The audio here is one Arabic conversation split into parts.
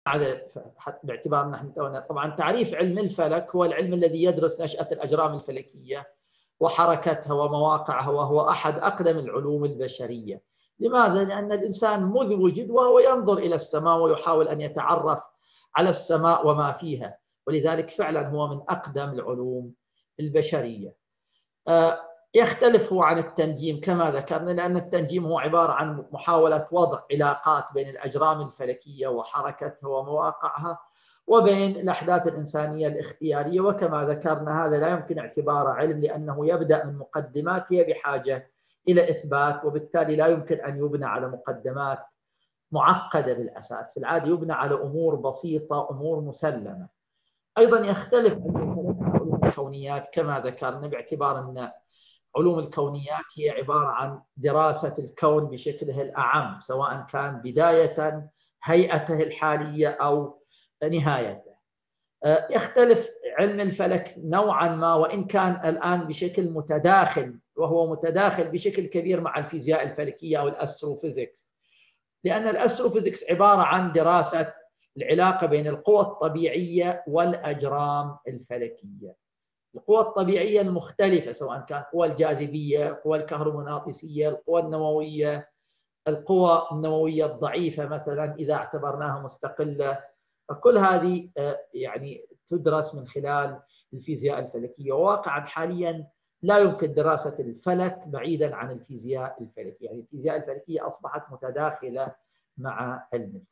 باعتبار نحن طبعا تعريف علم الفلك هو العلم الذي يدرس نشأة الأجرام الفلكية وحركتها ومواقعها، وهو أحد أقدم العلوم البشرية. لماذا؟ لأن الإنسان منذ وجد وهو ينظر إلى السماء ويحاول أن يتعرف على السماء وما فيها، ولذلك فعلا هو من أقدم العلوم البشرية. يختلف هو عن التنجيم كما ذكرنا، لأن التنجيم هو عبارة عن محاولة وضع علاقات بين الأجرام الفلكية وحركتها ومواقعها وبين الأحداث الإنسانية الاختيارية، وكما ذكرنا هذا لا يمكن اعتباره علم لأنه يبدأ من مقدمات هي بحاجة إلى إثبات، وبالتالي لا يمكن أن يبنى على مقدمات معقدة بالأساس، في العادة يبنى على أمور بسيطة، أمور مسلمة. أيضا يختلف علوم الكونيات كما ذكرنا، باعتبار أن علوم الكونيات هي عبارة عن دراسة الكون بشكله الأعم، سواء كان بداية هيئته الحالية أو نهايته. يختلف علم الفلك نوعا ما، وإن كان الآن بشكل متداخل، وهو متداخل بشكل كبير مع الفيزياء الفلكية أو الأستروفيزيكس، لأن الأستروفيزيكس عبارة عن دراسة العلاقة بين القوى الطبيعية والأجرام الفلكية. القوى الطبيعية المختلفة، سواء كان قوى الجاذبية، القوى الكهرومغناطيسية، القوى النووية، القوى النووية الضعيفة مثلا إذا اعتبرناها مستقلة، فكل هذه يعني تدرس من خلال الفيزياء الفلكية. وواقعا حاليا لا يمكن دراسة الفلك بعيدا عن الفيزياء الفلكية، يعني الفيزياء الفلكية أصبحت متداخلة مع علم الفلك.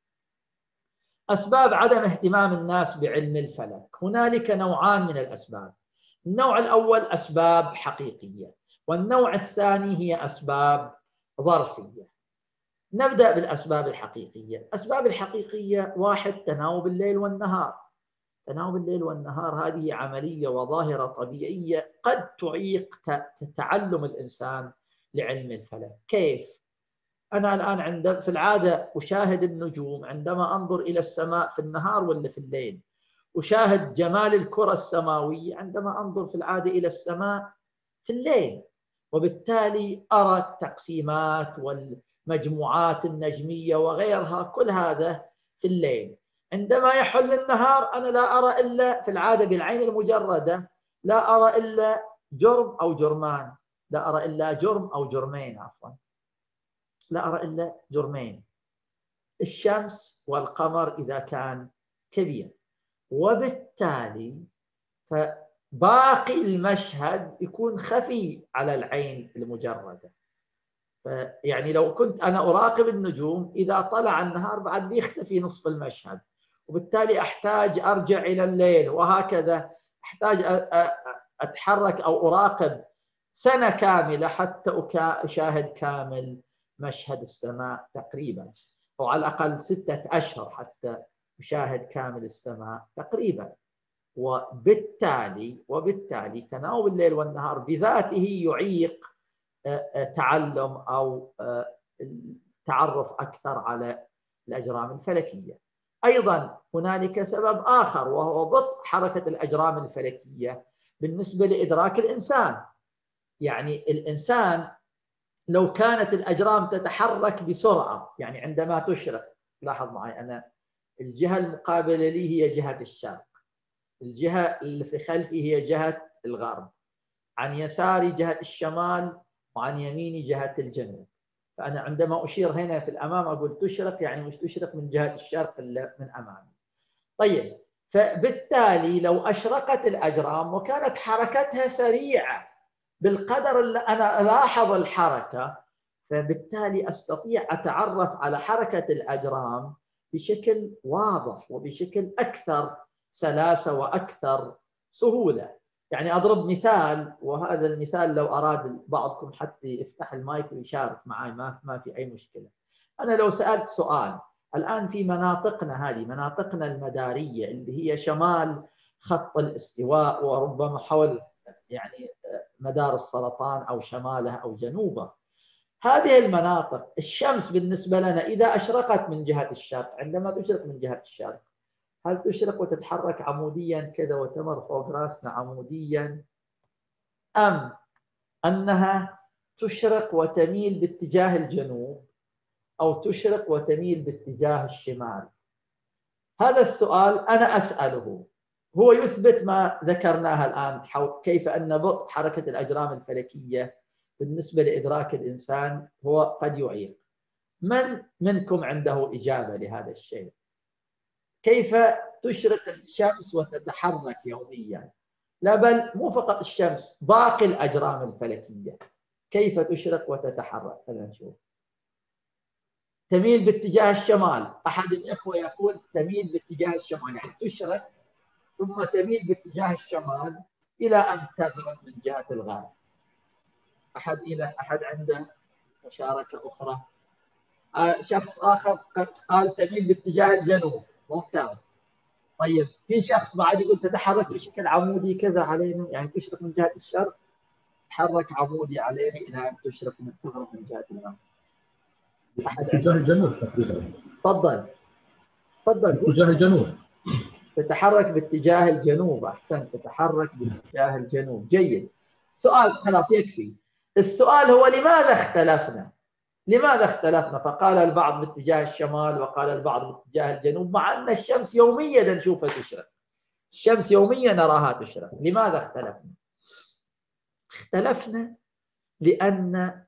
أسباب عدم اهتمام الناس بعلم الفلك، هنالك نوعان من الأسباب. النوع الأول أسباب حقيقية، والنوع الثاني هي أسباب ظرفية. نبدأ بالأسباب الحقيقية. الأسباب الحقيقية: واحد، تناوب الليل والنهار. تناوب الليل والنهار هذه عملية وظاهرة طبيعية قد تعيق تعلم الإنسان لعلم الفلك. كيف؟ أنا الآن في العادة أشاهد النجوم عندما أنظر إلى السماء في النهار ولا في الليل. أشاهد جمال الكرة السماوية عندما أنظر في العادة إلى السماء في الليل، وبالتالي أرى التقسيمات والمجموعات النجمية وغيرها، كل هذا في الليل. عندما يحل النهار أنا لا أرى إلا في العادة بالعين المجردة، لا أرى إلا جرم أو جرمان، لا أرى إلا جرم أو جرمين، عفوا، لا أرى إلا جرمين: الشمس والقمر إذا كان كبير، وبالتالي فباقي المشهد يكون خفي على العين المجردة. يعني لو كنت أنا أراقب النجوم، إذا طلع النهار بعد بيختفي نصف المشهد، وبالتالي أحتاج أرجع إلى الليل، وهكذا أحتاج أتحرك أو أراقب سنة كاملة حتى أشاهد كامل مشهد السماء تقريبا، أو على الأقل 6 أشهر حتى أشاهد كامل السماء تقريبا. وبالتالي تناوب الليل والنهار بذاته يعيق تعلم أو تعرف أكثر على الأجرام الفلكية. أيضا هنالك سبب آخر، وهو بطء حركة الأجرام الفلكية بالنسبة لإدراك الإنسان. يعني الإنسان لو كانت الأجرام تتحرك بسرعة، يعني عندما تشرق، لاحظ معي أنا الجهة المقابلة لي هي جهة الشرق، الجهة اللي في خلفي هي جهة الغرب، عن يساري جهة الشمال، وعن يميني جهة الجنوب. فأنا عندما أشير هنا في الأمام أقول تشرق، يعني مش تشرق من جهة الشرق اللي من أمامي. طيب، فبالتالي لو أشرقت الأجرام وكانت حركتها سريعة بالقدر اللي أنا ألاحظ الحركة، فبالتالي أستطيع أتعرف على حركة الأجرام بشكل واضح وبشكل أكثر سلاسة وأكثر سهولة. يعني أضرب مثال، وهذا المثال لو أراد بعضكم حتى يفتح المايك ويشارك معي ما في أي مشكلة. أنا لو سألت سؤال الآن في مناطقنا هذه، مناطقنا المدارية اللي هي شمال خط الاستواء وربما حول يعني مدار السرطان أو شماله أو جنوبه، هذه المناطق الشمس بالنسبة لنا إذا أشرقت من جهة الشرق، عندما تشرق من جهة الشرق، هل تشرق وتتحرك عموديا كذا وتمر فوق راسنا عموديا، أم أنها تشرق وتميل باتجاه الجنوب، أو تشرق وتميل باتجاه الشمال؟ هذا السؤال أنا أسأله، هو يثبت ما ذكرناه الآن كيف أن بطء حركة الأجرام الفلكية بالنسبة لإدراك الإنسان هو قد يعيق. من منكم عنده إجابة لهذا الشيء؟ كيف تشرق الشمس وتتحرك يوميا؟ لا بل مو فقط الشمس، باقي الأجرام الفلكية كيف تشرق وتتحرك؟ خلينا نشوف. تميل باتجاه الشمال، أحد الإخوة يقول تميل باتجاه الشمال، يعني تشرق ثم تميل باتجاه الشمال إلى أن تغرب من جهة الغرب. أحد عنده مشاركة أخرى؟ شخص آخر قال تميل باتجاه الجنوب. ممتاز. طيب في شخص بعد يقول تتحرك بشكل عمودي كذا علينا، يعني تشرق من جهة الشرق تتحرك عمودي علينا إلى أن تشرق من تغرب من جهة الغرب. اتجاه الجنوب تقريبا. تفضل. اتجاه الجنوب. تتحرك باتجاه الجنوب. أحسن، تتحرك باتجاه الجنوب. جيد. سؤال خلاص يكفي. السؤال هو لماذا اختلفنا؟ لماذا اختلفنا؟ فقال البعض باتجاه الشمال وقال البعض باتجاه الجنوب، مع أن الشمس يوميا نشوفها تشرق. الشمس يوميا نراها تشرق. لماذا اختلفنا؟ اختلفنا لأن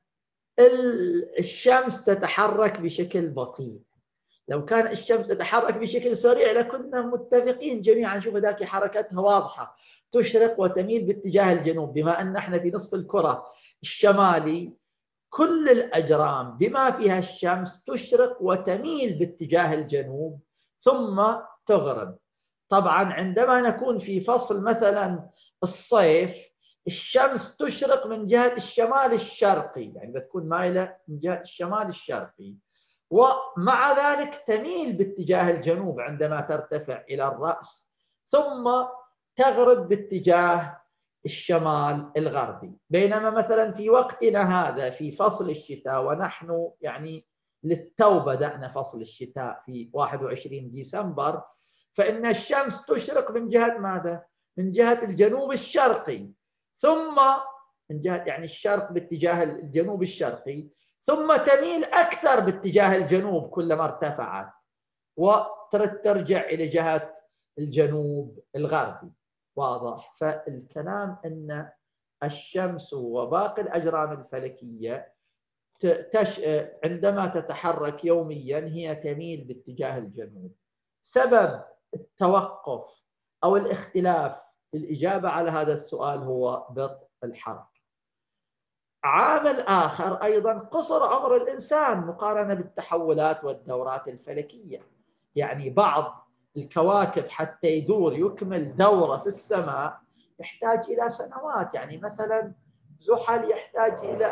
الشمس تتحرك بشكل بطيء. لو كان الشمس تتحرك بشكل سريع لكنا متفقين جميعا، نشوف ذاك حركتها واضحة، تشرق وتميل باتجاه الجنوب. بما أن احنا في نصف الكرة الشمالي، كل الأجرام بما فيها الشمس تشرق وتميل باتجاه الجنوب ثم تغرب. طبعا عندما نكون في فصل مثلا الصيف، الشمس تشرق من جهة الشمال الشرقي، يعني بتكون مايلة من جهة الشمال الشرقي، ومع ذلك تميل باتجاه الجنوب عندما ترتفع إلى الرأس، ثم تغرب باتجاه الشمال الغربي. بينما مثلا في وقتنا هذا في فصل الشتاء، ونحن يعني للتو بدأنا فصل الشتاء في 21 ديسمبر، فإن الشمس تشرق من جهة ماذا؟ من جهة الجنوب الشرقي، ثم من جهة يعني الشرق باتجاه الجنوب الشرقي، ثم تميل أكثر باتجاه الجنوب كلما ارتفعت، وترجع إلى جهة الجنوب الغربي. واضح؟ فالكلام أن الشمس وباقي الأجرام الفلكية عندما تتحرك يوميا هي تميل باتجاه الجنوب. سبب التوقف أو الاختلاف في الإجابة على هذا السؤال هو بطء الحركة. عامل آخر أيضا قصر عمر الإنسان مقارنة بالتحولات والدورات الفلكية. يعني بعض الكواكب حتى يدور يكمل دورة في السماء يحتاج إلى سنوات، يعني مثلا زحل يحتاج إلى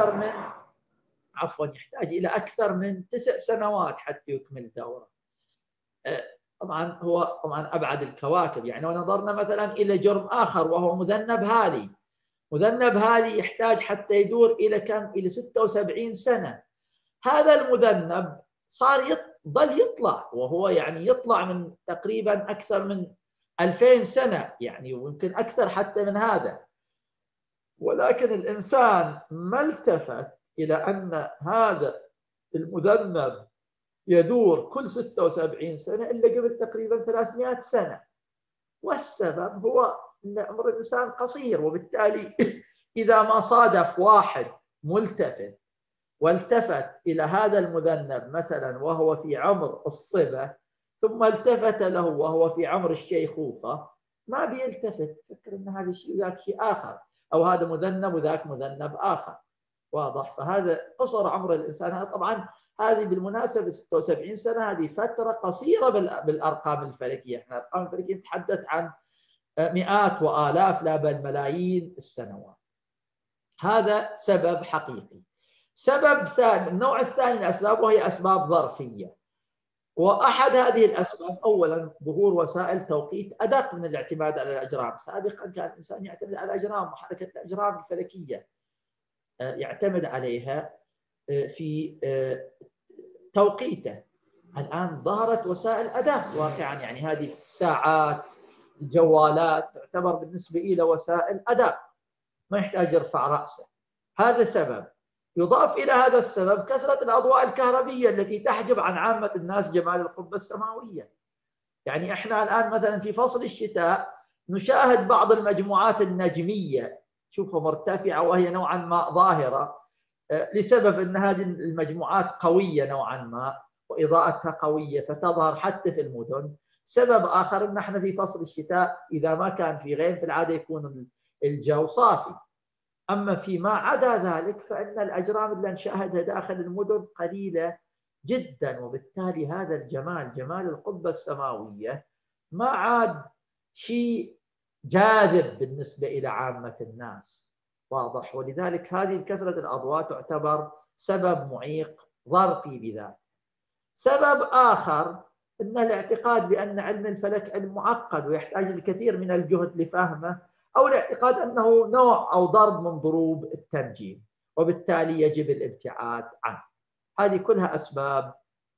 أكثر من 9 سنوات حتى يكمل دورة. طبعا هو أبعد الكواكب. يعني لو نظرنا مثلا إلى جرم آخر وهو مذنب هالي، مذنب هالي يحتاج حتى يدور إلى كم؟ إلى 76 سنة. هذا المذنب صار ظل يطلع، وهو يعني يطلع من تقريبا أكثر من 2000 سنة، يعني ويمكن أكثر حتى من هذا. ولكن الإنسان ما التفت إلى أن هذا المذنب يدور كل 76 سنة إلا قبل تقريبا 300 سنة. والسبب هو أن عمر الإنسان قصير، وبالتالي إذا ما صادف واحد ملتفت والتفت إلى هذا المذنب مثلا وهو في عمر الصبا، ثم التفت له وهو في عمر الشيخوخة، ما بيلتفت، فكر أن هذا شيء وذاك شيء آخر، أو هذا مذنب وذاك مذنب آخر. واضح؟ فهذا قصر عمر الإنسان. هذا طبعا هذه بالمناسبة 76 سنة هذه فترة قصيرة بالأرقام الفلكية. احنا الأرقام الفلكية نتحدث عن مئات وآلاف لا بل ملايين السنوات. هذا سبب حقيقي. سبب ثاني، النوع الثاني من الأسباب، وهي أسباب ظرفية. وأحد هذه الأسباب أولا ظهور وسائل توقيت أدق من الاعتماد على الأجرام. سابقا كان الإنسان يعتمد على الأجرام وحركة الأجرام الفلكية، يعتمد عليها في توقيته. الآن ظهرت وسائل أدق واقعا، يعني هذه الساعات، الجوالات تعتبر بالنسبة إلى وسائل أدق، ما يحتاج يرفع رأسه. هذا سبب. يضاف إلى هذا السبب كثرة الأضواء الكهربية التي تحجب عن عامة الناس جمال القبة السماوية. يعني احنا الآن مثلا في فصل الشتاء نشاهد بعض المجموعات النجمية شوفها مرتفعة وهي نوعا ما ظاهرة لسبب أن هذه المجموعات قوية نوعا ما وإضاءتها قوية فتظهر حتى في المدن. سبب آخر أن احنا في فصل الشتاء إذا ما كان في غيم في العادة يكون الجو صافي. أما فيما عدا ذلك فإن الأجرام اللي نشاهدها داخل المدن قليلة جدا، وبالتالي هذا الجمال، جمال القبة السماوية، ما عاد شيء جاذب بالنسبة إلى عامة الناس. واضح؟ ولذلك هذه كثرة الأضواء تعتبر سبب معيق ظرفي بذاته. سبب آخر أن الاعتقاد بأن علم الفلك علم معقد ويحتاج الكثير من الجهد لفهمه، أو الاعتقاد أنه نوع أو ضرب من ضروب التنجيم وبالتالي يجب الابتعاد عنه. هذه كلها أسباب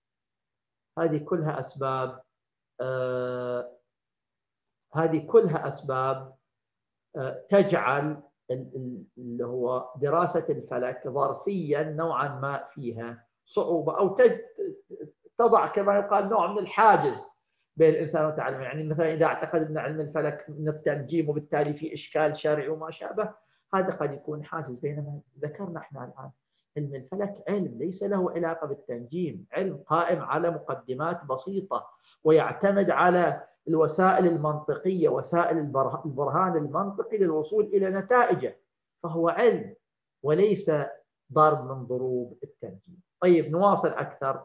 تجعل اللي هو دراسة الفلك ظرفيا نوعا ما فيها صعوبة، أو تضع كما يقال نوع من الحاجز بين الإنسان والتعلم. يعني مثلا إذا اعتقد أن علم الفلك من التنجيم وبالتالي في إشكال شرعي وما شابه، هذا قد يكون حاجز. بينما ذكرنا احنا الآن علم الفلك علم ليس له علاقة بالتنجيم، علم قائم على مقدمات بسيطة ويعتمد على الوسائل المنطقية، وسائل البرهان المنطقي للوصول إلى نتائجه، فهو علم وليس ضرب من ضروب التنجيم. طيب نواصل أكثر.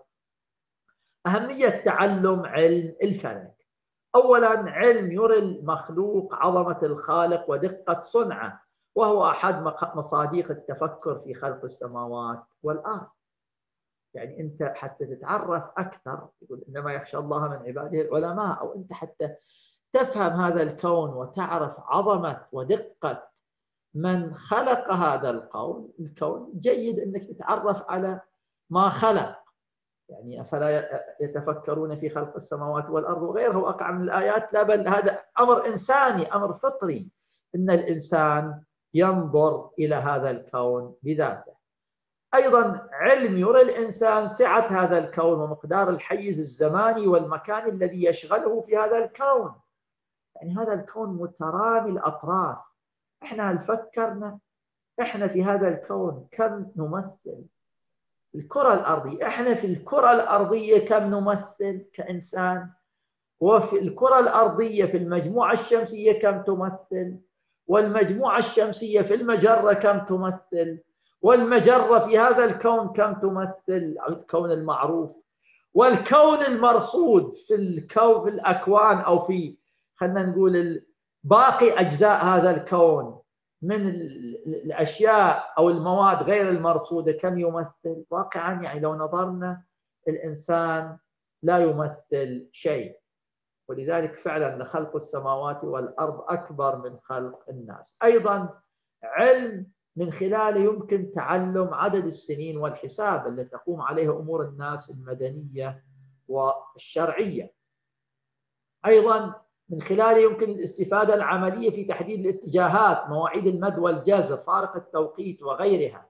أهمية تعلم علم الفلك. أولا، علم يري المخلوق عظمة الخالق ودقة صنعه، وهو أحد مصادق التفكر في خلق السماوات والأرض. يعني أنت حتى تتعرف أكثر، يقول إنما يخشى الله من عباده العلماء، أو أنت حتى تفهم هذا الكون وتعرف عظمة ودقة من خلق هذا الكون، جيد أنك تتعرف على ما خلق. يعني أفلا يتفكرون في خلق السماوات والأرض وغيرها وأقع من الآيات؟ لا، بل هذا أمر إنساني، أمر فطري، إن الإنسان ينظر إلى هذا الكون بذاته. أيضا علم يرى الإنسان سعة هذا الكون ومقدار الحيز الزماني والمكان الذي يشغله في هذا الكون. يعني هذا الكون مترامي الأطراف. إحنا هل فكرنا إحنا في هذا الكون كم نمثل الكرة الأرضية؟ إحنا في الكرة الأرضية كم نمثل كإنسان؟ وفي الكرة الأرضية في المجموعة الشمسية كم تمثل؟ والمجموعة الشمسية في المجرة كم تمثل؟ والمجرة في هذا الكون كم تمثل؟ الكون المعروف والكون المرصود في الأكوان، أو في خلينا نقول باقي أجزاء هذا الكون من الأشياء أو المواد غير المرصودة كم يمثل؟ واقعا يعني لو نظرنا الإنسان لا يمثل شيء. ولذلك فعلا لخلق السماوات والأرض أكبر من خلق الناس. أيضا علم من خلاله يمكن تعلم عدد السنين والحساب التي تقوم عليه أمور الناس المدنية والشرعية. أيضا من خلاله يمكن الاستفادة العملية في تحديد الاتجاهات، مواعيد المد والجزر، فارق التوقيت وغيرها.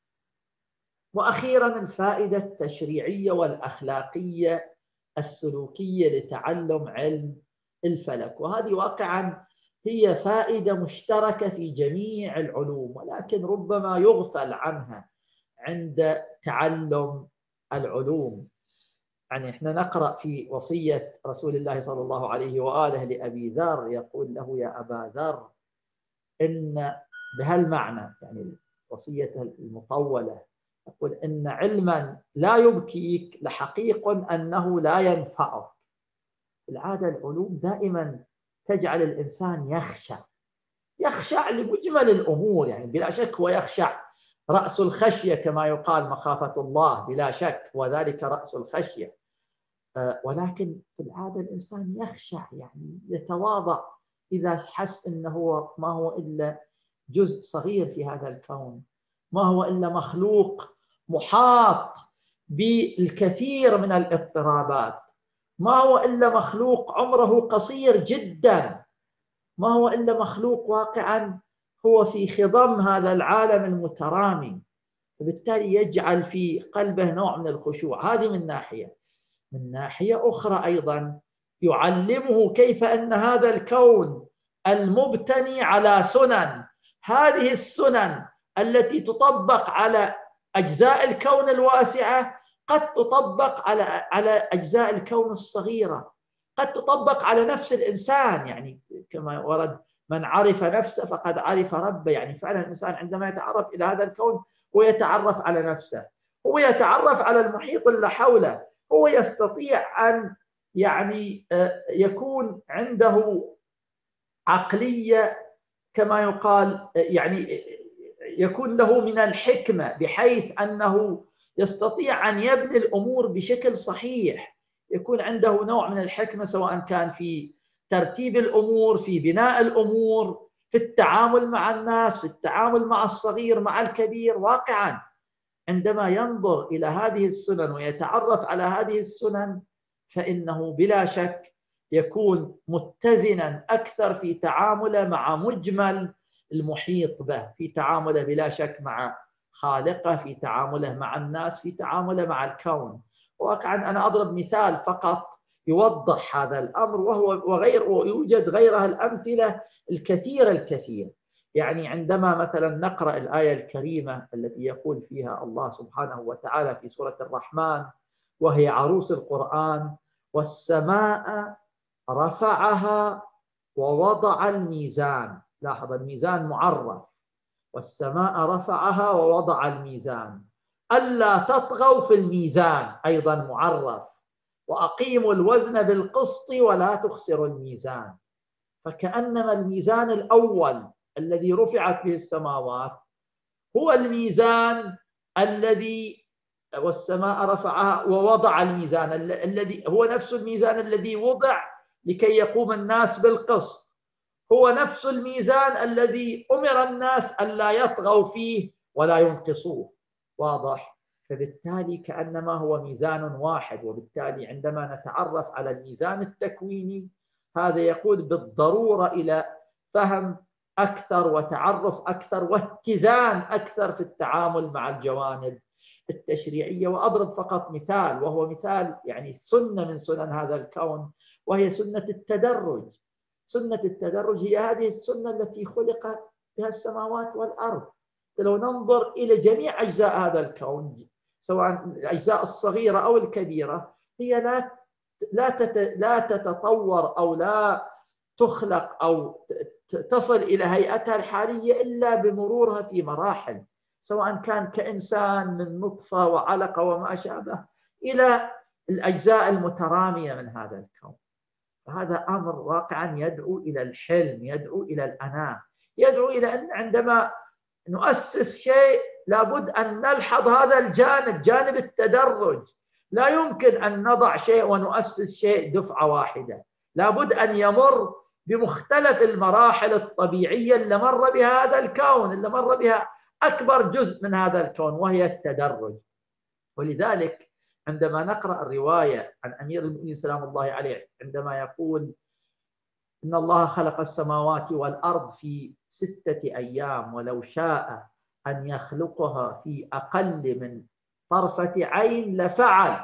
وأخيرا الفائدة التشريعية والأخلاقية السلوكية لتعلم علم الفلك، وهذه واقعا هي فائدة مشتركة في جميع العلوم، ولكن ربما يغفل عنها عند تعلم العلوم. يعني احنا نقرأ في وصية رسول الله صلى الله عليه وآله لأبي ذر، يقول له: يا أبا ذر، إن بهالمعنى يعني وصيته المطولة، يقول: إن علما لا يبكيك لحقيق أنه لا ينفعك. العادة العلوم دائما تجعل الإنسان يخشع لمجمل الأمور، يعني بلا شك هو يخشع، رأس الخشية كما يقال، مخافة الله بلا شك، وذلك رأس الخشية. ولكن في العادة الإنسان يخشع، يعني يتواضع إذا حس أنه ما هو إلا جزء صغير في هذا الكون، ما هو إلا مخلوق محاط بالكثير من الاضطرابات، ما هو إلا مخلوق عمره قصير جدا، ما هو إلا مخلوق واقعا هو في خضم هذا العالم المترامي، وبالتالي يجعل في قلبه نوع من الخشوع. هذه من ناحية. من ناحية أخرى أيضا يعلمه كيف أن هذا الكون المبتني على سنن، هذه السنن التي تطبق على أجزاء الكون الواسعة قد تطبق على أجزاء الكون الصغيرة، قد تطبق على نفس الإنسان. يعني كما ورد من عرف نفسه فقد عرف ربه، يعني فعلا الإنسان عندما يتعرف إلى هذا الكون هو يتعرف على نفسه، هو يتعرف على المحيط اللي حوله، هو يستطيع أن يعني يكون عنده عقلية كما يقال، يعني يكون له من الحكمة بحيث أنه يستطيع أن يبني الأمور بشكل صحيح، يكون عنده نوع من الحكمة سواء كان في ترتيب الأمور، في بناء الأمور، في التعامل مع الناس، في التعامل مع الصغير مع الكبير. واقعا عندما ينظر إلى هذه السنن ويتعرف على هذه السنن فإنه بلا شك يكون متزنا أكثر في تعامله مع مجمل المحيط به، في تعامله بلا شك مع خالقه، في تعامله مع الناس، في تعامله مع الكون. واقعا أنا أضرب مثال فقط يوضح هذا الأمر، ويوجد غيرها الأمثلة الكثير. يعني عندما مثلا نقرأ الآية الكريمة التي يقول فيها الله سبحانه وتعالى في سورة الرحمن وهي عروس القرآن: والسماء رفعها ووضع الميزان. لاحظ الميزان معرف، والسماء رفعها ووضع الميزان، ألا تطغوا في الميزان أيضا معرف، وأقيموا الوزن بالقسط ولا تخسروا الميزان. فكأنما الميزان الأول الذي رفعت به السماوات هو الميزان الذي، والسماء رفعها ووضع الميزان، الذي هو نفس الميزان الذي وضع لكي يقوم الناس بالقسط، هو نفس الميزان الذي أمر الناس ألا يطغوا فيه ولا ينقصوه. واضح؟ فبالتالي كأنما هو ميزان واحد. وبالتالي عندما نتعرف على الميزان التكويني هذا يقود بالضرورة إلى فهم أكثر وتعرف أكثر واتزان أكثر في التعامل مع الجوانب التشريعية. وأضرب فقط مثال، وهو مثال يعني سنة من سنن هذا الكون، وهي سنة التدرج. سنة التدرج هي هذه السنة التي خلق بها السماوات والأرض. لو ننظر إلى جميع أجزاء هذا الكون سواء الأجزاء الصغيرة أو الكبيرة، هي لا تتطور أو لا تخلق أو تصل إلى هيئتها الحالية إلا بمرورها في مراحل، سواء كان كإنسان من نطفة وعلقة وما شابه إلى الأجزاء المترامية من هذا الكون. هذا أمر واقعا يدعو إلى الحلم، يدعو إلى الأناة، يدعو إلى أن عندما نؤسس شيء لابد أن نلحظ هذا الجانب، جانب التدرج. لا يمكن أن نضع شيء ونؤسس شيء دفعة واحدة، لابد أن يمر بمختلف المراحل الطبيعية اللي مر بها هذا الكون، اللي مر بها أكبر جزء من هذا الكون، وهي التدرج. ولذلك عندما نقرأ الرواية عن أمير المؤمنين سلام الله عليه عندما يقول إن الله خلق السماوات والأرض في 6 أيام ولو شاء أن يخلقها في أقل من طرفة عين لفعل،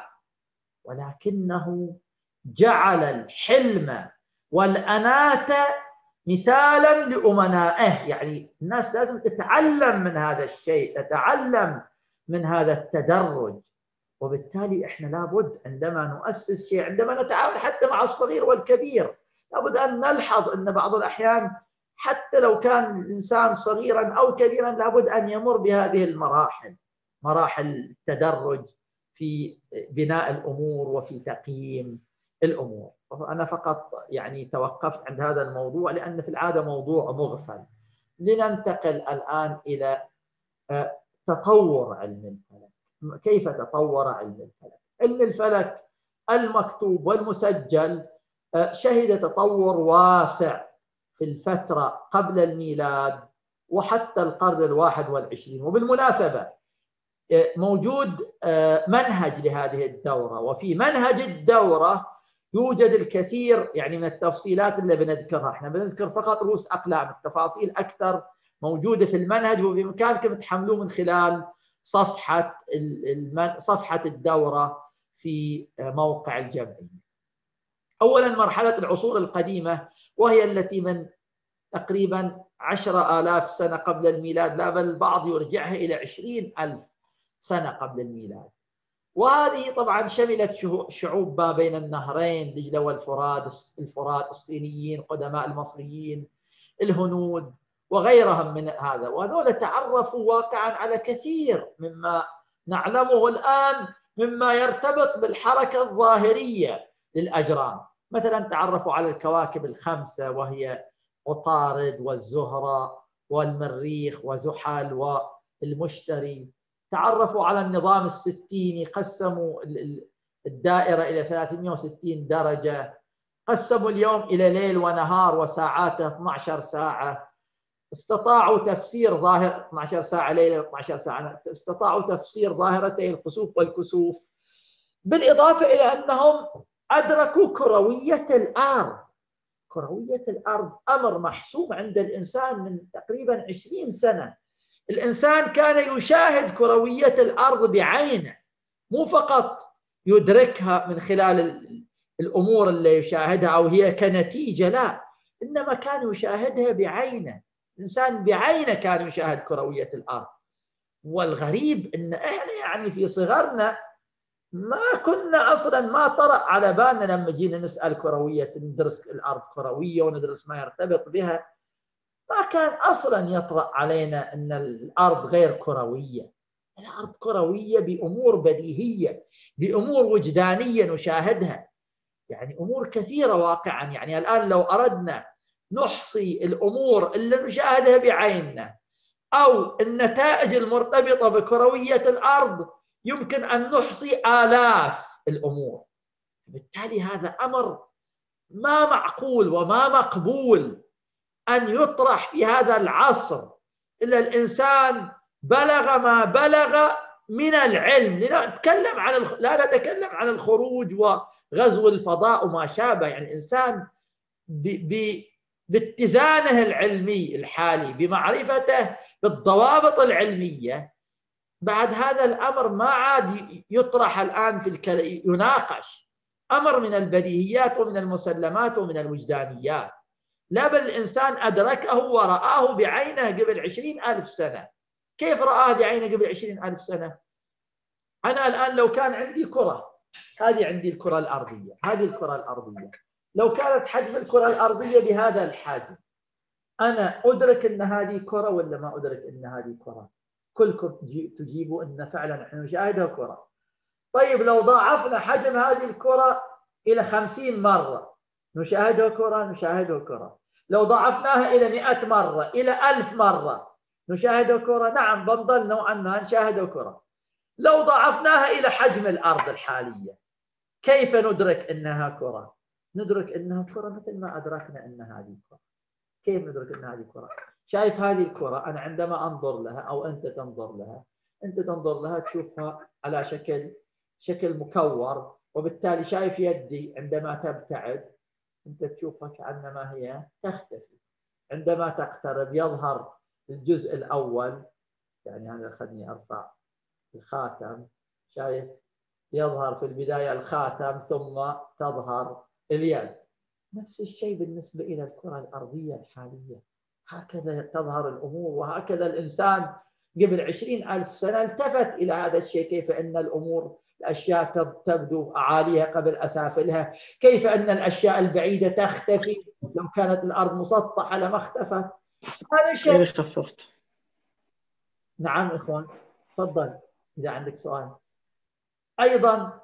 ولكنه جعل الحلم والأناة مثالا لأمنائه. يعني الناس لازم تتعلم من هذا الشيء، تتعلم من هذا التدرج. وبالتالي احنا لابد عندما نؤسس شيء، عندما نتعامل حتى مع الصغير والكبير، لابد أن نلحظ أن بعض الأحيان حتى لو كان الإنسان صغيرا أو كبيرا لابد أن يمر بهذه المراحل، مراحل التدرج في بناء الأمور وفي تقييم الأمور. أنا فقط يعني توقفت عند هذا الموضوع لأن في العادة موضوع مغفل. لننتقل الآن إلى تطور علم الفلك. كيف تطور علم الفلك؟ علم الفلك المكتوب والمسجل شهد تطور واسع في الفترة قبل الميلاد وحتى القرن 21. وبالمناسبة موجود منهج لهذه الدورة، وفي منهج الدورة يوجد الكثير يعني من التفصيلات اللي بنذكرها. احنا بنذكر فقط رؤوس أقلام، التفاصيل أكثر موجودة في المنهج، وبإمكانكم تحملوه من خلال صفحة الدورة في موقع الجمعية. أولا مرحلة العصور القديمة، وهي التي من تقريبا 10,000 سنة قبل الميلاد، لا بل البعض يرجعها إلى 20,000 سنة قبل الميلاد. وهذه طبعا شملت شعوب ما بين النهرين دجلة والفرات، الصينيين، قدماء المصريين، الهنود وغيرهم من هذا، وهذول تعرفوا واقعا على كثير مما نعلمه الآن مما يرتبط بالحركة الظاهرية للأجرام. مثلا تعرفوا على الكواكب الخمسة، وهي عطارد والزهرة والمريخ وزحل والمشتري. تعرفوا على النظام الستيني، قسموا الدائرة إلى 360 درجة، قسموا اليوم إلى ليل ونهار وساعاته 12 ساعة، استطاعوا تفسير ظاهرة 12 ساعة ليلة 12 ساعة، استطاعوا تفسير ظاهرتي الخسوف والكسوف، بالإضافة إلى أنهم أدركوا كروية الأرض. كروية الأرض أمر محسوم عند الإنسان من تقريبا 20 سنة. الإنسان كان يشاهد كروية الأرض بعينه، مو فقط يدركها من خلال الأمور اللي يشاهدها أو هي كنتيجة، لا، إنما كان يشاهدها بعينه. الإنسان بعينه كان يشاهد كروية الأرض. والغريب إن إحنا يعني في صغرنا ما كنا أصلا، ما طرأ على بالنا لما جينا نسأل كروية، ندرس الأرض كروية وندرس ما يرتبط بها، ما كان أصلا يطرأ علينا أن الأرض غير كروية. الأرض كروية بأمور بديهية، بأمور وجدانية نشاهدها، يعني أمور كثيرة واقعا. يعني الآن لو أردنا نحصي الأمور اللي نشاهدها بعيننا أو النتائج المرتبطة بكروية الأرض، يمكن أن نحصي آلاف الأمور. بالتالي هذا أمر ما معقول وما مقبول أن يطرح في هذا العصر إلا الإنسان بلغ ما بلغ من العلم. لا نتكلم عن الخروج وغزو الفضاء وما شابه. يعني الإنسان باتزانه العلمي الحالي، بمعرفته بالضوابط العلمية، بعد هذا الأمر ما عاد يطرح الآن يناقش. أمر من البديهيات ومن المسلمات ومن الوجدانيات، لا بل الإنسان أدركه ورآه بعينه قبل 20,000 سنة. كيف رآه بعينه قبل 20,000 سنة؟ أنا الآن لو كان عندي كرة، هذه عندي الكرة الأرضية، هذه الكرة الأرضية، لو كانت حجم الكرة الأرضية بهذا الحجم، أنا أدرك أن هذه كرة ولا ما أدرك أن هذه كرة؟ كلكم تجيبوا أن فعلا نحن نشاهدها كرة. طيب لو ضاعفنا حجم هذه الكرة إلى 50 مرة، نشاهدها كرة؟ نشاهدها كرة. لو ضاعفناها إلى 100 مرة، إلى 1000 مرة، نشاهدها كرة؟ نعم، بنظل نوعا ما نشاهدها كرة. لو ضاعفناها إلى حجم الأرض الحالية، كيف ندرك أنها كرة؟ ندرك أنها كرة مثل ما أدركنا أن هذه كرة. كيف ندرك أن هذه كرة؟ شايف هذه الكرة، أنا عندما أنظر لها أو أنت تنظر لها، أنت تنظر لها تشوفها على شكل مكور، وبالتالي شايف يدي عندما تبتعد أنت تشوفها كأنما هي تختفي. عندما تقترب يظهر الجزء الأول، يعني أنا خلني أرفع الخاتم، شايف يظهر في البداية الخاتم ثم تظهر اليد. نفس الشيء بالنسبة إلى الكرة الأرضية الحالية، هكذا تظهر الأمور. وهكذا الإنسان قبل 20,000 سنة التفت إلى هذا الشيء، كيف أن الأمور، الأشياء تبدو أعاليها قبل أسافلها، كيف أن الأشياء البعيدة تختفي، لو كانت الأرض مسطحة لما اختفت. هذا الشيء خففت. نعم إخوان، تفضل إذا عندك سؤال. أيضا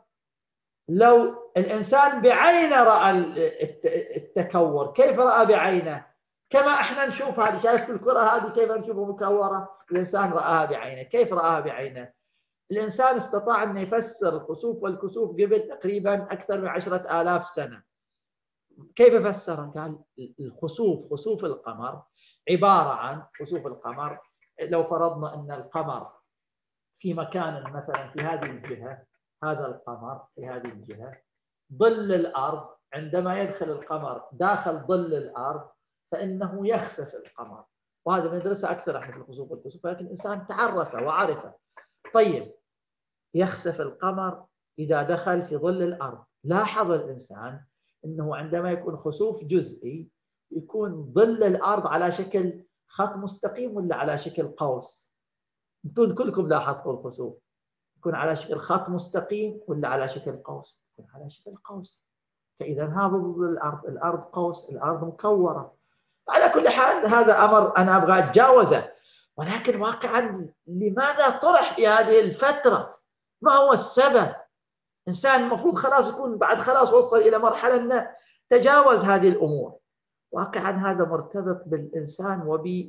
لو الإنسان بعينه رأى التكور، كيف رأى بعينه؟ كما احنا نشوف هذه، شايف الكرة هذه كيف نشوفها مكورة؟ الإنسان رآها بعينه. كيف رآها بعينه؟ الإنسان استطاع أن يفسر الخسوف والكسوف قبل تقريبا أكثر من 10,000 سنة. كيف فسر؟ قال الخسوف، خسوف القمر، عبارة عن خسوف القمر. لو فرضنا أن القمر في مكان مثلا في هذه الجهة، هذا القمر في هذه الجهة، ظل الأرض، عندما يدخل القمر داخل ظل الأرض فإنه يخسف القمر. وهذا بندرسه أكثر احنا في الخسوف والكسوف، لكن الإنسان تعرفه وعرفه. طيب يخسف القمر إذا دخل في ظل الأرض. لاحظ الإنسان أنه عندما يكون خسوف جزئي يكون ظل الأرض على شكل خط مستقيم ولا على شكل قوس؟ أنتم كلكم لاحظتوا الخسوف يكون على شكل خط مستقيم ولا على شكل قوس؟ يكون على شكل قوس. فإذا هذا ظل الأرض، الأرض قوس، الأرض مكورة. على كل حال هذا أمر أنا أبغى أتجاوزه، ولكن واقعا لماذا طرح في هذه الفترة؟ ما هو السبب؟ إنسان المفروض خلاص يكون بعد خلاص وصل إلى مرحلة أنه تجاوز هذه الأمور. واقعا هذا مرتبط بالإنسان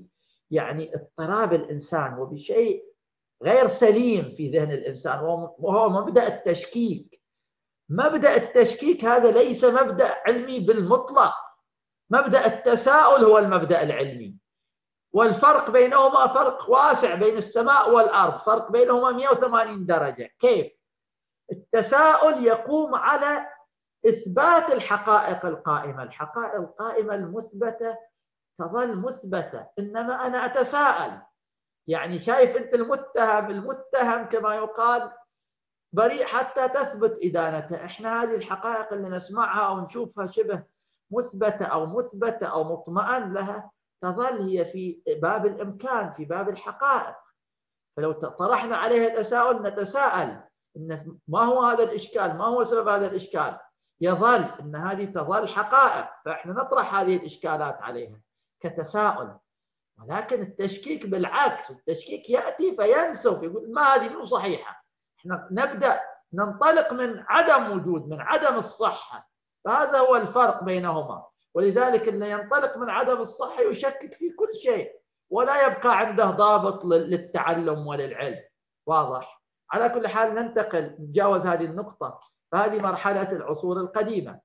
يعني اضطراب الإنسان وبشيء غير سليم في ذهن الإنسان، وهو مبدأ التشكيك. مبدأ التشكيك هذا ليس مبدأ علمي بالمطلق. مبدأ التساؤل هو المبدأ العلمي، والفرق بينهما فرق واسع بين السماء والأرض، فرق بينهما 180 درجة. كيف؟ التساؤل يقوم على إثبات الحقائق القائمة. الحقائق القائمة المثبتة تظل مثبتة، إنما أنا أتساءل. يعني شايف أنت المتهم كما يقال بريء حتى تثبت إدانته. إحنا هذه الحقائق اللي نسمعها أو نشوفها شبه مثبتة أو مطمئن لها تظل هي في باب الإمكان، في باب الحقائق. فلو طرحنا عليها تساؤل نتساءل إن ما هو هذا الإشكال، ما هو سبب هذا الإشكال، يظل إن هذه تظل حقائق، فإحنا نطرح هذه الإشكالات عليها كتساؤل. ولكن التشكيك بالعكس، التشكيك يأتي فينسف، يقول ما هذه مو صحيحة. إحنا نبدأ ننطلق من عدم وجود، من عدم الصحة. فهذا هو الفرق بينهما. ولذلك اللي ينطلق من عدم الصحة يشكك في كل شيء ولا يبقى عنده ضابط للتعلم وللعلم. واضح؟ على كل حال نتجاوز هذه النقطة. فهذه مرحلة العصور القديمة.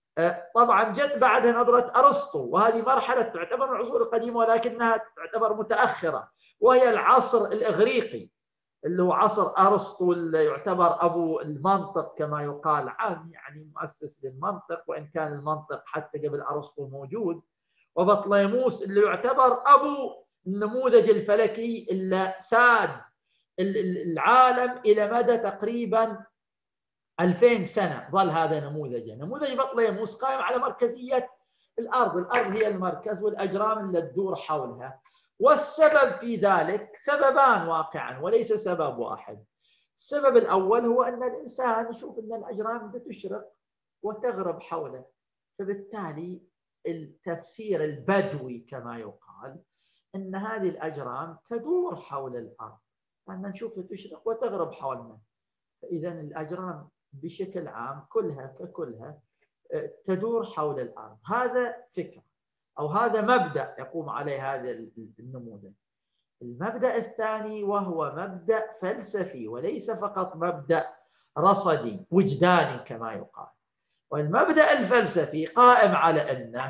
طبعا جت بعدها نظرة أرسطو، وهذه مرحلة تعتبر من العصور القديمة ولكنها تعتبر متأخرة، وهي العصر الإغريقي اللي هو عصر أرسطو، اللي يعتبر أبو المنطق كما يقال عنه، يعني مؤسس للمنطق، وإن كان المنطق حتى قبل أرسطو موجود. وبطليموس اللي يعتبر أبو النموذج الفلكي اللي ساد العالم إلى مدى تقريبا 2000 سنة. ظل هذا نموذج بطليموس قائم على مركزية الأرض. الأرض هي المركز والأجرام اللي تدور حولها. والسبب في ذلك سببان واقعا وليس سبب واحد. السبب الأول هو أن الإنسان يشوف أن الأجرام تشرق وتغرب حوله، فبالتالي التفسير البدوي كما يقال أن هذه الأجرام تدور حول الأرض، أن نشوفها تشرق وتغرب حولنا. فإذا الأجرام بشكل عام كلها تدور حول الأرض. هذا فكرة أو هذا مبدأ يقوم عليه هذا النموذج. المبدأ الثاني وهو مبدأ فلسفي وليس فقط مبدأ رصدي وجداني كما يقال. والمبدأ الفلسفي قائم على أن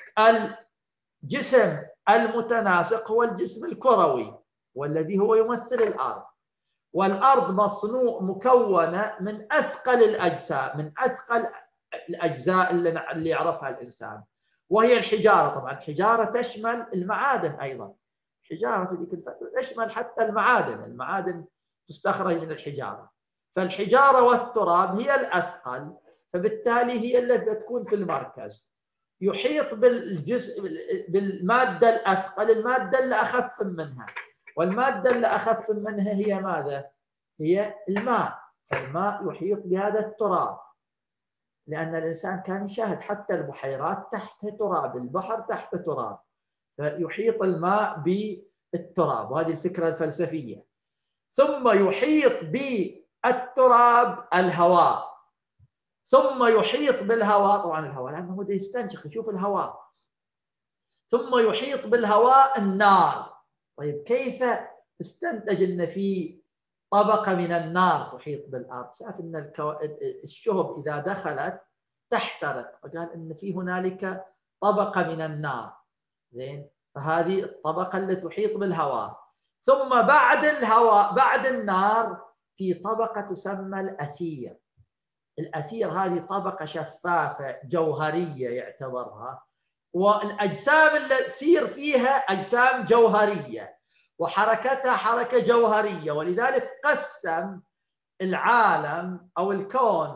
الجسم المتناسق هو الجسم الكروي والذي هو يمثل الأرض. والأرض مكونة من أثقل الأجزاء، من أثقل الأجزاء اللي يعرفها الإنسان، وهي الحجارة. طبعا الحجارة تشمل المعادن أيضا. الحجارة في ذيك الفترة تشمل حتى المعادن تستخرج من الحجارة. فالحجارة والتراب هي الأثقل، فبالتالي هي التي تكون في المركز، يحيط بالمادة الأثقل المادة اللي أخف منها. والمادة اللي أخف منها هي ماذا؟ هي الماء. فالماء يحيط بهذا التراب، لأن الإنسان كان يشاهد حتى البحيرات تحت تراب، البحر تحت تراب، فيحيط الماء بالتراب، وهذه الفكرة الفلسفية. ثم يحيط بالتراب الهواء، ثم يحيط بالهواء، طبعا الهواء لأنه بده يستنشق يشوف الهواء، ثم يحيط بالهواء النار. طيب كيف استنتج أن في طبقة من النار تحيط بالأرض؟ شاف أن الشهب إذا دخلت تحترق، فقال أن في هنالك طبقة من النار. زين، فهذه الطبقة اللي تحيط بالهواء. ثم بعد الهواء بعد النار في طبقة تسمى الأثير. الأثير هذه طبقة شفافة جوهرية يعتبرها، والأجسام اللي تسير فيها أجسام جوهرية وحركتها حركة جوهرية. ولذلك قسم العالم أو الكون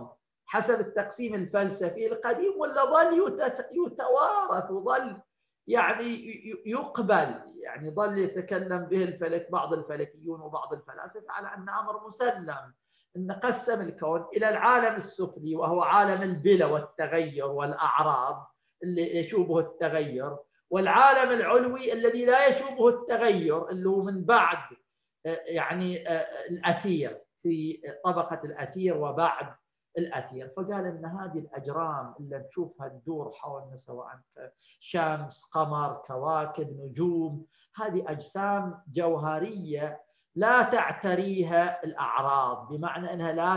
حسب التقسيم الفلسفي القديم، ولا ظل يتوارث وظل يعني يقبل، يعني ظل يتكلم به الفلك بعض الفلكيون وبعض الفلاسفة على أن أمر مسلم، أن قسم الكون إلى العالم السفلي وهو عالم البلا والتغير والأعراض اللي يشوبه التغير، والعالم العلوي الذي لا يشوبه التغير اللي هو من بعد يعني الأثير، في طبقة الأثير وبعد الأثير. فقال أن هذه الأجرام اللي نشوفها تدور حولنا سواء شمس، قمر، كواكب، نجوم، هذه أجسام جوهرية لا تعتريها الأعراض، بمعنى أنها لا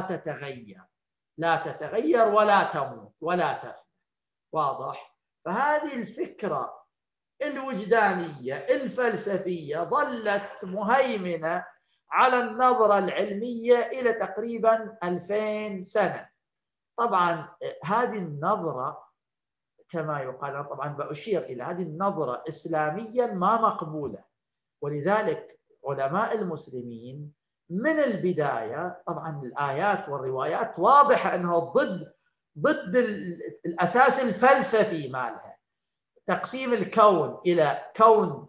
تتغير ولا تموت ولا تفنى. واضح؟ فهذه الفكرة الوجدانية الفلسفية ظلت مهيمنة على النظرة العلمية إلى تقريبا 2000 سنة. طبعا هذه النظرة كما يقال، طبعا بأشير إلى هذه النظرة إسلاميا ما مقبولة، ولذلك علماء المسلمين من البداية طبعا الآيات والروايات واضحة أنها ضد الأساس الفلسفي مالها، تقسيم الكون إلى كون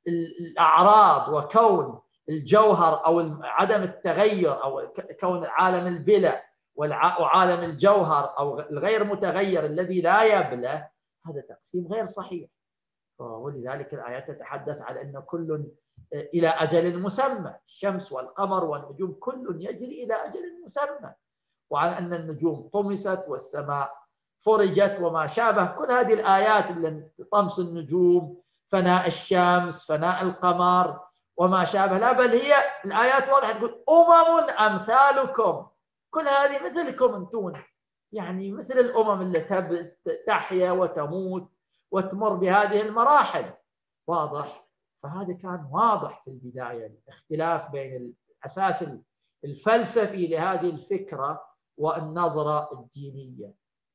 الأعراض وكون الجوهر أو عدم التغير، أو كون عالم البلا وعالم الجوهر أو الغير متغير الذي لا يبلى، هذا تقسيم غير صحيح. ولذلك الآيات تتحدث على أن كل إلى أجل مسمى، الشمس والقمر والنجوم كل يجري إلى أجل مسمى، وعلى أن النجوم طمست والسماء فرجت وما شابه. كل هذه الآيات اللي طمس النجوم، فناء الشمس، فناء القمر وما شابه، لا بل هي الآيات واضحة تقول أمم أمثالكم، كل هذه مثلكم أنتم، يعني مثل الأمم اللي تحيا وتموت وتمر بهذه المراحل. واضح؟ فهذا كان واضح في البداية الاختلاف بين الأساس الفلسفي لهذه الفكرة والنظرة الدينية.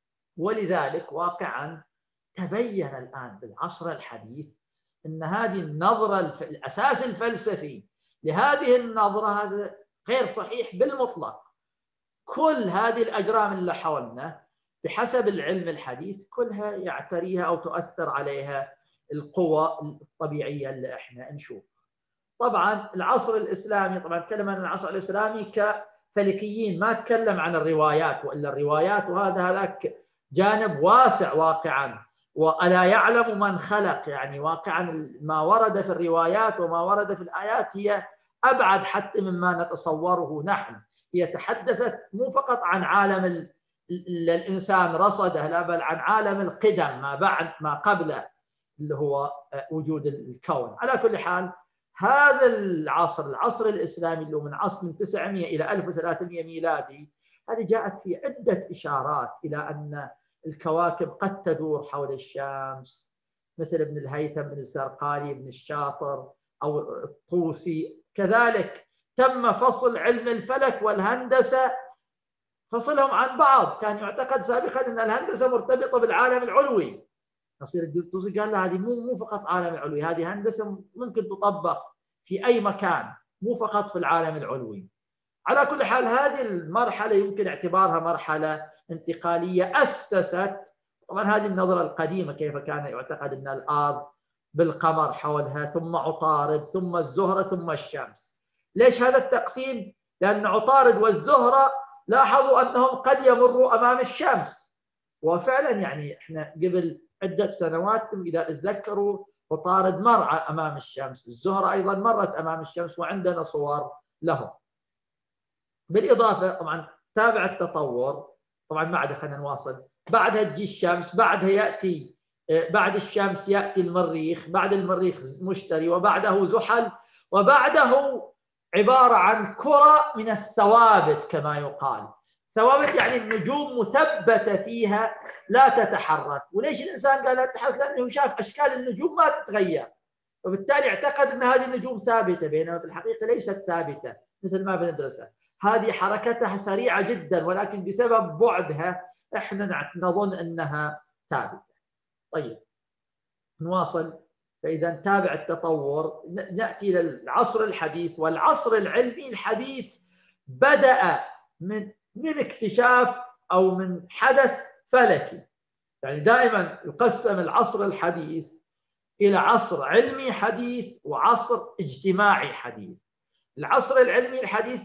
ولذلك واقعا تبين الآن بالعصر الحديث أن هذه النظرة الأساس الفلسفي لهذه النظرة هذا غير صحيح بالمطلق. كل هذه الأجرام اللي حولنا بحسب العلم الحديث كلها يعتريها أو تؤثر عليها القوى الطبيعية اللي احنا نشوفها. طبعا العصر الإسلامي، طبعا تكلم عن العصر الإسلامي كفلكيين، ما تكلم عن الروايات، وإلا الروايات هذاك جانب واسع واقعا، وألا يعلم من خلق، يعني واقعا ما ورد في الروايات وما ورد في الآيات هي أبعد حتى مما نتصوره نحن. هي تحدثت مو فقط عن عالم الإنسان رصده، لا بل عن عالم القدم ما بعد ما قبله اللي هو وجود الكون. على كل حال هذا العصر الإسلامي اللي هو من 900 إلى 1300 ميلادي، هذه جاءت في عدة إشارات إلى أن الكواكب قد تدور حول الشمس، مثل ابن الهيثم، ابن الزرقاني، ابن الشاطر أو الطوسي. كذلك تم فصل علم الفلك والهندسة، فصلهم عن بعض. كان يعتقد سابقا أن الهندسة مرتبطة بالعالم العلوي، نصير الدين الطوسي قال لا، هذه مو فقط عالم علوي، هذه هندسة ممكن تطبق في أي مكان، مو فقط في العالم العلوي. على كل حال هذه المرحلة يمكن اعتبارها مرحلة انتقالية أسست طبعا هذه النظرة القديمة، كيف كان يعتقد أن الأرض بالقمر حولها، ثم عطارد، ثم الزهرة، ثم الشمس. ليش هذا التقسيم؟ لأن عطارد والزهرة لاحظوا أنهم قد يمروا أمام الشمس، وفعلا يعني احنا قبل عدة سنوات إذا تذكروا عطارد مر أمام الشمس، الزهرة أيضا مرت أمام الشمس وعندنا صور لهم. بالإضافة طبعا تابع التطور، طبعا ما عاد خلينا نواصل، بعدها تجي الشمس، بعدها يأتي بعد الشمس يأتي المريخ، بعد المريخ مشتري، وبعده زحل، وبعده عبارة عن كرة من الثوابت كما يقال. ثوابت يعني النجوم مثبتة فيها لا تتحرك. وليش الإنسان قال لا تتحرك؟ لأنه شاف أشكال النجوم ما تتغير، وبالتالي اعتقد أن هذه النجوم ثابتة، بينما في الحقيقة ليست ثابتة مثل ما بندرسها. هذه حركتها سريعة جدا، ولكن بسبب بعدها احنا نظن أنها ثابتة. طيب نواصل. فإذا نتابع التطور نأتي إلى العصر الحديث. والعصر العلمي الحديث بدأ من اكتشاف أو من حدث فلكي. يعني دائما يقسم العصر الحديث إلى عصر علمي حديث وعصر اجتماعي حديث. العصر العلمي الحديث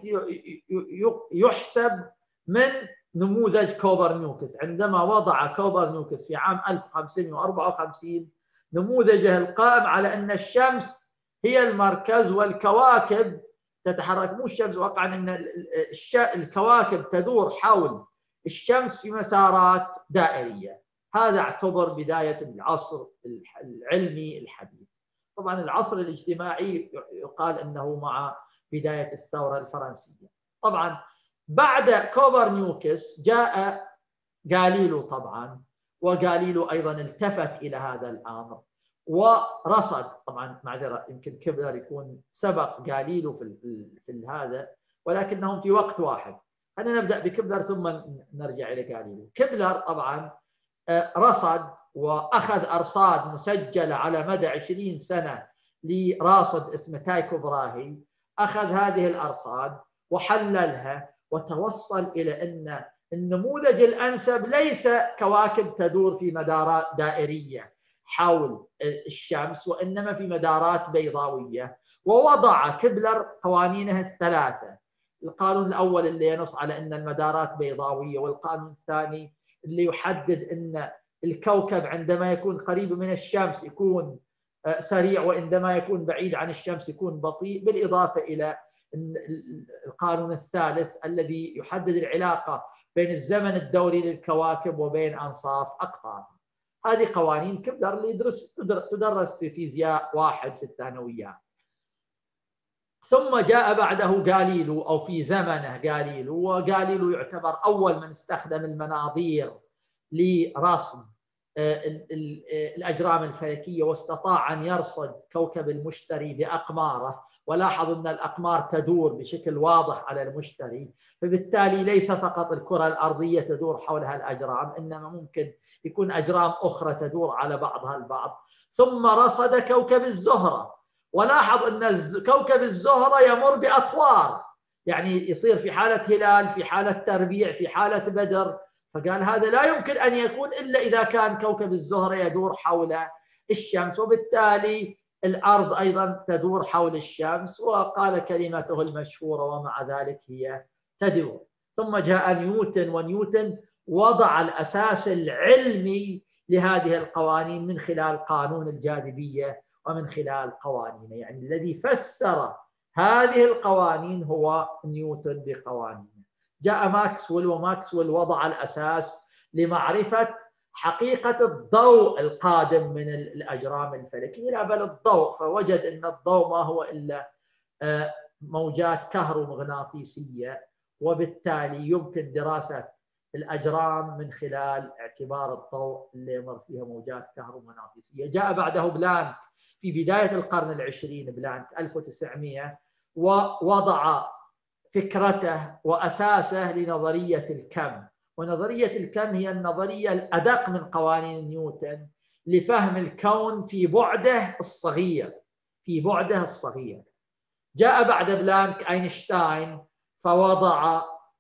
يحسب من نموذج كوبرنيكوس، عندما وضع كوبرنيكوس في عام 1554 نموذجه القائم على أن الشمس هي المركز والكواكب تتحرك، مو الشمس، وقعا أن الكواكب تدور حول الشمس في مسارات دائرية. هذا اعتبر بداية العصر العلمي الحديث. طبعا العصر الاجتماعي يقال أنه مع بداية الثورة الفرنسية. طبعا بعد كوبرنيكوس جاء غاليليو طبعا، وغاليليو أيضا التفت إلى هذا الأمر ورصد، طبعا معذرة يمكن كبلر يكون سبق غاليليو في هذا، ولكنهم في وقت واحد. خلينا نبدأ بكبلر ثم نرجع إلى غاليليو. كبلر طبعا رصد وأخذ أرصاد مسجلة على مدى 20 سنة لراصد اسمه تايكو براهي. أخذ هذه الأرصاد وحللها وتوصل إلى أن النموذج الأنسب ليس كواكب تدور في مدارات دائرية حول الشمس، وإنما في مدارات بيضاوية. ووضع كبلر قوانينه الثلاثة: القانون الأول اللي ينص على أن المدارات بيضاوية، والقانون الثاني اللي يحدد أن الكوكب عندما يكون قريب من الشمس يكون سريع، وعندما يكون بعيد عن الشمس يكون بطيء، بالإضافة إلى القانون الثالث الذي يحدد العلاقة بين الزمن الدوري للكواكب وبين أنصاف أقطارها. هذه قوانين كبلر اللي تدرس في فيزياء واحد في الثانويات. ثم جاء بعده غاليليو، أو في زمنه غاليليو، وغاليليو يعتبر أول من استخدم المناظير لرصد الأجرام الفلكية، واستطاع أن يرصد كوكب المشتري بأقماره. ولاحظ أن الأقمار تدور بشكل واضح على المشتري، فبالتالي ليس فقط الكرة الأرضية تدور حولها الأجرام، إنما ممكن يكون أجرام أخرى تدور على بعضها البعض. ثم رصد كوكب الزهرة، ولاحظ أن كوكب الزهرة يمر بأطوار، يعني يصير في حالة هلال، في حالة تربيع، في حالة بدر. فقال هذا لا يمكن أن يكون إلا إذا كان كوكب الزهرة يدور حول الشمس، وبالتالي الأرض أيضا تدور حول الشمس. وقال كلمته المشهورة: ومع ذلك هي تدور. ثم جاء نيوتن، ونيوتن وضع الأساس العلمي لهذه القوانين من خلال قانون الجاذبية ومن خلال قوانينه. يعني الذي فسر هذه القوانين هو نيوتن بقوانينه. جاء ماكسويل، وماكسويل وضع الأساس لمعرفة حقيقة الضوء القادم من الأجرام الفلكية، لا بل الضوء، فوجد أن الضوء ما هو إلا موجات كهرومغناطيسية، وبالتالي يمكن دراسة الأجرام من خلال اعتبار الضوء اللي يمر فيها موجات كهرومغناطيسية. جاء بعده بلانك في بداية القرن العشرين، بلانك 1900، ووضع فكرته وأساسه لنظرية الكم. ونظرية الكم هي النظرية الأدق من قوانين نيوتن لفهم الكون في بعده الصغير، في بعده الصغير. جاء بعد بلانك أينشتاين، فوضع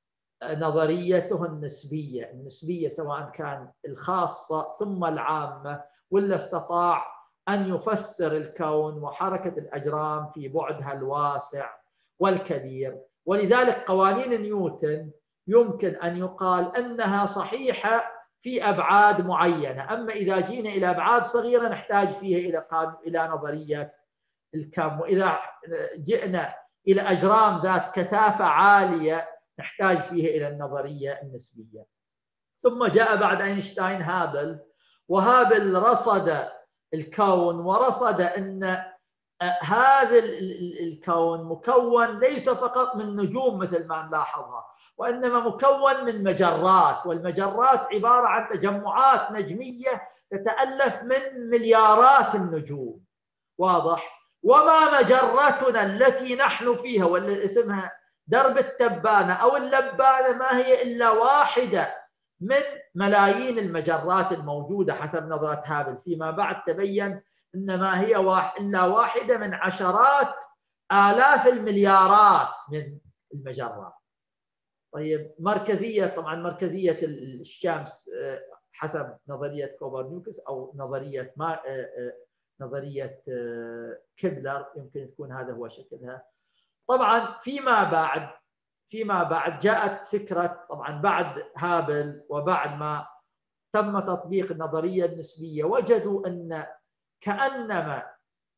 نظريته النسبية. النسبية سواء كان الخاصة ثم العامة، ولا استطاع أن يفسر الكون وحركة الأجرام في بعدها الواسع والكبير. ولذلك قوانين نيوتن يمكن أن يقال أنها صحيحة في أبعاد معينة، أما إذا جينا إلى أبعاد صغيرة نحتاج فيها إلى نظرية الكم، وإذا جئنا إلى أجرام ذات كثافة عالية نحتاج فيها إلى النظرية النسبية. ثم جاء بعد أينشتاين هابل، وهابل رصد الكون ورصد أن هذا الكون مكون ليس فقط من نجوم مثل ما نلاحظها، وإنما مكون من مجرات، والمجرات عبارة عن تجمعات نجمية تتألف من مليارات النجوم. واضح؟ وما مجرتنا التي نحن فيها، واللي اسمها درب التبانة أو اللبانة، ما هي إلا واحدة من ملايين المجرات الموجودة حسب نظرة هابل. فيما بعد تبين إن ما هي إلا واحدة من عشرات آلاف المليارات من المجرات. طيب مركزية، طبعا مركزية الشمس حسب نظرية كوبرنيكوس أو نظرية كيبلر يمكن تكون هذا هو شكلها. طبعا فيما بعد جاءت فكرة، طبعا بعد هابل وبعد ما تم تطبيق النظرية النسبية وجدوا أن كأنما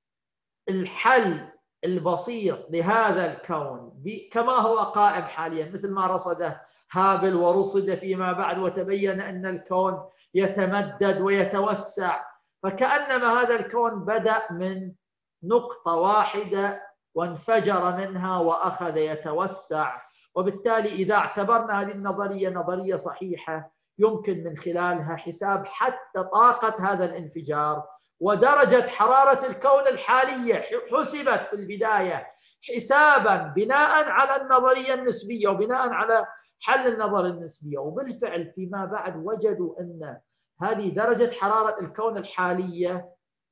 الحل البسيط لهذا الكون كما هو قائم حاليا مثل ما رصده هابل ورصد فيما بعد وتبين أن الكون يتمدد ويتوسع، فكأنما هذا الكون بدأ من نقطة واحدة وانفجر منها وأخذ يتوسع. وبالتالي إذا اعتبرنا هذه النظرية نظرية صحيحة يمكن من خلالها حساب حتى طاقة هذا الانفجار ودرجة حرارة الكون الحالية حسبت في البداية حسابا بناء على النظرية النسبية وبناء على حل النظرية النسبية. وبالفعل فيما بعد وجدوا أن هذه درجة حرارة الكون الحالية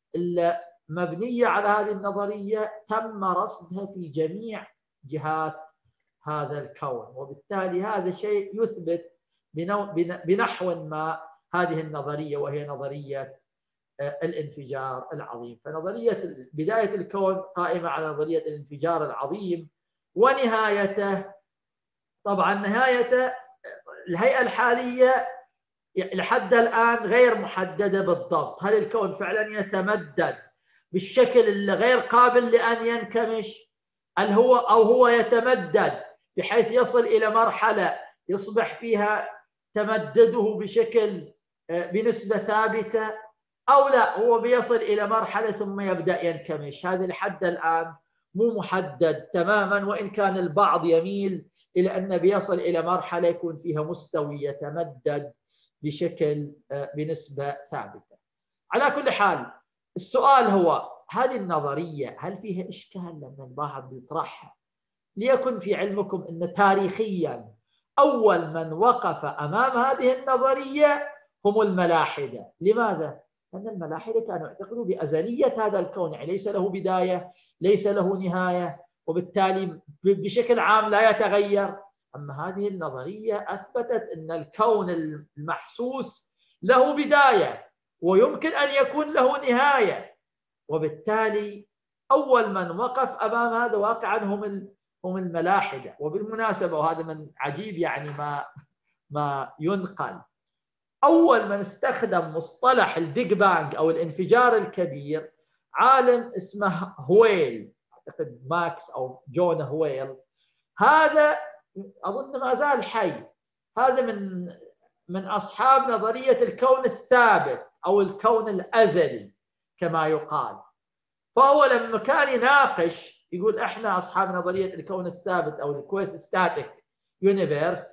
المبنية على هذه النظرية تم رصدها في جميع جهات هذا الكون، وبالتالي هذا شيء يثبت بنحو ما هذه النظرية وهي نظرية الانفجار العظيم. فنظرية بداية الكون قائمة على نظرية الانفجار العظيم ونهايته، طبعا نهايته الهيئة الحالية لحد الآن غير محددة بالضبط. هل الكون فعلا يتمدد بالشكل اللي غير قابل لأن ينكمش هو يتمدد بحيث يصل إلى مرحلة يصبح فيها تمدده بشكل بنسبة ثابتة، أو لا هو بيصل إلى مرحلة ثم يبدأ ينكمش؟ هذا لحد الآن مو محدد تماما، وإن كان البعض يميل إلى أنه بيصل إلى مرحلة يكون فيها مستوي يتمدد بشكل بنسبة ثابتة. على كل حال السؤال هو هذه النظرية هل فيها إشكال لما البعض يطرحها؟ ليكن في علمكم أن تاريخيا أول من وقف أمام هذه النظرية هم الملاحدة. لماذا؟ لأن الملاحدة كانوا يعتقدوا بأزلية هذا الكون، يعني ليس له بداية ليس له نهاية وبالتالي بشكل عام لا يتغير. أما هذه النظرية أثبتت أن الكون المحسوس له بداية ويمكن أن يكون له نهاية، وبالتالي أول من وقف أمام هذا واقعا هم الملاحدة. وبالمناسبة وهذا من عجيب يعني ما ينقل، أول من استخدم مصطلح البيج بانج أو الانفجار الكبير عالم اسمه هويل، أعتقد ماكس أو جون هويل. هذا أظن ما زال حي، هذا من أصحاب نظرية الكون الثابت أو الكون الأزلي كما يقال. فهو لما كان يناقش يقول إحنا أصحاب نظرية الكون الثابت أو الكويستاتيك يونيفيرس،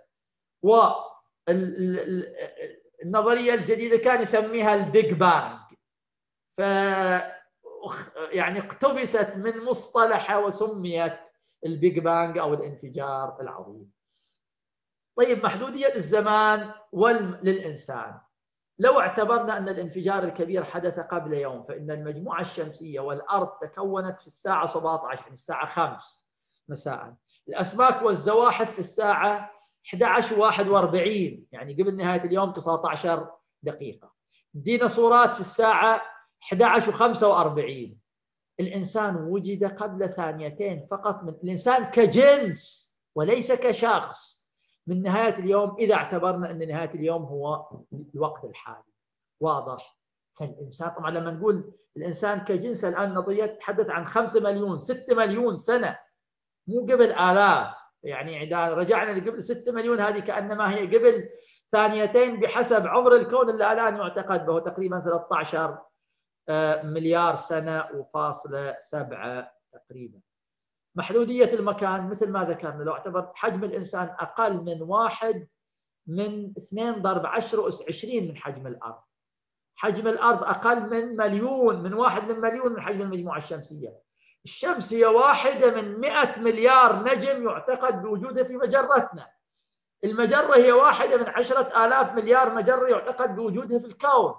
والنظرية الجديدة كان يسميها البيج بانج، ف يعني اقتبست من مصطلحه وسميت البيج بانج أو الانفجار العظيم. طيب محدودية الزمان للإنسان، لو اعتبرنا أن الانفجار الكبير حدث قبل يوم فإن المجموعة الشمسية والأرض تكونت في الساعة 17 يعني الساعة 5 مساء، الأسماك والزواحف في الساعة 11:41 يعني قبل نهاية اليوم 19 دقيقة، الديناصورات في الساعة 11:45. الإنسان وجد قبل ثانيتين فقط، من الإنسان كجنس وليس كشخص من نهاية اليوم، إذا اعتبرنا أن نهاية اليوم هو الوقت الحالي. واضح؟ فالإنسان طبعا لما نقول الإنسان كجنس الآن نظريات تتحدث عن 5 مليون 6 مليون سنة، مو قبل آلاف. يعني إذا رجعنا لقبل 6 مليون هذه كأنما هي قبل ثانيتين بحسب عمر الكون اللي الآن يعتقد به تقريبا 13 مليار سنة وفاصلة 7 تقريبا. محدودية المكان مثل ما ذكرنا، لو اعتبر حجم الإنسان أقل من 1 من 2 ضرب 10 أس 20 من حجم الأرض، حجم الأرض أقل من مليون، من 1 من مليون من حجم المجموعة الشمسية. الشمس هي واحدة من 100 مليار نجم يعتقد بوجودها في مجرتنا. المجرة هي واحدة من 10,000 مليار مجرة يعتقد بوجودها في الكون.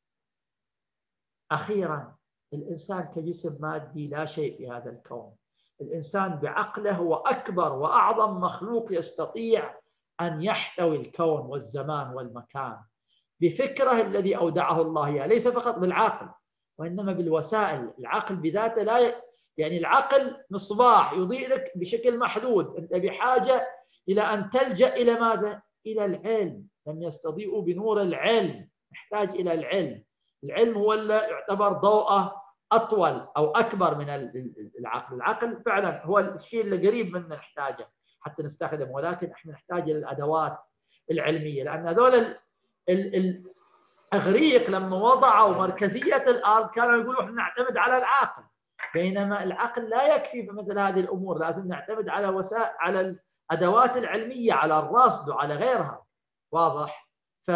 أخيرا الإنسان كجسم مادي لا شيء في هذا الكون، الإنسان بعقله هو أكبر وأعظم مخلوق يستطيع أن يحتوي الكون والزمان والمكان بفكره الذي أودعه الله إياه، ليس فقط بالعقل وإنما بالوسائل. العقل بذاته لا يعني العقل مصباح يضيء لك بشكل محدود، أنت بحاجة إلى أن تلجأ إلى ماذا؟ إلى العلم. لم يستضيئوا بنور العلم، نحتاج إلى العلم. العلم هو اللي يعتبر ضوءه أطول أو أكبر من العقل. العقل فعلا هو الشيء اللي قريب منا نحتاجه حتى نستخدمه، ولكن احنا نحتاج إلى الأدوات العلمية، لأن هذول الإغريق لما وضعوا مركزية الأرض كانوا يقولوا احنا نعتمد على العقل، بينما العقل لا يكفي بمثل هذه الأمور، لازم نعتمد على وسائل، على الأدوات العلمية، على الرصد وعلى غيرها. واضح؟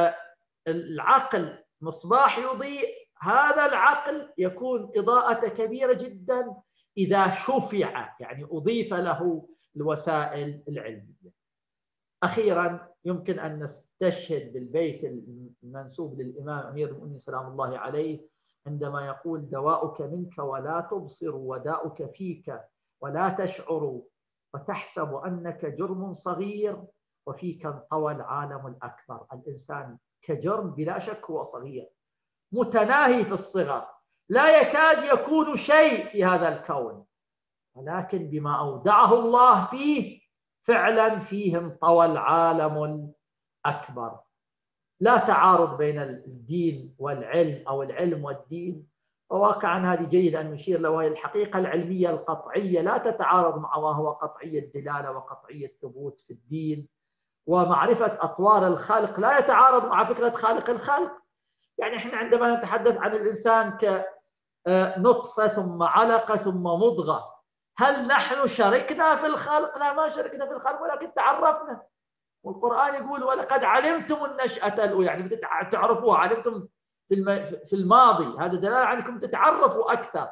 فالعقل مصباح يضيء، هذا العقل يكون إضاءته كبيرة جدا إذا شفع، يعني أضيف له الوسائل العلمية. أخيرا يمكن أن نستشهد بالبيت المنسوب للإمام أمير المؤمنين سلام الله عليه عندما يقول: دواؤك منك ولا تبصر، وداؤك فيك ولا تشعر، وتحسب أنك جرم صغير وفيك انطوى العالم الأكبر. الإنسان كجرم بلا شك هو صغير، متناهي في الصغر، لا يكاد يكون شيء في هذا الكون، ولكن بما أودعه الله فيه فعلا فيه انطوى العالم الأكبر. لا تعارض بين الدين والعلم أو العلم والدين، وواقعا هذه جيد أن نشير له، وهي الحقيقة العلمية القطعية لا تتعارض مع ما هو قطعي الدلالة وقطعي الثبوت في الدين. ومعرفة أطوار الخلق لا يتعارض مع فكرة خالق الخلق. يعني احنا عندما نتحدث عن الإنسان كنطفة ثم علقة ثم مضغة، هل نحن شاركنا في الخلق؟ لا، ما شاركنا في الخلق، ولكن تعرفنا. والقرآن يقول: ولقد علمتم النشأة الأولى، يعني تعرفوها، علمتم في الماضي، هذا دلالة على أنكم تتعرفوا أكثر.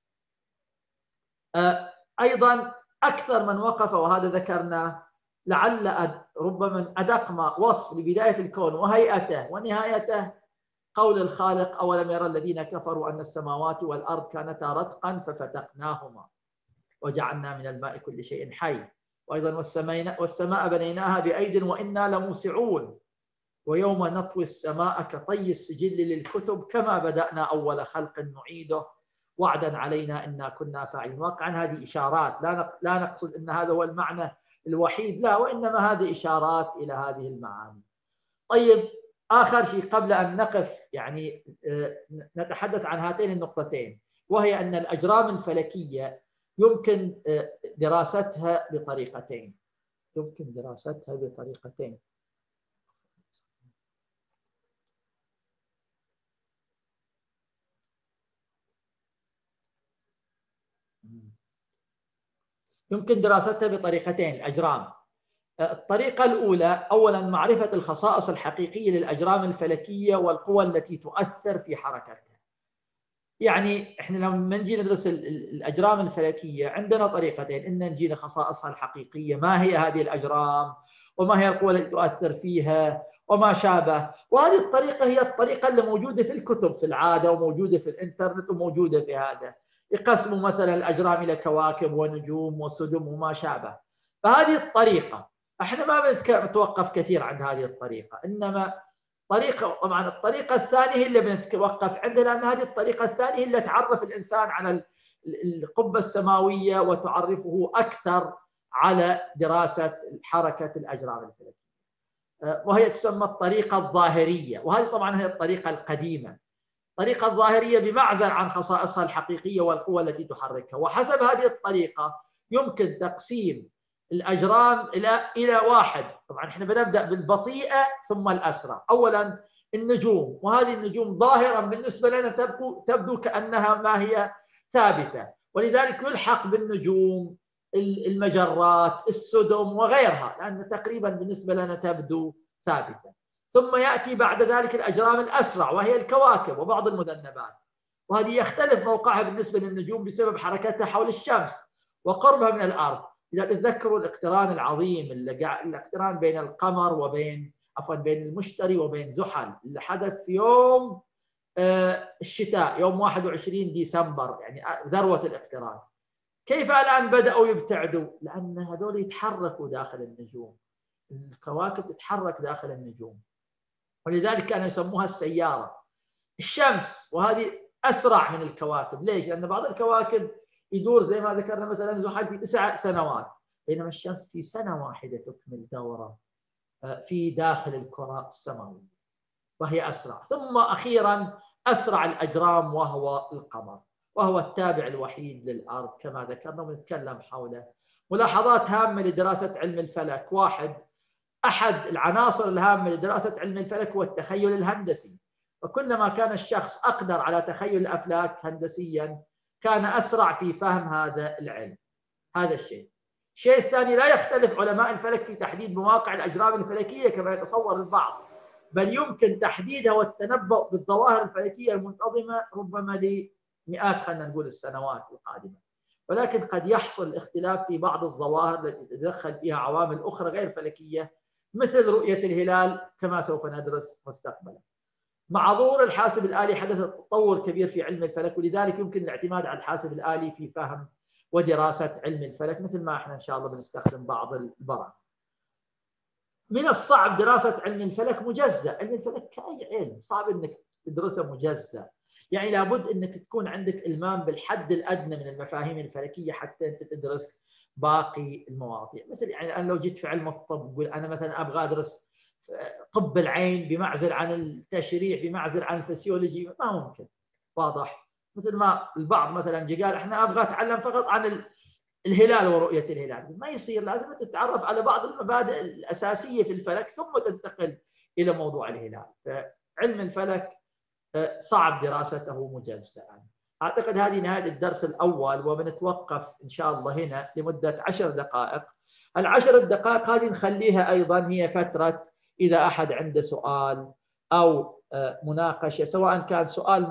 أيضا أكثر من وقف، وهذا ذكرناه، لعل ربما أدق ما وصف لبداية الكون وهيئته ونهايته قول الخالق: أولم يرى الذين كفروا أن السماوات والأرض كانتا رتقا ففتقناهما وجعلنا من الماء كل شيء حي. وأيضا والسماء بنيناها بأيد وإنا لموسعون، ويوم نطوي السماء كطي السجل للكتب كما بدأنا أول خلق نعيده وعدا علينا إنا كنا فاعلين. واقعا هذه إشارات، لا نقصد أن هذا هو المعنى الوحيد، لا، وإنما هذه إشارات إلى هذه المعاني. طيب، آخر شيء قبل أن نقف يعني نتحدث عن هاتين النقطتين، وهي أن الأجرام الفلكية يمكن دراستها بطريقتين. الأجرام. الطريقة الأولى أولا معرفة الخصائص الحقيقية للأجرام الفلكية والقوى التي تؤثر في حركتها. يعني احنا لما نجي ندرس الأجرام الفلكية عندنا طريقتين: إن نجينا خصائصها الحقيقية، ما هي هذه الأجرام وما هي القوى التي تؤثر فيها وما شابه. وهذه الطريقة هي الطريقة اللي موجودة في الكتب في العادة، وموجودة في الإنترنت، وموجودة في هذا. يقسموا مثلا الأجرام إلى كواكب ونجوم وسدم وما شابه. فهذه الطريقة احنا ما بنتوقف كثير عند هذه الطريقة، إنما طبعا الطريقة الثانية هي اللي بنتوقف عندها، لأن هذه الطريقة الثانية هي اللي تعرف الإنسان على القبة السماوية وتعرفه أكثر على دراسة حركة الأجرام الفلكية، وهي تسمى الطريقة الظاهرية. وهذه طبعا هي الطريقة القديمة. الطريقة الظاهرية بمعزل عن خصائصها الحقيقية والقوة التي تحركها. وحسب هذه الطريقة يمكن تقسيم الأجرام إلى واحد. طبعا احنا بنبدأ بالبطيئة ثم الأسرع. أولا النجوم، وهذه النجوم ظاهرا بالنسبة لنا تبدو كأنها ما هي ثابتة، ولذلك يلحق بالنجوم المجرات، السدم وغيرها، لأن تقريبا بالنسبة لنا تبدو ثابتة. ثم يأتي بعد ذلك الأجرام الأسرع وهي الكواكب وبعض المذنبات، وهذه يختلف موقعها بالنسبة للنجوم بسبب حركتها حول الشمس وقربها من الأرض. إذا تتذكروا الاقتران العظيم الاقتران بين القمر بين المشتري وبين زحل اللي حدث في يوم الشتاء، يوم 21 ديسمبر، يعني ذروة الاقتران. كيف الآن بدأوا يبتعدوا؟ لأن هذول يتحركوا داخل النجوم، الكواكب تتحرك داخل النجوم، ولذلك كانوا يسموها السيارة. الشمس وهذه أسرع من الكواكب، ليش؟ لأن بعض الكواكب يدور زي ما ذكرنا مثلا زحل في 9 سنوات، بينما الشمس في سنة واحدة تكمل دورة في داخل الكرة السماوية، وهي أسرع. ثم أخيرا أسرع الأجرام وهو القمر، وهو التابع الوحيد للأرض كما ذكرنا ونتكلم حوله. ملاحظات هامة لدراسة علم الفلك: واحد، أحد العناصر الهامة لدراسة علم الفلك هو التخيل الهندسي، وكلما كان الشخص أقدر على تخيل الأفلاك هندسيا كان أسرع في فهم هذا العلم. هذا الشيء. الشيء الثاني: لا يختلف علماء الفلك في تحديد مواقع الأجرام الفلكية كما يتصور البعض، بل يمكن تحديدها والتنبؤ بالظواهر الفلكية المنتظمة ربما لمئات، خلينا نقول، السنوات القادمة. ولكن قد يحصل الاختلاف في بعض الظواهر التي تتدخل فيها عوامل أخرى غير فلكية، مثل رؤية الهلال كما سوف ندرس مستقبلا. مع ظهور الحاسب الآلي حدث تطور كبير في علم الفلك، ولذلك يمكن الاعتماد على الحاسب الآلي في فهم ودراسة علم الفلك، مثل ما احنا إن شاء الله بنستخدم بعض البرامج. من الصعب دراسة علم الفلك مجزأ. علم الفلك كأي علم صعب أنك تدرسه مجزأ، يعني لابد أنك تكون عندك إلمام بالحد الأدنى من المفاهيم الفلكية حتى أنت تدرس باقي المواضيع. مثل يعني أنا لو جيت في علم الطب أقول أنا مثلا أبغى أدرس طب العين بمعزل عن التشريح، بمعزل عن الفسيولوجي، ما ممكن. واضح؟ مثل ما البعض مثلا قال احنا ابغى اتعلم فقط عن الهلال ورؤيه الهلال، ما يصير، لازم تتعرف على بعض المبادئ الاساسيه في الفلك ثم تنتقل الى موضوع الهلال. فعلم الفلك صعب دراسته مجزأ. اعتقد هذه نهايه الدرس الاول، وبنتوقف ان شاء الله هنا لمده 10 دقائق. ال10 دقائق هذه نخليها ايضا هي فتره إذا أحد عنده سؤال أو مناقشة، سواء كان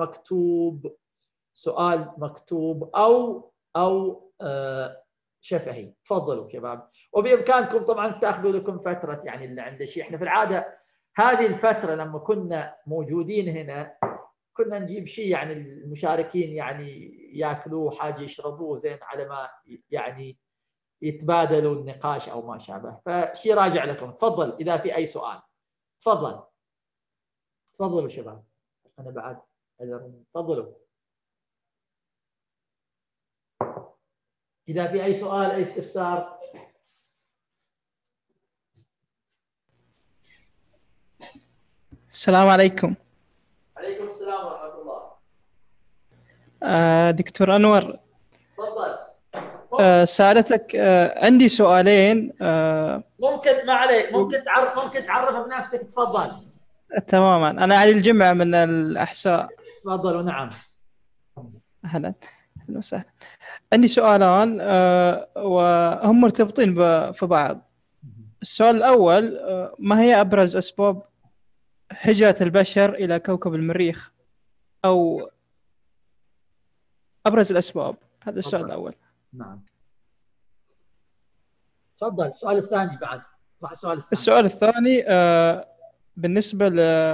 سؤال مكتوب أو شفهي. تفضلوا شباب، وبإمكانكم طبعا تأخذوا لكم فترة، يعني اللي عنده شيء. احنا في العادة هذه الفترة لما كنا موجودين هنا كنا نجيب شيء يعني المشاركين يعني ياكلوه، حاجة يشربوه زين، على ما يعني يتبادلوا النقاش أو ما شابه. فشيء راجع لكم. تفضل إذا في أي سؤال. تفضلوا شباب، أنا بعد تفضلوا إذا في أي سؤال أي استفسار. السلام عليكم. عليكم السلام ورحمة الله. دكتور أنور، تفضل. سألتك عندي سؤالين. ممكن ما عليك، ممكن تعرف بنفسك. تفضل. تماما، أنا علي الجمعة من الأحساء. تفضلوا. نعم. أهلا وسهلا. عندي سؤالان وهم مرتبطين في بعض. السؤال الأول: ما هي أبرز أسباب هجرة البشر إلى كوكب المريخ، أو أبرز الأسباب؟ هذا السؤال الأول. نعم. تفضل. السؤال الثاني بعد. السؤال الثاني بالنسبة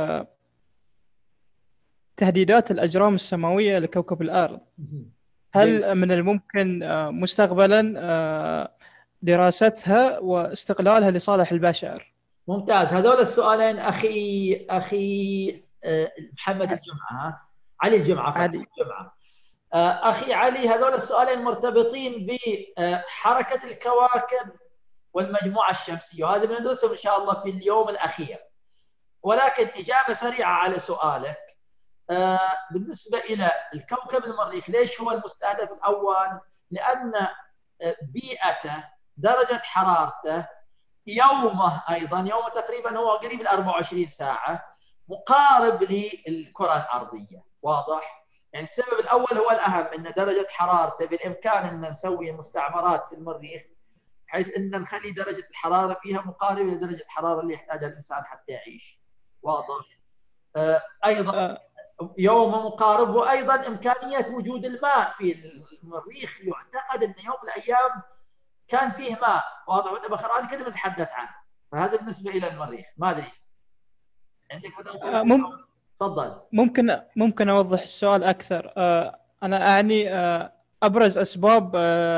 لتهديدات الأجرام السماوية لكوكب الأرض، هل من الممكن مستقبلا دراستها واستغلالها لصالح البشر؟ ممتاز. هذول السؤالين أخي محمد الجمعة، علي الجمعة. أخي علي، هذول السؤالين مرتبطين بحركة الكواكب والمجموعة الشمسية، وهذا بندرسهم إن شاء الله في اليوم الأخير. ولكن إجابة سريعة على سؤالك، بالنسبة إلى الكوكب المريخ ليش هو المستهدف الأول؟ لأن بيئته، درجة حرارته، يومه أيضا، يومه تقريبا هو قريب 24 ساعة، مقارب للكرة الأرضية. واضح؟ يعني السبب الأول هو الأهم، أن درجة حرارته بالإمكان أن نسوي مستعمرات في المريخ حيث أن نخلي درجة الحرارة فيها مقاربة لدرجة الحرارة اللي يحتاجها الإنسان حتى يعيش. واضح؟ أيضا يوم مقارب، وأيضا إمكانية وجود الماء في المريخ. يعتقد أن يوم من الأيام كان فيه ماء. واضح؟ والبخار هذه كلمة نتحدث عنه. فهذا بالنسبة إلى المريخ. ما أدري عندك تفضل. ممكن أوضح السؤال أكثر. أنا أعني أبرز أسباب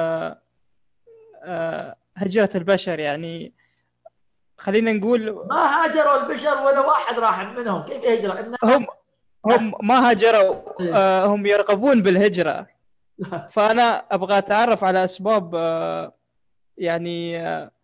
هجرة البشر، يعني خلينا نقول ما هاجروا البشر ولا واحد راح منهم، كيف يهجروا؟ إنما هم ما هاجروا، هم يرغبون بالهجرة. فأنا أبغى أتعرف على أسباب يعني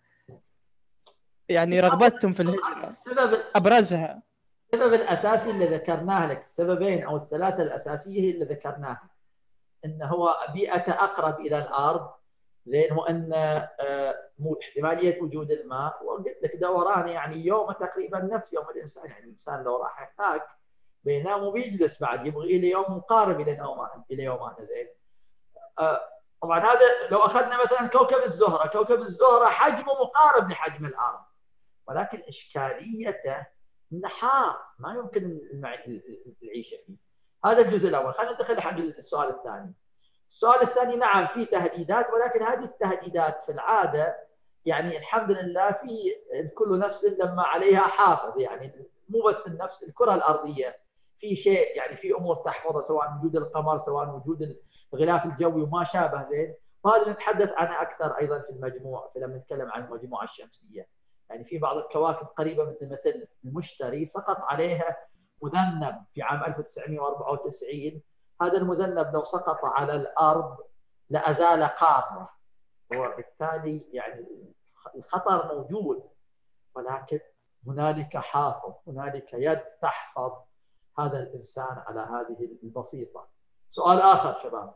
يعني رغبتهم في الهجرة، أبرزها. السبب الأساسي اللي ذكرناه لك، السببين أو الثلاثة الأساسية اللي ذكرناها، إن هو بيئة أقرب إلى الأرض، زين، وأن احتمالية وجود الماء، وقلت لك دوران يعني يوم تقريبا نفس يوم الإنسان، يعني الإنسان لو راح هناك بينام وبيجلس بعد يبغى إلى يوم مقارب إلى يومنا، زين. طبعا هذا لو أخذنا مثلا كوكب الزهرة، كوكب الزهرة حجمه مقارب لحجم الأرض، ولكن إشكاليته إنه حار، ما يمكن العيشة فيه. هذا الجزء الأول. خلينا ندخل حق السؤال الثاني. السؤال الثاني، نعم في تهديدات، ولكن هذه التهديدات في العادة يعني الحمد لله في كل نفس لما عليها حافظ، يعني مو بس النفس، الكرة الأرضية في شيء، يعني في أمور تحفظها، سواء وجود القمر، سواء وجود الغلاف الجوي وما شابه، زين. وهذا نتحدث عنه أكثر أيضا في المجموع لما نتكلم عن المجموعة الشمسية. يعني في بعض الكواكب قريبة مثل المشتري سقط عليها مذنب في عام 1994. هذا المذنب لو سقط على الأرض لأزال قارة، وبالتالي يعني الخطر موجود، ولكن هنالك حافظ، هنالك يد تحفظ هذا الإنسان على هذه البسيطة. سؤال آخر شباب.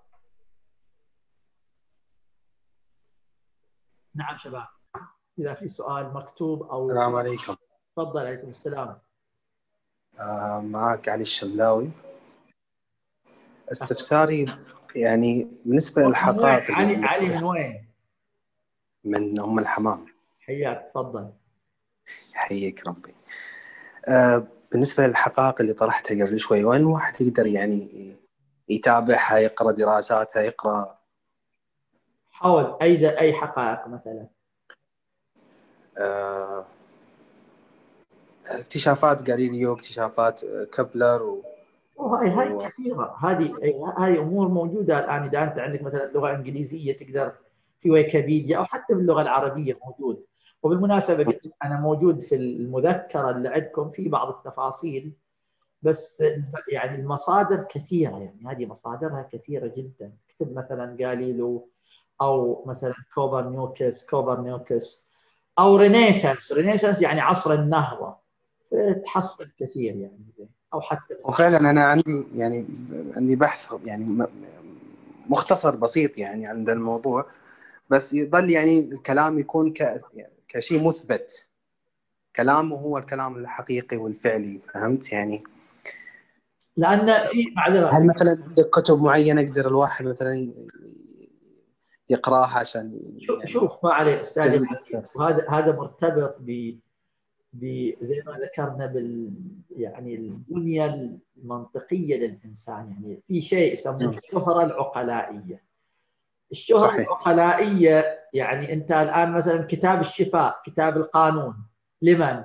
نعم شباب، إذا في سؤال مكتوب أو. السلام عليكم. تفضل. عليكم السلام. معك علي الشملاوي. استفساري يعني بالنسبة للحقائق. علي من وين؟ من أم الحمام. حياك، تفضل. حييك ربي. بالنسبة للحقائق اللي طرحتها قبل شوي، وين الواحد يقدر يعني يتابعها، يقرأ دراساتها، يقرأ حول أي حقائق مثلا؟ اكتشافات غاليليو، اكتشافات كبلر هاي كثيرة. هذه أمور موجودة الآن. إذا أنت عندك مثلا لغة إنجليزية تقدر في ويكيبيديا، أو حتى باللغة العربية موجود. وبالمناسبة قلت لك أنا موجود في المذكرة اللي عندكم في بعض التفاصيل، بس يعني المصادر كثيرة، يعني هذه مصادرها كثيرة جدا. اكتب مثلا غاليليو، أو مثلا كوبرنيكوس، أو رينيسانس يعني عصر النهضة، تحصل كثير يعني. أو حتى وفعلا أنا عندي بحث يعني مختصر بسيط يعني عند الموضوع، بس يظل يعني الكلام يكون كشيء مثبت، كلامه هو الكلام الحقيقي والفعلي، فهمت يعني؟ لأن في معذرة، هل مثلا عندك كتب معينة يقدر الواحد مثلا يقراها عشان يعني شوف ما عليه أستاذ، وهذا مرتبط زي ما ذكرنا يعني البنية المنطقية للإنسان. يعني في شيء يسموه الشهرة العقلائية. الشهرة صحيح. العقلائية يعني أنت الآن مثلا كتاب الشفاء، كتاب القانون، لمن؟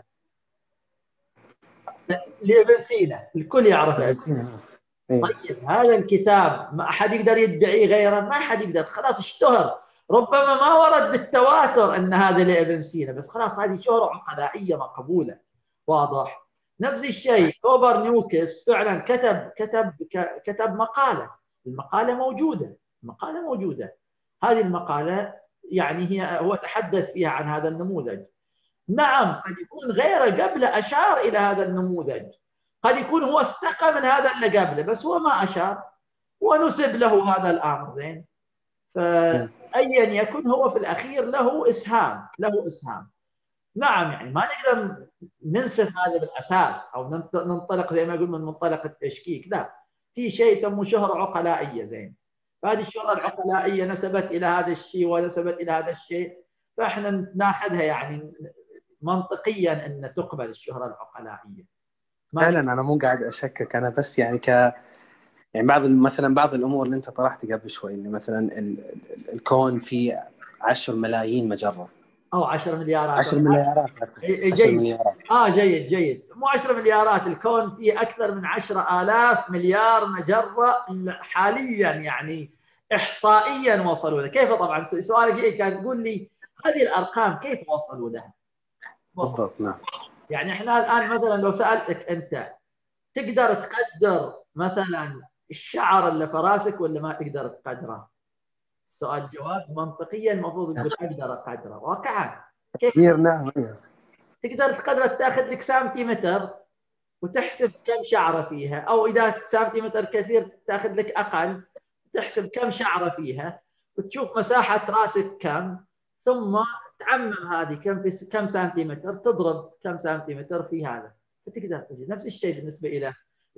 لابن سينا، الكل يعرفه. طيب هذا الكتاب ما أحد يقدر يدعي غيره، ما أحد يقدر، خلاص اشتهر. ربما ما ورد بالتواتر أن هذا لابن سينا، بس خلاص هذه شهرة عقلائية مقبولة. واضح؟ نفس الشيء كوبرنيكوس فعلا كتب مقالة. المقالة موجودة. هذه المقالة يعني هو تحدث فيها عن هذا النموذج. نعم قد يكون غيره قبله أشار إلى هذا النموذج، قد يكون هو استقى من هذا اللي قبله بس هو ما أشار ونسب له هذا الأمر، زين. فأيا يكن هو في الأخير له إسهام. نعم يعني ما نقدر ننسف هذا بالأساس أو ننطلق زي ما يقول من منطلق التشكيك، لا، في شيء يسموه شهرة عقلائية، زين. فهذه الشهرة العقلائية نسبت إلى هذا الشيء ونسبت إلى هذا الشيء، فإحنا ناخذها يعني منطقيا أن تقبل الشهرة العقلائية. فعلا أنا مو قاعد أشكك، أنا بس يعني يعني بعض الأمور اللي أنت طرحت قبل شوي، اللي مثلا الكون فيه 10 ملايين مجرة أو 10 مليارات. 10 مليارات. جيد. مو 10 مليارات، الكون فيه أكثر من 10,000 مليار مجرة حاليا، يعني احصائيا وصلوا له. كيف؟ طبعا سؤالك كان تقول لي هذه الارقام كيف وصلوا لها؟ بالضبط. نعم. يعني احنا الان مثلا لو سالتك انت تقدر تقدر مثلا الشعر اللي في راسك ولا ما تقدر تقدره؟ السؤال جواب منطقيا المفروض تقول اقدر اقدره. واقعا كيف؟ نعم. تقدر تقدره، تاخذ لك سنتيمتر وتحسب كم شعره فيها، او اذا سنتيمتر كثير تاخذ لك اقل تحسب كم شعره فيها وتشوف مساحه راسك كم، ثم تعمم هذه كم سنتيمتر، تضرب كم سنتيمتر في هذا فتقدر تجي. نفس الشيء بالنسبه الى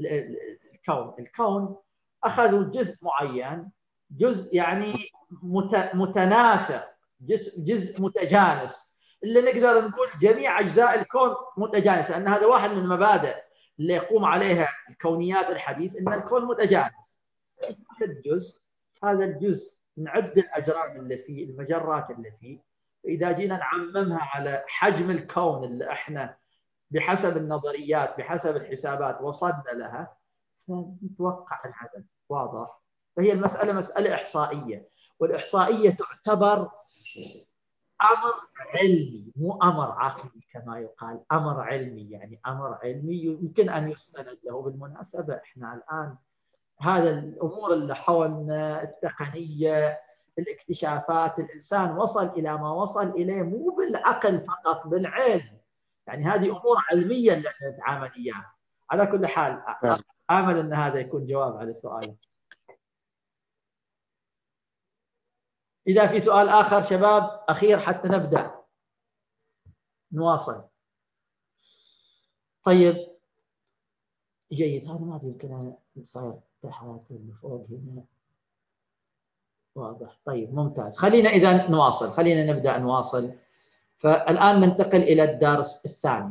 الكون اخذوا جزء معين، جزء يعني متناسق، جزء متجانس، اللي نقدر نقول جميع اجزاء الكون متجانسه، ان هذا واحد من المبادئ اللي يقوم عليها الكونيات الحديث، ان الكون متجانس. الجزء هذا الجزء نعد الاجرام اللي فيه، المجرات اللي فيه، فاذا جينا نعممها على حجم الكون اللي احنا بحسب النظريات بحسب الحسابات وصلنا لها، فنتوقع العدد واضح. فهي المساله مساله احصائيه، والاحصائيه تعتبر امر علمي مو امر عقلي كما يقال، امر علمي، يعني امر علمي يمكن ان يستند له. بالمناسبه احنا الان هذا الامور اللي حولنا، التقنيه، الاكتشافات، الانسان وصل الى ما وصل اليه مو بالعقل فقط، بالعلم. يعني هذه امور علميه اللي احنا نتعامل اياها. على كل حال امل ان هذا يكون جواب على سؤالك. اذا في سؤال اخر شباب اخير حتى نبدا نواصل. طيب جيد، هذا ما ادري يمكن صاير تحت اللي فوق هنا واضح. طيب ممتاز، خلينا اذا نواصل، خلينا نبدا نواصل. فالان ننتقل الى الدرس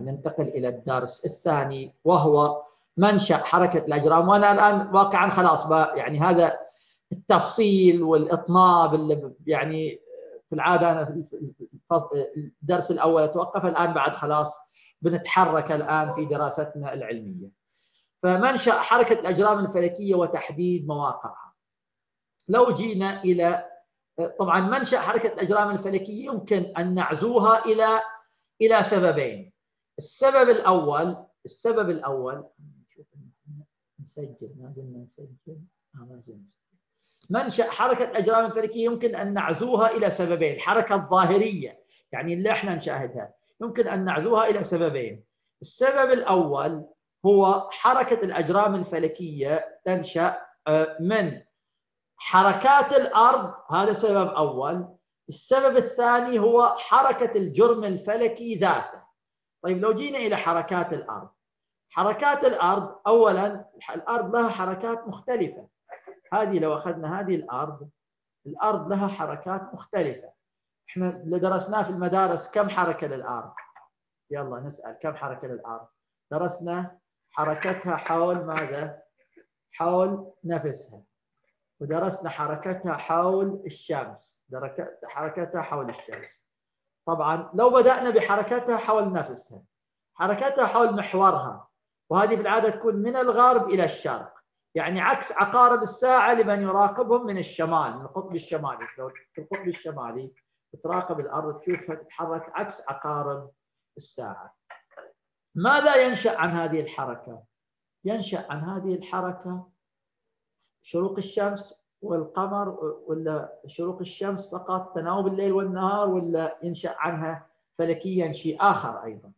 الثاني، وهو منشأ حركة الأجرام. وأنا الآن واقعا خلاص يعني هذا التفصيل والإطناب اللي يعني في العادة أنا في الدرس الأول أتوقف، الآن بعد خلاص بنتحرك الآن في دراستنا العلمية. فمنشأ حركة الأجرام الفلكية وتحديد مواقعها. لو جينا إلى طبعا منشأ حركة الأجرام الفلكية يمكن أن نعزوها إلى سببين. السبب الأول نشوف نسجل، ما زلنا نسجل، ما زلنا نسجل. منشأ حركة الأجرام الفلكية يمكن أن نعزوها إلى سببين. حركة ظاهرية يعني اللي احنا نشاهدها يمكن أن نعزوها إلى سببين. السبب الأول هو حركة الأجرام الفلكية تنشأ من حركات الأرض، هذا سبب أول. السبب الثاني هو حركة الجرم الفلكي ذاته. طيب لو جينا إلى حركات الأرض، حركات الأرض أولا الأرض لها حركات مختلفة. هذه لو أخذنا هذه الأرض لها حركات مختلفة. احنا اللي درسناه في المدارس كم حركة للأرض؟ يلا نسأل كم حركة للأرض؟ درسنا حركتها حول ماذا؟ حول نفسها. ودرسنا حركتها حول الشمس، حركتها حول الشمس. طبعا لو بدأنا بحركتها حول نفسها، حركتها حول محورها، وهذه بالعادة تكون من الغرب إلى الشرق، يعني عكس عقارب الساعة لمن يراقبهم من الشمال، من القطب الشمالي. لو في القطب الشمالي تراقب الأرض تشوفها تتحرك عكس عقارب الساعة. ماذا ينشأ عن هذه الحركة؟ ينشأ عن هذه الحركة شروق الشمس والقمر، ولا شروق الشمس فقط تناوب الليل والنهار، ولا ينشأ عنها فلكيا شيء آخر أيضا؟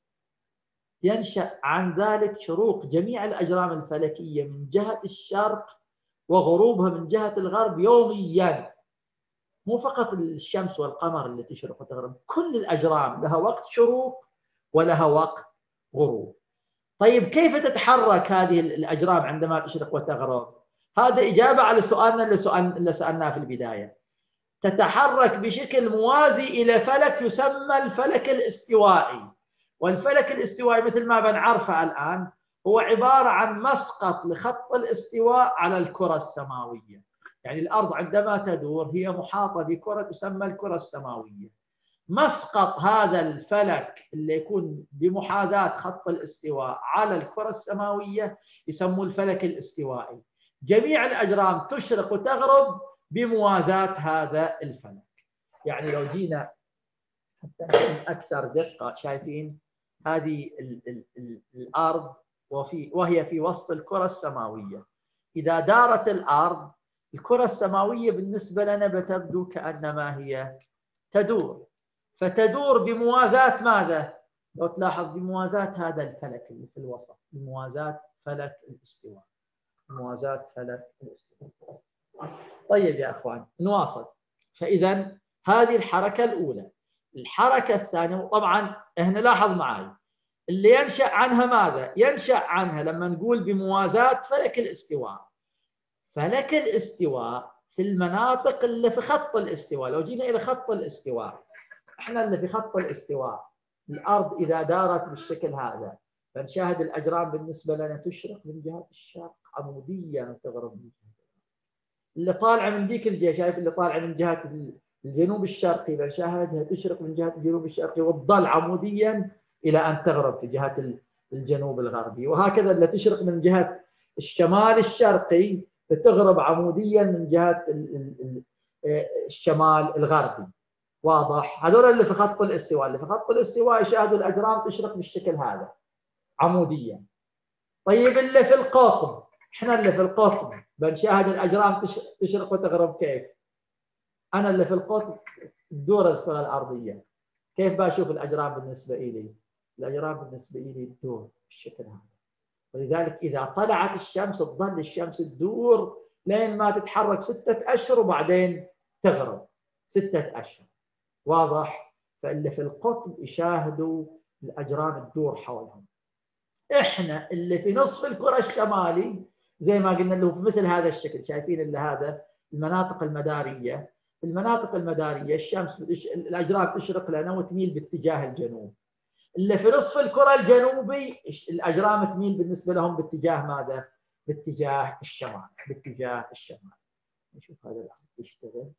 ينشأ عن ذلك شروق جميع الأجرام الفلكية من جهة الشرق وغروبها من جهة الغرب يوميا. مو فقط الشمس والقمر اللي تشرق وتغرب، كل الأجرام لها وقت شروق ولها وقت غروب. طيب كيف تتحرك هذه الأجرام عندما تشرق وتغرب؟ هذا إجابة على سؤالنا اللي سألناه في البداية. تتحرك بشكل موازي إلى فلك يسمى الفلك الاستوائي. والفلك الاستوائي مثل ما بنعرفه الآن هو عبارة عن مسقط لخط الاستواء على الكرة السماوية. يعني الأرض عندما تدور هي محاطة بكرة تسمى الكرة السماوية. مسقط هذا الفلك اللي يكون بمحاذاة خط الاستواء على الكرة السماوية يسموه الفلك الاستوائي. جميع الأجرام تشرق وتغرب بموازاة هذا الفلك. يعني لو جينا حتى نكون أكثر دقة، شايفين هذه الأرض وهي في وسط الكرة السماوية. إذا دارت الأرض، الكرة السماوية بالنسبة لنا بتبدو كأنما هي تدور، فتدور بموازاة ماذا؟ لو تلاحظ بموازاة هذا الفلك اللي في الوسط، بموازاة فلك الاستواء، بموازاة فلك الاستواء. طيب يا أخوان نواصل. فإذا هذه الحركة الأولى. الحركة الثانية، طبعا هنا لاحظ معي اللي ينشأ عنها ماذا؟ ينشأ عنها لما نقول بموازاة فلك الاستواء. فلك الاستواء في المناطق اللي في خط الاستواء. لو جينا إلى خط الاستواء، احنا اللي في خط الاستواء، الأرض إذا دارت بالشكل هذا فنشاهد الأجرام بالنسبة لنا تشرق من جهة الشرق عموديا وتغرب من جهة اللي طالعة من ذيك الجهة. شايف اللي طالعة من جهة الجنوب الشرقي بنشاهدها تشرق من جهة الجنوب الشرقي وتظل عموديا إلى أن تغرب في جهة الجنوب الغربي، وهكذا اللي تشرق من جهة الشمال الشرقي بتغرب عموديا من جهة الشمال الغربي. واضح؟ هذول اللي في خط الاستواء. اللي في خط الاستواء يشاهدوا الأجرام تشرق بالشكل هذا عموديا. طيب اللي في القطب، احنا اللي في القطب بنشاهد الأجرام تشرق وتغرب كيف؟ أنا اللي في القطب تدور الكرة الأرضية، كيف بشوف الأجرام بالنسبة إلي؟ الأجرام بالنسبة إلي تدور بالشكل هذا. ولذلك إذا طلعت الشمس تظل الشمس تدور لين ما تتحرك 6 أشهر وبعدين تغرب 6 أشهر. واضح؟ فاللي في القطب يشاهدوا الأجرام تدور حولهم. إحنا اللي في نصف الكرة الشمالي زي ما قلنا له في مثل هذا الشكل. شايفين اللي هذا المناطق المدارية. المناطق المدارية الشمس الأجرام تشرق لنا وتميل باتجاه الجنوب. اللي في نصف الكرة الجنوبي الأجرام تميل بالنسبة لهم باتجاه ماذا؟ باتجاه الشمال، باتجاه الشمال. نشوف هذا الأمر يشتغل.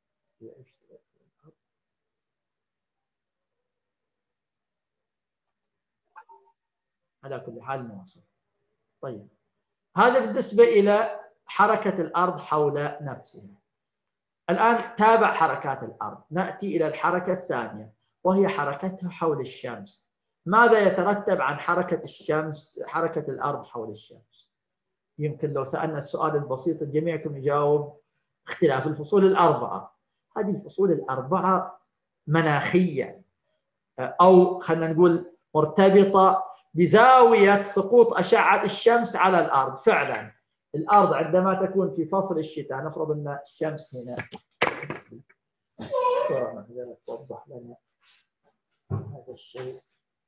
على كل حال نواصل. طيب هذا بالنسبة إلى حركة الأرض حول نفسها. الآن تابع حركات الأرض. نأتي إلى الحركة الثانية وهي حركتها حول الشمس. ماذا يترتب عن حركة الشمس، حركة الأرض حول الشمس؟ يمكن لو سألنا السؤال البسيط جميعكم يجاوب اختلاف الفصول الأربعة. هذه الفصول الأربعة مناخية أو خلينا نقول مرتبطة بزاوية سقوط أشعة الشمس على الأرض. فعلا الأرض عندما تكون في فصل الشتاء، نفرض أن الشمس هنا توضح لنا هذا الشيء.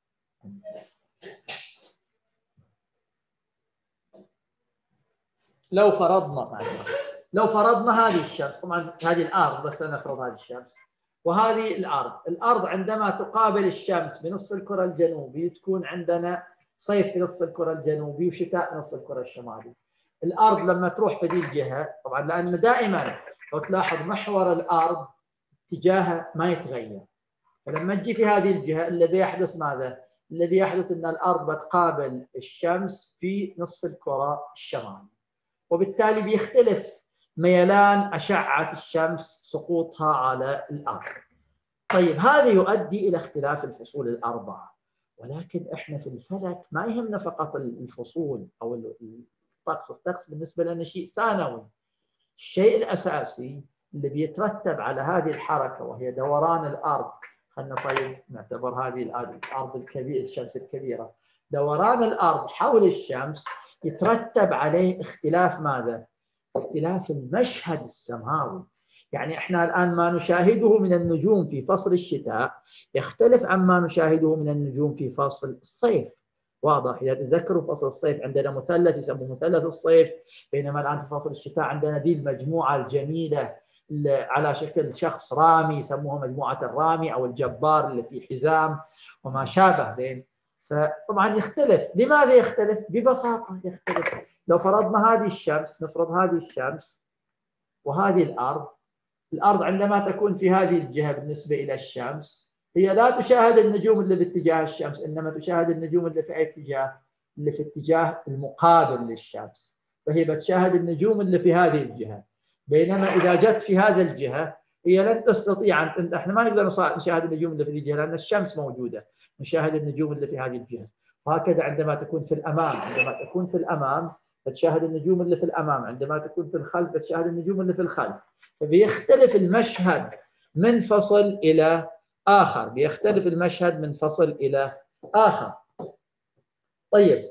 لو فرضنا هذه الشمس، طبعا هذه الأرض بس نفرض هذه الشمس وهذه الأرض عندما تقابل الشمس بنصف الكرة الجنوبي تكون عندنا صيف في نصف الكرة الجنوبي وشتاء في نصف الكرة الشمالي. الأرض لما تروح في ذي الجهة، طبعا لأن دائما لو تلاحظ محور الأرض اتجاهه ما يتغير، فلما تجي في هذه الجهة اللي بيحدث ماذا؟ اللي بيحدث أن الأرض بتقابل الشمس في نصف الكرة الشمالي، وبالتالي بيختلف ميلان أشعة الشمس سقوطها على الأرض. طيب هذا يؤدي إلى اختلاف الفصول الأربعة، ولكن إحنا في الفلك ما يهمنا فقط الفصول أو الطقس. الطقس بالنسبة لنا شيء ثانوي. الشيء الأساسي اللي بيترتب على هذه الحركة وهي دوران الأرض. خلنا طيب نعتبر هذه الأرض الكبيرة، الشمس الكبيرة. دوران الأرض حول الشمس يترتب عليه اختلاف ماذا؟ اختلاف المشهد السماوي. يعني احنا الآن ما نشاهده من النجوم في فصل الشتاء يختلف عما نشاهده من النجوم في فصل الصيف. واضح؟ إذا تذكروا فصل الصيف عندنا مثلث يسموه مثلث الصيف، بينما الآن في فصل الشتاء عندنا ذي المجموعة الجميلة على شكل شخص رامي يسموها مجموعة الرامي أو الجبار اللي في حزام وما شابه. زين، فطبعا يختلف. لماذا يختلف؟ ببساطة يختلف. لو فرضنا هذه الشمس، نفرض هذه الشمس وهذه الأرض عندما تكون في هذه الجهة بالنسبة إلى الشمس هي لا تشاهد النجوم اللي باتجاه الشمس، إنما تشاهد النجوم اللي في أي اتجاه؟ اللي في اتجاه المقابل للشمس. فهي بتشاهد النجوم اللي في هذه الجهة. بينما إذا جت في هذه الجهة هي لن تستطيع أن احنا ما نقدر نشاهد النجوم اللي في هذه الجهة لأن الشمس موجودة، نشاهد النجوم اللي في هذه الجهة. وهكذا عندما تكون في الأمام، عندما تكون في الأمام تشاهد النجوم اللي في الأمام، عندما تكون في الخلف تشاهد النجوم اللي في الخلف. فبيختلف المشهد من فصل إلى آخر، بيختلف المشهد من فصل إلى آخر. طيب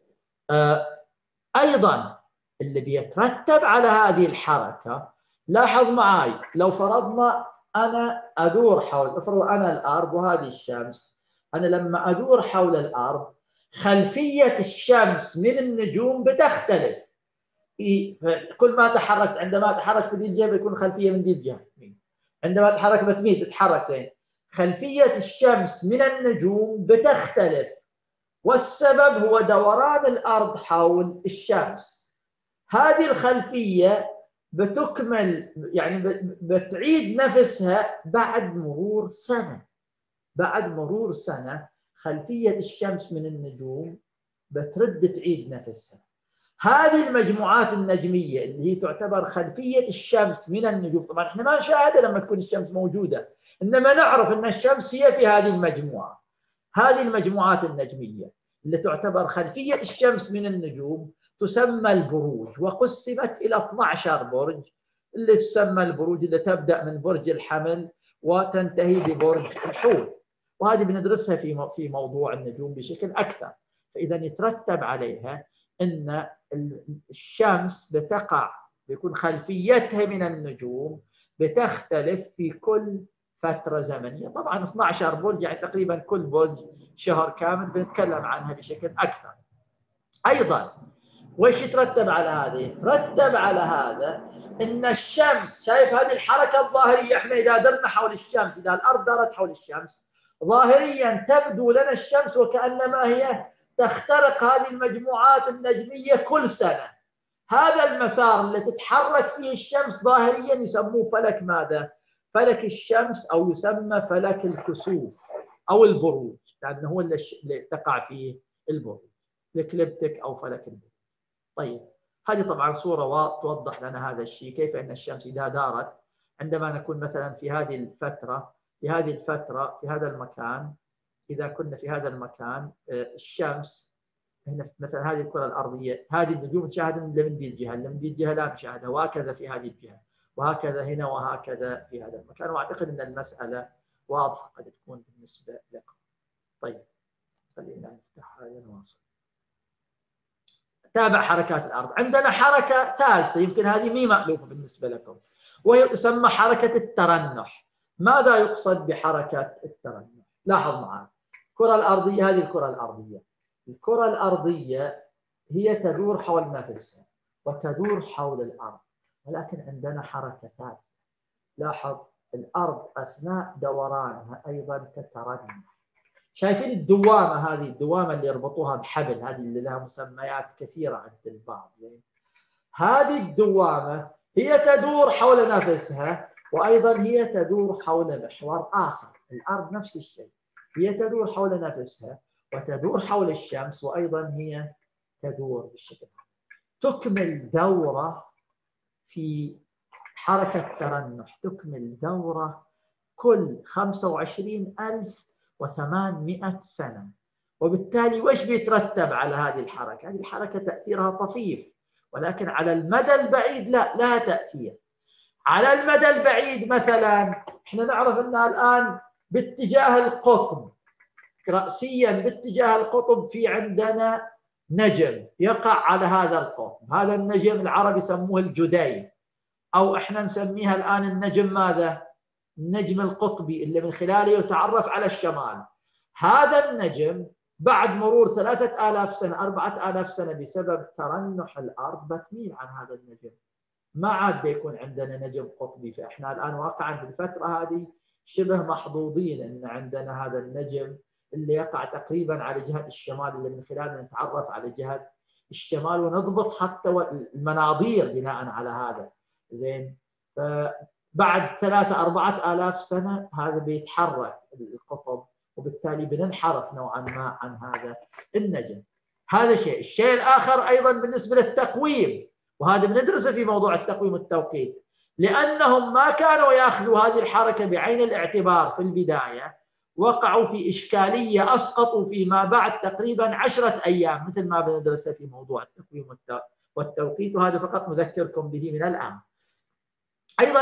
أيضا اللي بيترتب على هذه الحركة، لاحظ معي لو فرضنا أنا أدور حول، افرض أنا الأرض وهذه الشمس، أنا لما أدور حول الأرض خلفية الشمس من النجوم بتختلف. كل ما تحركت، عندما أتحرك في ذي الجهة بيكون خلفية من ذي الجهة، عندما أتحرك بتميل تتحرك فين؟ خلفية الشمس من النجوم بتختلف، والسبب هو دوران الأرض حول الشمس. هذه الخلفية بتكمل يعني بتعيد نفسها بعد مرور سنة. بعد مرور سنة خلفية الشمس من النجوم بترد تعيد نفسها. هذه المجموعات النجمية اللي هي تعتبر خلفية الشمس من النجوم، طبعا احنا ما نشاهدها لما تكون الشمس موجودة، إنما نعرف أن الشمس هي في هذه المجموعة. هذه المجموعات النجمية اللي تعتبر خلفية الشمس من النجوم تسمى البروج، وقسمت إلى 12 برج، اللي تسمى البروج اللي تبدأ من برج الحمل وتنتهي ببرج الحوت، وهذه بندرسها في موضوع النجوم بشكل أكثر. فإذا يترتب عليها أن الشمس بتقع، بيكون خلفيتها من النجوم بتختلف في كل فترة زمنية. طبعا 12 برج يعني تقريبا كل برج شهر كامل، بنتكلم عنها بشكل أكثر. أيضا وش يترتب على هذا؟ يترتب على هذا أن الشمس، شايف هذه الحركة الظاهرية، احنا إذا درنا حول الشمس، إذا الأرض دارت حول الشمس ظاهريا تبدو لنا الشمس وكأنما هي تخترق هذه المجموعات النجمية كل سنة. هذا المسار اللي تتحرك فيه الشمس ظاهريا يسموه فلك ماذا؟ فلك الشمس، أو يسمى فلك الكسوف أو البروج، لأنه هو اللي تقع فيه البروج، الإكليبتيك أو فلك البروج. طيب هذه طبعا صورة توضح لنا هذا الشيء، كيف أن الشمس إذا دارت، عندما نكون مثلا في هذه الفترة في هذا المكان، إذا كنا في هذا المكان الشمس هنا مثلا هذه الكرة الأرضية، هذه النجوم تشاهد من ذي الجهة، من ذي الجهة لا نشاهدها، وهكذا في هذه الجهة، وهكذا هنا، وهكذا في هذا المكان. وأعتقد أن المسألة واضحة قد تكون بالنسبة لكم. طيب خلينا نفتح هذا نواصل. تابع حركات الأرض. عندنا حركة ثالثة يمكن هذه مي مألوفة بالنسبة لكم، وهي تسمى حركة الترنح. ماذا يقصد بحركة الترنح؟ لاحظ معي الكرة الأرضية، هذه الكرة الأرضية. الكرة الأرضية هي تدور حول نفسها وتدور حول الأرض، ولكن عندنا حركة ثالثة. لاحظ الأرض أثناء دورانها أيضا تترنح. شايفين الدوامة هذه، الدوامة اللي يربطوها بحبل، هذه اللي لها مسميات كثيرة عند البعض زين. هذه الدوامة هي تدور حول نفسها، وأيضا هي تدور حول محور آخر. الأرض نفس الشيء، هي تدور حول نفسها وتدور حول الشمس، وأيضا هي تدور بالشكل هذا. تكمل دورة في حركة ترنح، تكمل دورة كل 25,800 سنة. وبالتالي وش بيترتب على هذه الحركة؟ هذه الحركة تأثيرها طفيف، ولكن على المدى البعيد لا، لها تأثير. على المدى البعيد مثلا احنا نعرف انها الآن باتجاه القطب، رأسيا باتجاه القطب في عندنا نجم يقع على هذا القطب. هذا النجم العرب يسموه الجدي، أو احنا نسميها الآن النجم ماذا؟ النجم القطبي، اللي من خلاله يتعرف على الشمال. هذا النجم بعد مرور 3000 سنة 4000 سنة بسبب ترنح الأرض بتميل عن هذا النجم، ما عاد بيكون عندنا نجم قطبي. فإحنا الآن واقعا في الفترة هذه شبه محظوظين أن عندنا هذا النجم اللي يقع تقريبا على جهة الشمال، اللي من خلاله نتعرف على جهة الشمال ونضبط حتى المناظير بناء على هذا زين. فبعد 3-4 آلاف سنة هذا بيتحرك القطب، وبالتالي بننحرف نوعا ما عن هذا النجم. هذا شيء. الشيء الآخر أيضا بالنسبة للتقويم، وهذا بندرسه في موضوع التقويم والتوقيت، لأنهم ما كانوا يأخذوا هذه الحركة بعين الاعتبار في البداية، وقعوا في إشكالية أسقطوا فيما بعد تقريبا 10 أيام، مثل ما بندرسه في موضوع التقويم والتوقيت، وهذا فقط نذكركم به من الآن. أيضا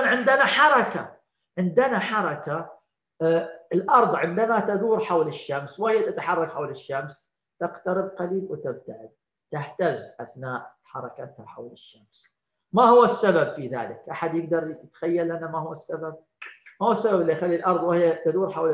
عندنا حركة الأرض عندما تدور حول الشمس وهي تتحرك حول الشمس تقترب قليل وتبتعد، تهتز أثناء حركتها حول الشمس. ما هو السبب في ذلك؟ أحد يقدر يتخيل لنا ما هو السبب؟ ما هو السبب اللي يخلي الأرض وهي تدور حول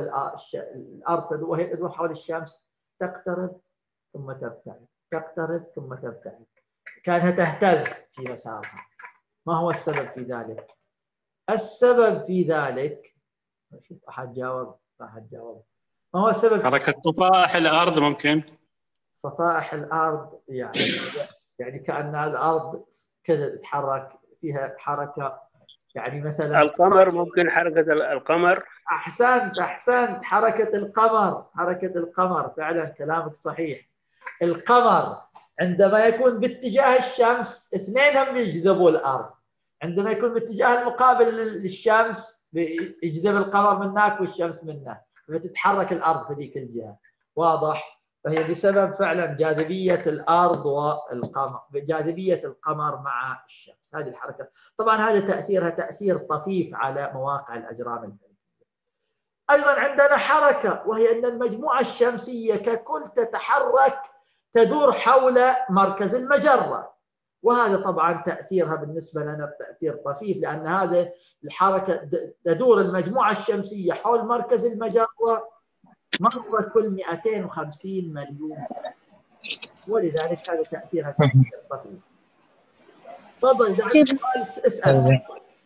وهي تدور حول الشمس تقترب ثم تبتعد، تقترب ثم تبتعد، كانها تهتز في مسارها؟ ما هو السبب في ذلك؟ السبب في ذلك أحد جاوب. ما هو السبب؟ حركة صفائح الأرض ممكن. صفائح الأرض يعني كأن الأرض كذا تتحرك، فيها حركة، يعني مثلا القمر، ممكن حركة القمر. أحسنت حركة القمر فعلا كلامك صحيح. القمر عندما يكون باتجاه الشمس اثنينهم يجذبوا الأرض، عندما يكون باتجاه المقابل للشمس يجذب القمر من هناك والشمس منه، فتتحرك الأرض في ذيك الجهة. واضح؟ فهي بسبب فعلا جاذبية الأرض والقمر، جاذبية القمر مع الشمس، هذه الحركة. طبعا هذا تأثيرها تأثير طفيف على مواقع الأجرام الفلكية. أيضا عندنا حركة، وهي أن المجموعة الشمسية ككل تتحرك تدور حول مركز المجرة، وهذا طبعا تأثيرها بالنسبة لنا تأثير طفيف، لأن هذا الحركة تدور المجموعة الشمسية حول مركز المجرة مرة كل 250 مليون سنة، ولذلك هذا تأثيرها تأثير طفيف. تفضل إذا عندك سؤال اسأل.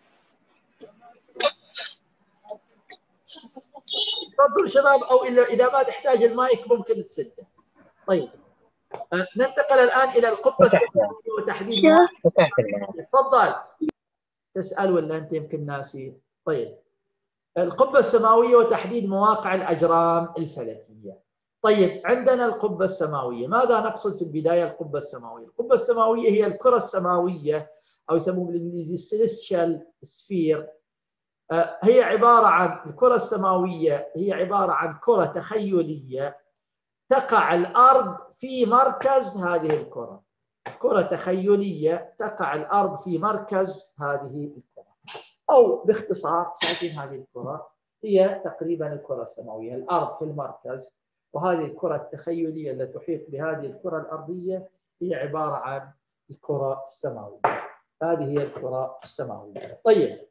تفضل شباب، أو إذا ما تحتاج المايك ممكن تسده. طيب ننتقل الآن إلى القبة السماوية وتحديد تفضل تسأل ولا أنت يمكن ناسي؟ طيب القبة السماوية وتحديد مواقع الأجرام الفلكية. طيب عندنا القبة السماوية، ماذا نقصد في البداية القبة السماوية؟ القبة السماوية هي الكرة السماوية، أو يسموه بالإنجليزي السيليستيال سفير. هي عبارة عن الكرة السماوية، هي عبارة عن كرة تخيلية تقع الأرض في مركز هذه الكرة، كرة تخيلية تقع الأرض في مركز هذه الكرة، أو باختصار شايفين هذه الكرة هي تقريبا الكرة السماوية، الأرض في المركز، وهذه الكرة التخيلية التي تحيط بهذه الكرة الأرضية هي عبارة عن الكرة السماوية. هذه هي الكرة السماوية. طيب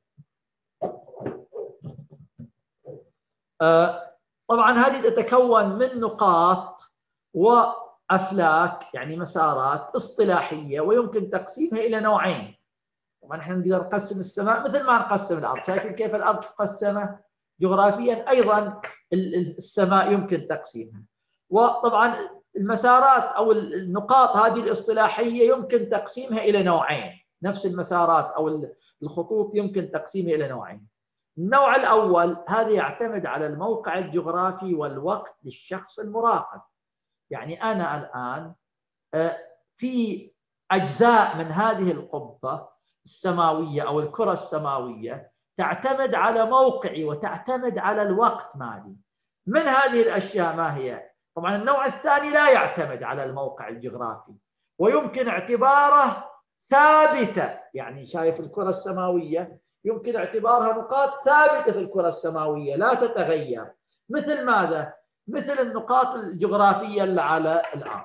طبعا هذه تتكون من نقاط وأفلاك، يعني مسارات اصطلاحية، ويمكن تقسيمها إلى نوعين. طبعا احنا نقدر نقسم السماء مثل ما نقسم الأرض، شايفين كيف الأرض مقسمة جغرافيا، أيضا السماء يمكن تقسيمها. وطبعا المسارات أو النقاط هذه الاصطلاحية يمكن تقسيمها إلى نوعين، نفس المسارات أو الخطوط يمكن تقسيمها إلى نوعين. النوع الأول هذا يعتمد على الموقع الجغرافي والوقت للشخص المراقب. يعني أنا الآن في أجزاء من هذه القبة السماوية أو الكرة السماوية تعتمد على موقعي وتعتمد على الوقت مالي. من هذه الأشياء ما هي؟ طبعا النوع الثاني لا يعتمد على الموقع الجغرافي ويمكن اعتباره ثابتة، يعني شايف الكرة السماوية يمكن اعتبارها نقاط ثابتة في الكرة السماوية لا تتغير. مثل ماذا؟ مثل النقاط الجغرافية اللي على الأرض.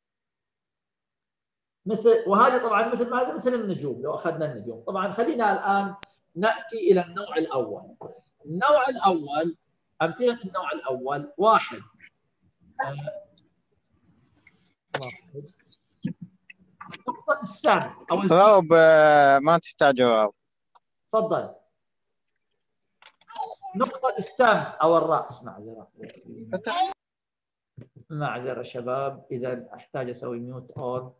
وهذه طبعا مثل ماذا؟ مثل النجوم. لو أخذنا النجوم، طبعا خلينا الآن نأتي إلى النوع الأول. النوع الأول، أمثلة النوع الأول: واحد نقطة السهم أو جواب ما تحتاج جواب. تفضل. نقطة السهم أو الرأس. معذرة شباب، إذا أحتاج أسوي ميوت أول.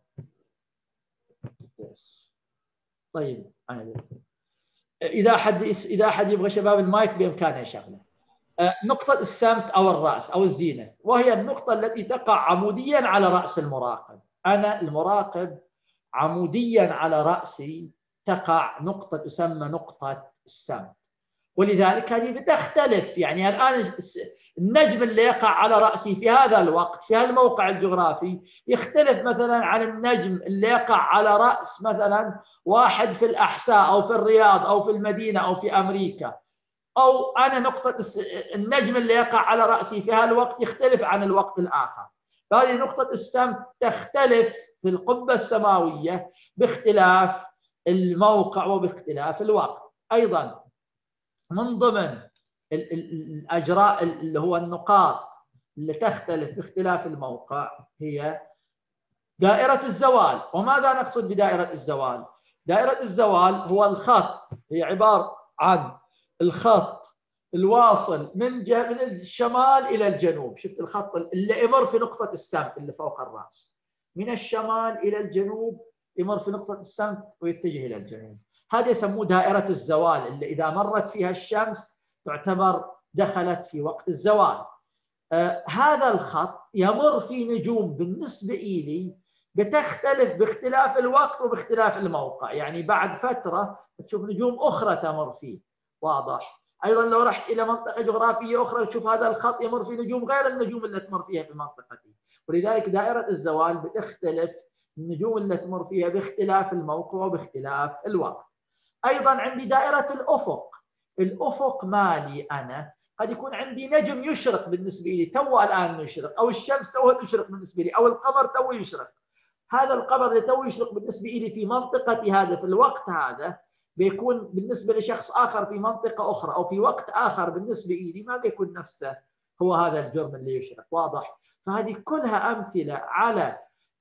طيب أنا إذا أحد يبغى شباب المايك بإمكانه يشغله. نقطة السمت أو الرأس أو الزينث، وهي النقطة التي تقع عموديا على رأس المراقب. أنا المراقب عموديا على رأسي تقع نقطة تسمى نقطة السمت. ولذلك هذه بتختلف، يعني الآن النجم اللي يقع على رأسي في هذا الوقت في هالموقع الجغرافي يختلف مثلا عن النجم اللي يقع على رأس مثلا واحد في الأحساء أو في الرياض أو في المدينة أو في أمريكا، أو أنا نقطة النجم اللي يقع على رأسي في هالوقت يختلف عن الوقت الآخر. فهذه نقطة السمت تختلف في القبة السماوية باختلاف الموقع وباختلاف الوقت. أيضا من ضمن الأجراء اللي هو النقاط اللي تختلف باختلاف الموقع هي دائرة الزوال. وماذا نقصد بدائرة الزوال؟ دائرة الزوال هو الخط، هي عبارة عن الخط الواصل من الشمال إلى الجنوب. شفت الخط اللي يمر في نقطة السمت اللي فوق الرأس، من الشمال إلى الجنوب يمر في نقطة السمت ويتجه إلى الجنوب. هذا يسموه دائرة الزوال، اللي إذا مرت فيها الشمس تعتبر دخلت في وقت الزوال. هذا الخط يمر في نجوم بالنسبة إلي بتختلف باختلاف الوقت وباختلاف الموقع، يعني بعد فترة تشوف نجوم أخرى تمر فيه، واضح؟ أيضا لو رحت إلى منطقة جغرافية أخرى تشوف هذا الخط يمر في نجوم غير النجوم اللي تمر فيها في منطقتي. ولذلك دائرة الزوال بتختلف النجوم اللي تمر فيها باختلاف الموقع وباختلاف الوقت. أيضا عندي دائرة الأفق. الأفق مالي أنا قد يكون عندي نجم يشرق بالنسبة لي تو الآن يشرق، أو الشمس تو تشرق بالنسبة لي، أو القمر تو يشرق. هذا القمر اللي تو يشرق بالنسبة لي في منطقتي هذا في الوقت هذا بيكون بالنسبة لشخص آخر في منطقة أخرى أو في وقت آخر بالنسبة لي ما بيكون نفسه هو هذا الجرم اللي يشرق، واضح؟ فهذه كلها أمثلة على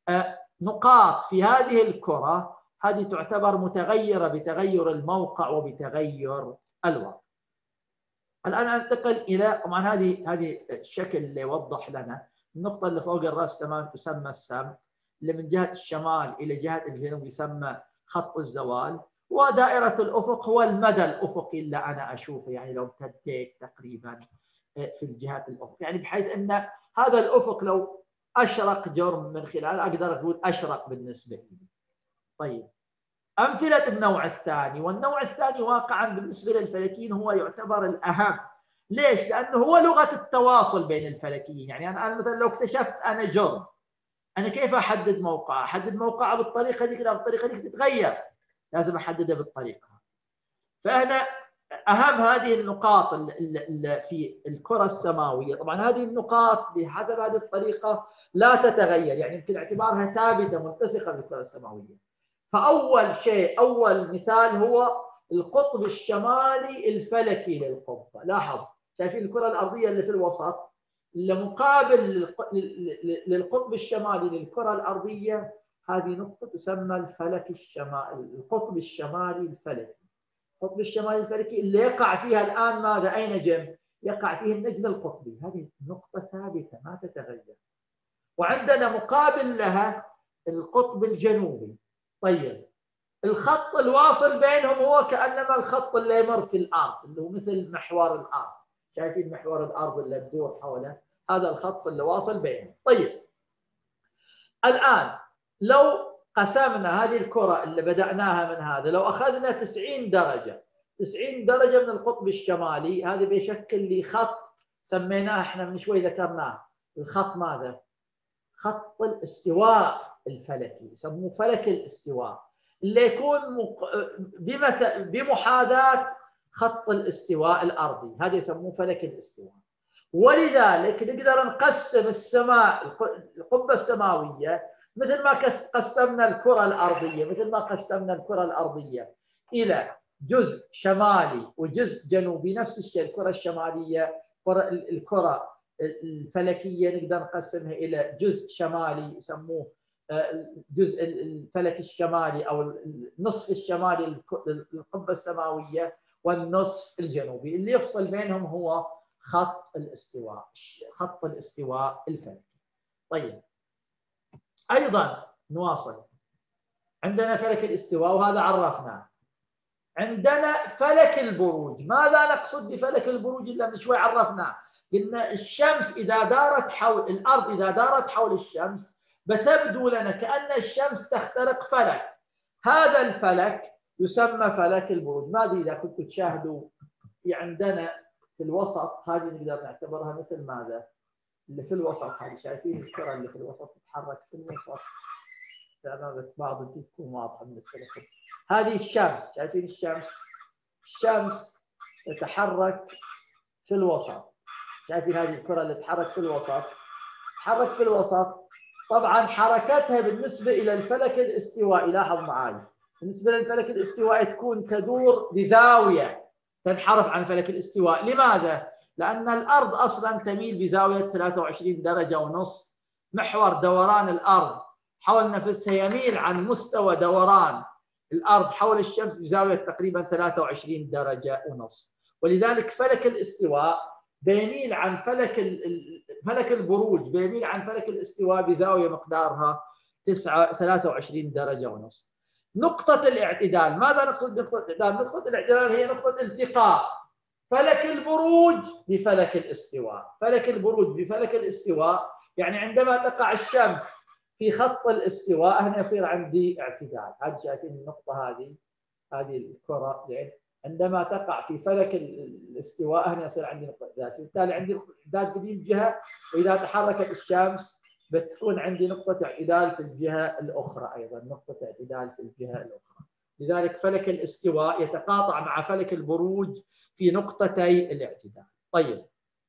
نقاط في هذه الكرة، هذه تعتبر متغيرة بتغير الموقع وبتغير الوقت. الآن أنتقل إلى طبعا هذه الشكل اللي يوضح لنا النقطة اللي فوق الرأس تمام تسمى السمت، اللي من جهة الشمال إلى جهة الجنوب يسمى خط الزوال، ودائرة الأفق هو المدى الأفقي اللي أنا أشوفه، يعني لو امتديت تقريبا في الجهات الأفق، يعني بحيث أن هذا الأفق لو أشرق جرم من خلاله أقدر أقول أشرق بالنسبة لي. طيب أمثلة النوع الثاني، والنوع الثاني واقعا بالنسبة للفلكيين هو يعتبر الأهم. ليش؟ لأنه هو لغة التواصل بين الفلكيين. يعني أنا مثلا لو اكتشفت أنا جرم، أنا كيف أحدد موقعه؟ أحدد موقعه بالطريقة دي كذا، بالطريقة دي تتغير، لازم أحددها بالطريقة. فأنا أهم هذه النقاط اللي في الكرة السماوية، طبعا هذه النقاط بحسب هذه الطريقة لا تتغير، يعني يمكن اعتبارها ثابتة ملتصقة بالكرة السماوية. فأول شيء، أول مثال هو القطب الشمالي الفلكي للقبة. لاحظ شايفين الكرة الأرضية اللي في الوسط اللي مقابل للقطب الشمالي للكرة الأرضية، هذه نقطة تسمى الفلك الشمالي، القطب الشمالي الفلكي. القطب الشمالي الفلكي اللي يقع فيها الآن ماذا؟ أي نجم؟ يقع فيه النجم القطبي. هذه نقطة ثابتة ما تتغير. وعندنا مقابل لها القطب الجنوبي. طيب الخط الواصل بينهم هو كأنما الخط اللي يمر في الأرض، اللي هو مثل محور الأرض. شايفين محور الأرض اللي تدور حوله؟ هذا الخط اللي واصل بينهم. طيب الآن لو قسمنا هذه الكرة اللي بدأناها من هذا، لو أخذنا 90 درجة، 90 درجة من القطب الشمالي، هذا بيشكل لي خط سميناه احنا من شوي ذكرناه، الخط ماذا؟ خط الاستواء الفلكي، يسموه فلك الاستواء، اللي يكون بمحاذاة خط الاستواء الأرضي، هذا يسموه فلك الاستواء. ولذلك نقدر نقسم السماء، القبة السماوية، مثل ما قسمنا الكرة الأرضية، مثل ما قسمنا الكرة الأرضية إلى جزء شمالي وجزء جنوبي، نفس الشيء الكرة الشمالية، الكرة الفلكية نقدر نقسمها إلى جزء شمالي يسموه الجزء الفلك الشمالي أو النصف الشمالي للقبة السماوية، والنصف الجنوبي اللي يفصل بينهم هو خط الاستواء، خط الاستواء الفلكي. طيب أيضا نواصل، عندنا فلك الاستواء وهذا عرفناه. عندنا فلك البروج. ماذا نقصد بفلك البروج؟ إلا من شوي عرفناه، قلنا الشمس إذا دارت حول الأرض، إذا دارت حول الشمس بتبدو لنا كأن الشمس تخترق فلك. هذا الفلك يسمى فلك البروج. ماذا إذا كنتم تشاهدوا في عندنا في الوسط، هذه نقدر نعتبرها مثل ماذا؟ اللي في الوسط هذه، شايفين الكرة اللي في الوسط تتحرك في الوسط؟ بعض تكون واضحة بالنسبة لكم. هذه الشمس، شايفين الشمس؟ الشمس تتحرك في الوسط. شايفين هذه الكرة اللي تتحرك في الوسط؟ تتحرك في الوسط. طبعا حركتها بالنسبة إلى الفلك الاستوائي، لاحظ معي، بالنسبة للفلك الاستوائي تكون تدور بزاوية، تنحرف عن فلك الاستواء. لماذا؟ لأن الأرض أصلا تميل بزاوية 23 درجة ونص. محور دوران الأرض حول نفسها يميل عن مستوى دوران الأرض حول الشمس بزاوية تقريبا 23 درجة ونص. ولذلك فلك الاستواء بيميل عن فلك البروج بيميل عن فلك الاستواء بزاوية مقدارها 23 درجة ونص. نقطة الاعتدال، ماذا نقصد بنقطة الاعتدال؟ نقطة الاعتدال هي نقطة التقاء فلك البروج بفلك الاستواء. فلك البروج بفلك الاستواء يعني عندما تقع الشمس في خط الاستواء هنا يصير عندي اعتدال. هذه شايفين النقطة هذه الكرة زين، عندما تقع في فلك الاستواء هنا يصير عندي نقطة اعتدال، بالتالي عندي نقطة اعتدال بدي الجهة، وإذا تحركت الشمس بتكون عندي نقطة اعتدال في الجهة الأخرى، أيضا نقطة اعتدال في الجهة الأخرى. لذلك فلك الاستواء يتقاطع مع فلك البروج في نقطتي الاعتدال. طيب،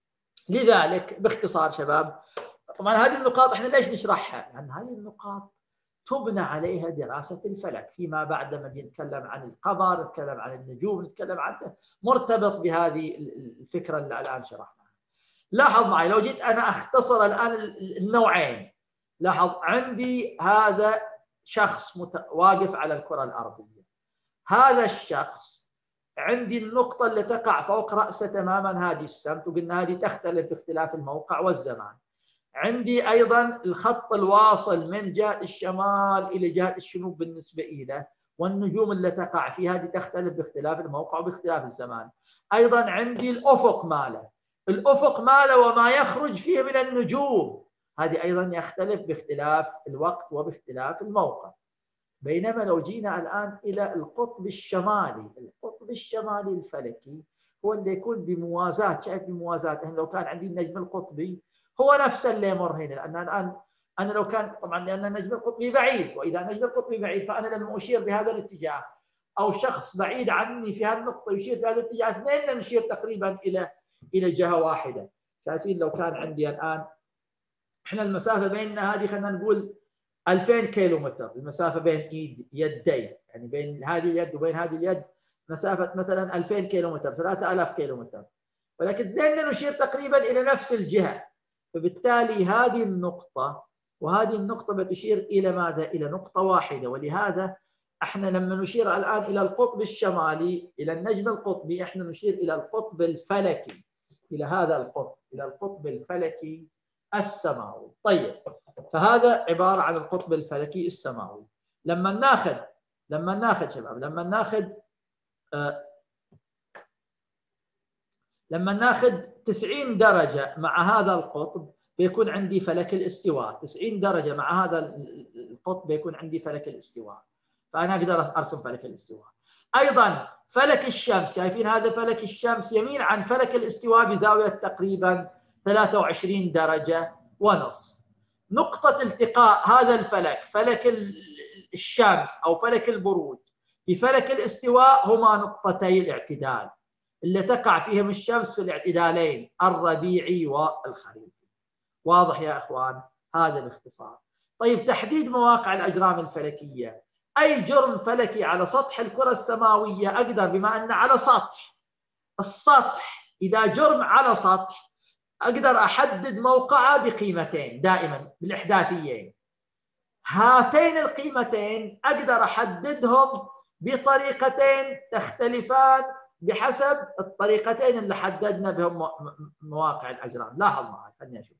لذلك باختصار شباب، طبعا هذه النقاط احنا ليش نشرحها؟ لأن هذه النقاط تبنى عليها دراسة الفلك فيما بعد، لما نتكلم عن القمر، نتكلم عن النجوم، نتكلم عن مرتبط بهذه الفكرة اللي الآن شرحناها. لاحظ معي، لو جيت أنا أختصر الآن النوعين، لاحظ عندي هذا شخص واقف على الكرة الأرضية. هذا الشخص عندي النقطة اللي تقع فوق رأسه تماما هذه السمت، وقلنا هذه تختلف باختلاف الموقع والزمان. عندي أيضا الخط الواصل من جهة الشمال إلى جهة الجنوب بالنسبة إليه، والنجوم اللي تقع فيها هذه تختلف باختلاف الموقع وباختلاف الزمان. أيضا عندي الأفق ماله، الأفق ماله وما يخرج فيه من النجوم، هذه أيضا يختلف باختلاف الوقت وباختلاف الموقع. بينما لو جينا الآن إلى القطب الشمالي، القطب الشمالي الفلكي هو اللي يكون بموازاة، شايف بموازاة، يعني لو كان عندي النجم القطبي هو نفس اللي يمر هنا، لأن الآن أنا لو كان طبعا لأن النجم القطبي بعيد، وإذا النجم القطبي بعيد فأنا لما أشير بهذا الاتجاه أو شخص بعيد عني في هالنقطة يشير في هذا الاتجاه، اثنين نشير تقريبا إلى جهة واحدة. شايفين لو كان عندي الآن احنا المسافة بيننا هذه خلينا نقول 2000 كيلو متر، المسافة بين يدي، يعني بين هذه اليد وبين هذه اليد مسافة مثلا 2000 كيلو متر، 3000 كيلو متر، ولكن اثنين نشير تقريبا إلى نفس الجهة. فبالتالي هذه النقطة وهذه النقطة بتشير إلى ماذا؟ إلى نقطة واحدة. ولهذا احنا لما نشير الآن إلى القطب الشمالي، إلى النجم القطبي، احنا نشير إلى القطب الفلكي، إلى هذا القطب، إلى القطب الفلكي السماوي. طيب، فهذا عبارة عن القطب الفلكي السماوي. لما ناخذ شباب، لما ناخذ 90 درجة مع هذا القطب بيكون عندي فلك الاستواء، 90 درجة مع هذا القطب بيكون عندي فلك الاستواء، فأنا أقدر أرسم فلك الاستواء. أيضا فلك الشمس، شايفين هذا فلك الشمس يميل عن فلك الاستواء بزاوية تقريبا 23 درجة ونصف. نقطة التقاء هذا الفلك، فلك الشمس أو فلك البروج بفلك الاستواء، هما نقطتي الاعتدال اللي تقع فيهم الشمس في الاعتدالين الربيعي والخريفي. واضح يا أخوان؟ هذا باختصار. طيب، تحديد مواقع الأجرام الفلكية. أي جرم فلكي على سطح الكرة السماوية أقدر، بما أن على سطح، السطح إذا جرم على سطح أقدر أحدد موقعه بقيمتين دائما بالإحداثيين. هاتين القيمتين أقدر أحددهم بطريقتين تختلفان بحسب الطريقتين اللي حددنا بهم مواقع الأجرام. لاحظ معي، خليني أشوف.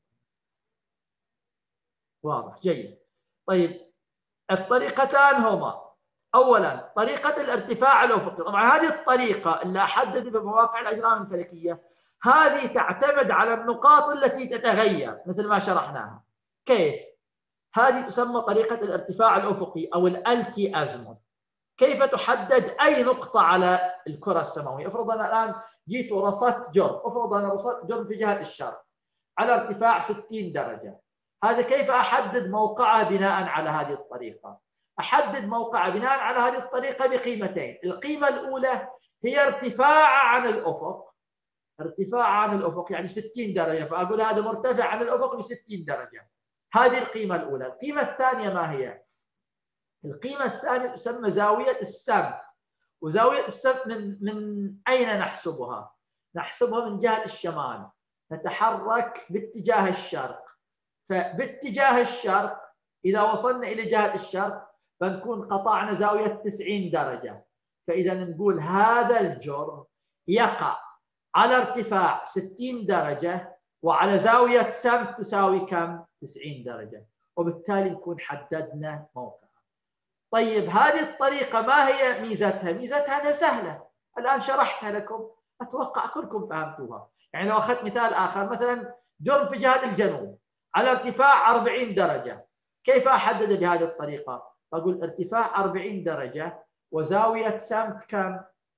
واضح؟ جيد. طيب، الطريقتان هما: أولا طريقة الارتفاع الأفقي. طبعا هذه الطريقة اللي أحدد بمواقع الأجرام الفلكية هذه تعتمد على النقاط التي تتغير مثل ما شرحناها. كيف؟ هذه تسمى طريقة الارتفاع الأفقي أو الألتي أزموث. كيف تحدد أي نقطة على الكرة السماوية؟ افرض أنا الآن جيت ورصدت جرم، افرض أنا رصدت جرم في جهة الشرق على ارتفاع 60 درجة. هذا كيف أحدد موقعه بناء على هذه الطريقة؟ أحدد موقعه بناء على هذه الطريقة بقيمتين. القيمة الأولى هي ارتفاع عن الأفق، ارتفاع عن الأفق يعني 60 درجة، فأقول هذا مرتفع عن الأفق ب 60 درجة. هذه القيمة الأولى. القيمة الثانية ما هي؟ القيمة الثانية تسمى زاوية السمت. وزاوية السمت من أين نحسبها؟ نحسبها من جهة الشمال، نتحرك باتجاه الشرق. فباتجاه الشرق إذا وصلنا إلى جهة الشرق فنكون قطعنا زاوية 90 درجة. فإذا نقول هذا الجرم يقع على ارتفاع 60 درجة وعلى زاوية سمت تساوي كم؟ 90 درجة، وبالتالي نكون حددنا موقعها. طيب هذه الطريقة ما هي ميزتها؟ ميزتها أنها سهلة، الآن شرحتها لكم، أتوقع كلكم فهمتوها. يعني لو أخذت مثال آخر، مثلا جرم في جهة الجنوب على ارتفاع 40 درجة، كيف أحدد بهذه الطريقة؟ أقول ارتفاع 40 درجة وزاوية سمت كم؟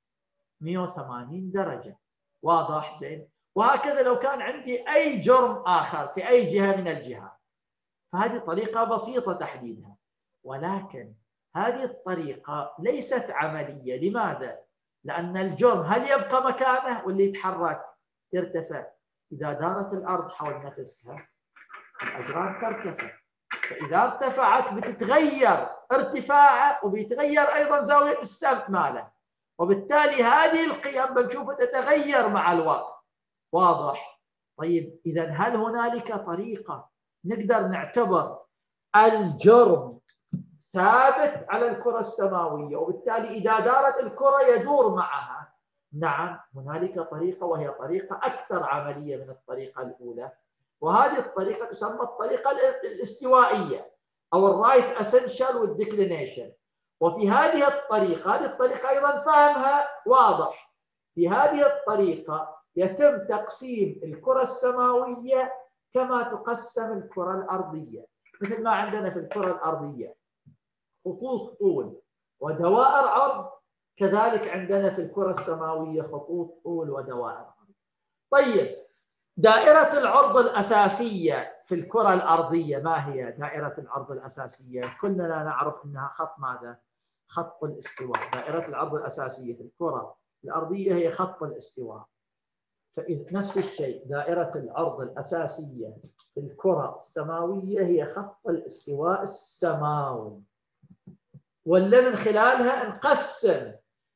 180 درجة. واضح؟ جيد. وهكذا لو كان عندي أي جرم آخر في أي جهة من الجهات، فهذه طريقة بسيطة تحديدها. ولكن هذه الطريقة ليست عملية. لماذا؟ لأن الجرم هل يبقى مكانه ولا يتحرك؟ يرتفع. إذا دارت الأرض حول نفسها الأجرام ترتفع، فإذا ارتفعت بتتغير ارتفاعه وبيتغير أيضا زاوية السمت ماله، وبالتالي هذه القيم بنشوفها تتغير مع الوقت. واضح؟ طيب إذا هل هنالك طريقة نقدر نعتبر الجرم ثابت على الكرة السماوية وبالتالي إذا دارت الكرة يدور معها؟ نعم، هنالك طريقة، وهي طريقة أكثر عملية من الطريقة الأولى، وهذه الطريقة تسمى الطريقة الاستوائية أو الرايت اسنشال والديكلينيشن. وفي هذه الطريقة أيضا فهمها واضح. في هذه الطريقة يتم تقسيم الكرة السماوية كما تقسم الكرة الأرضية. مثل ما عندنا في الكرة الأرضية خطوط طول ودوائر عرض، كذلك عندنا في الكرة السماوية خطوط طول ودوائر عرض. طيب دائرة العرض الأساسية في الكرة الأرضية ما هي؟ دائرة العرض الأساسية كلنا نعرف أنها خط ماذا؟ خط الاستواء. دائرة العرض الأساسية في الكرة الأرضية هي خط الاستواء. فإذا نفس الشيء دائرة العرض الأساسية في الكرة السماوية هي خط الاستواء السماوي، واللي من خلالها نقسم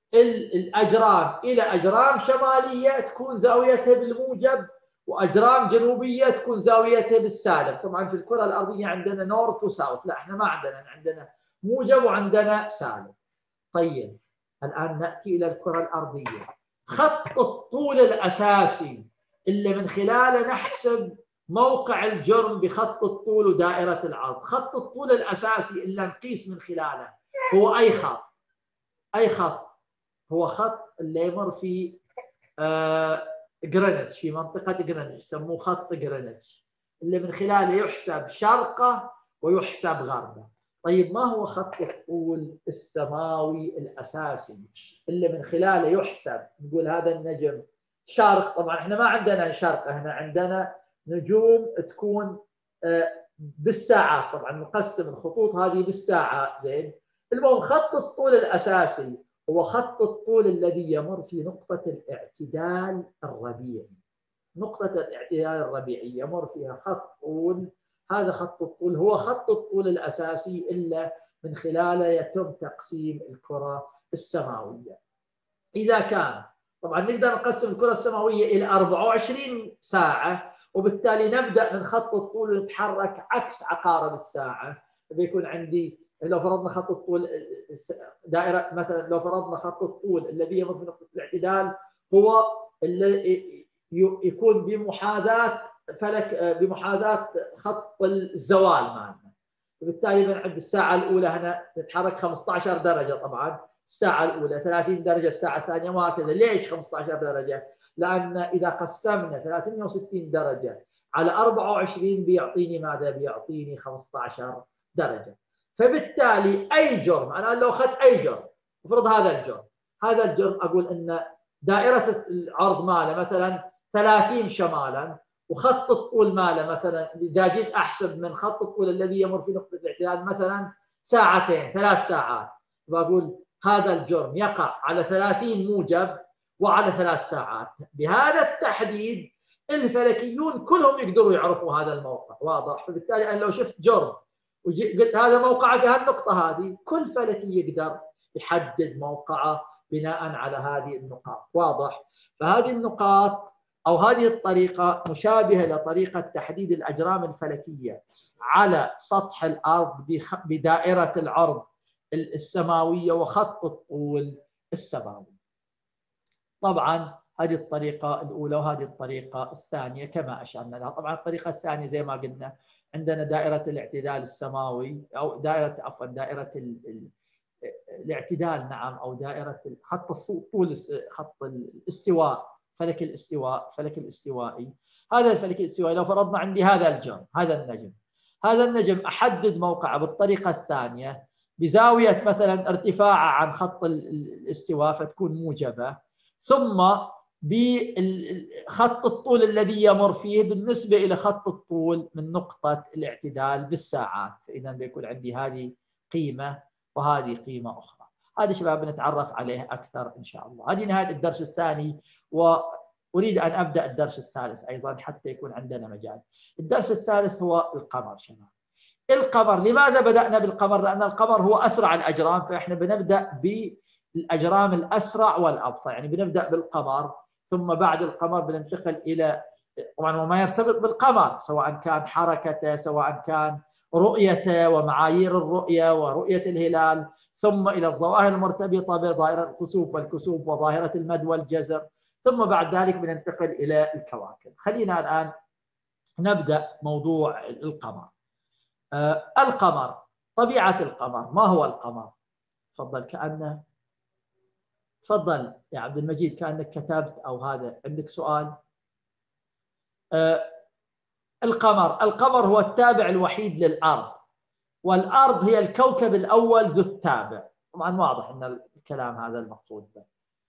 الأجرام إلى أجرام شمالية تكون زاويتها بالموجب وأجرام جنوبية تكون زاويتها بالسالب. طبعا في الكرة الأرضية عندنا نورث وساوث، لا احنا ما عندنا موجب وعندنا سالب. طيب الآن نأتي إلى الكرة الأرضية. خط الطول الأساسي اللي من خلاله نحسب موقع الجرم بخط الطول ودائرة العرض، خط الطول الأساسي اللي نقيس من خلاله هو أي خط؟ أي خط؟ هو خط اللي يمر في غرينتش، في منطقة غرينتش، يسموه خط غرينتش، اللي من خلاله يحسب شرقه ويحسب غربه. طيب ما هو خط الطول السماوي الأساسي اللي من خلاله يحسب؟ نقول هذا النجم شرق. طبعا احنا ما عندنا شرق، احنا عندنا نجوم تكون بالساعات، طبعا نقسم الخطوط هذه بالساعات. زين. المهم خط الطول الأساسي هو خط الطول الذي يمر في نقطة الاعتدال الربيعي. نقطة الاعتدال الربيعي يمر فيها خط طول، هذا خط الطول هو خط الطول الأساسي إلا من خلاله يتم تقسيم الكرة السماوية. إذا كان طبعا نقدر نقسم الكرة السماوية إلى 24 ساعة، وبالتالي نبدأ من خط الطول ونتحرك عكس عقارب الساعة. بيكون عندي لو فرضنا خط الطول دائرة، مثلا لو فرضنا خط الطول الذي يمر في نقطة الاعتدال هو اللي يكون بمحاذاة فلك، بمحاذاة خط الزوال معنا، وبالتالي بنعد الساعة الأولى هنا نتحرك 15 درجة. طبعا الساعة الأولى 30 درجة، الساعة الثانية وهكذا. ليش 15 درجة؟ لأن إذا قسمنا 360 درجة على 24 بيعطيني ماذا؟ بيعطيني 15 درجة. فبالتالي أي جرم، أنا لو أخذت أي جرم، افرض هذا الجرم أقول أن دائرة العرض ماله مثلا 30 شمالا، وخط الطول ماله مثلا إذا جيت أحسب من خط الطول الذي يمر في نقطة الاعتدال مثلا ساعتين 3 ساعات، بقول هذا الجرم يقع على 30 موجب وعلى 3 ساعات. بهذا التحديد الفلكيون كلهم يقدروا يعرفوا هذا الموقع، واضح؟ فبالتالي أنا لو شفت جرم قلت هذا موقعه في هالنقطة هذه، كل فلكي يقدر يحدد موقعه بناء على هذه النقاط، واضح؟ فهذه النقاط أو هذه الطريقة مشابهة لطريقة تحديد الأجرام الفلكية على سطح الأرض بدائرة العرض السماوية وخط الطول السماوي. طبعا هذه الطريقة الأولى وهذه الطريقة الثانية كما أشرنا لها. طبعا الطريقة الثانية زي ما قلنا عندنا دائرة الاعتدال السماوي أو دائرة الاعتدال، نعم، أو دائرة خط الطول، خط الاستواء، فلك الاستوائي. هذا الفلك الاستوائي لو فرضنا عندي هذا الجرم، هذا النجم أحدد موقعه بالطريقة الثانية بزاوية مثلا ارتفاعه عن خط الاستواء فتكون موجبة، ثم بخط الطول الذي يمر فيه بالنسبة إلى خط الطول من نقطة الاعتدال بالساعات، فإذا بيكون عندي هذه قيمة وهذه قيمة أخرى. هذه شباب نتعرف عليه أكثر إن شاء الله. هذه نهاية الدرس الثاني، وأريد أن أبدأ الدرس الثالث أيضا حتى يكون عندنا مجال. الدرس الثالث هو القمر شباب. القمر، لماذا بدأنا بالقمر؟ لأن القمر هو أسرع الأجرام، فإحنا بنبدأ بالأجرام الأسرع والأبطأ، يعني بنبدأ بالقمر ثم بعد القمر بننتقل إلى طبعا وما يرتبط بالقمر، سواء كان حركته، سواء كان رؤيته ومعايير الرؤية ورؤية الهلال، ثم إلى الظواهر المرتبطة بظاهرة الخسوف والكسوف وظاهرة المد والجزر، ثم بعد ذلك بننتقل إلى الكواكب. خلينا الآن نبدأ موضوع القمر. القمر، طبيعة القمر، ما هو القمر؟ تفضل يا عبد المجيد، كأنك كتبت أو هذا عندك سؤال. القمر هو التابع الوحيد للأرض، والأرض هي الكوكب الأول ذو التابع. طبعا واضح أن الكلام هذا المقصود به.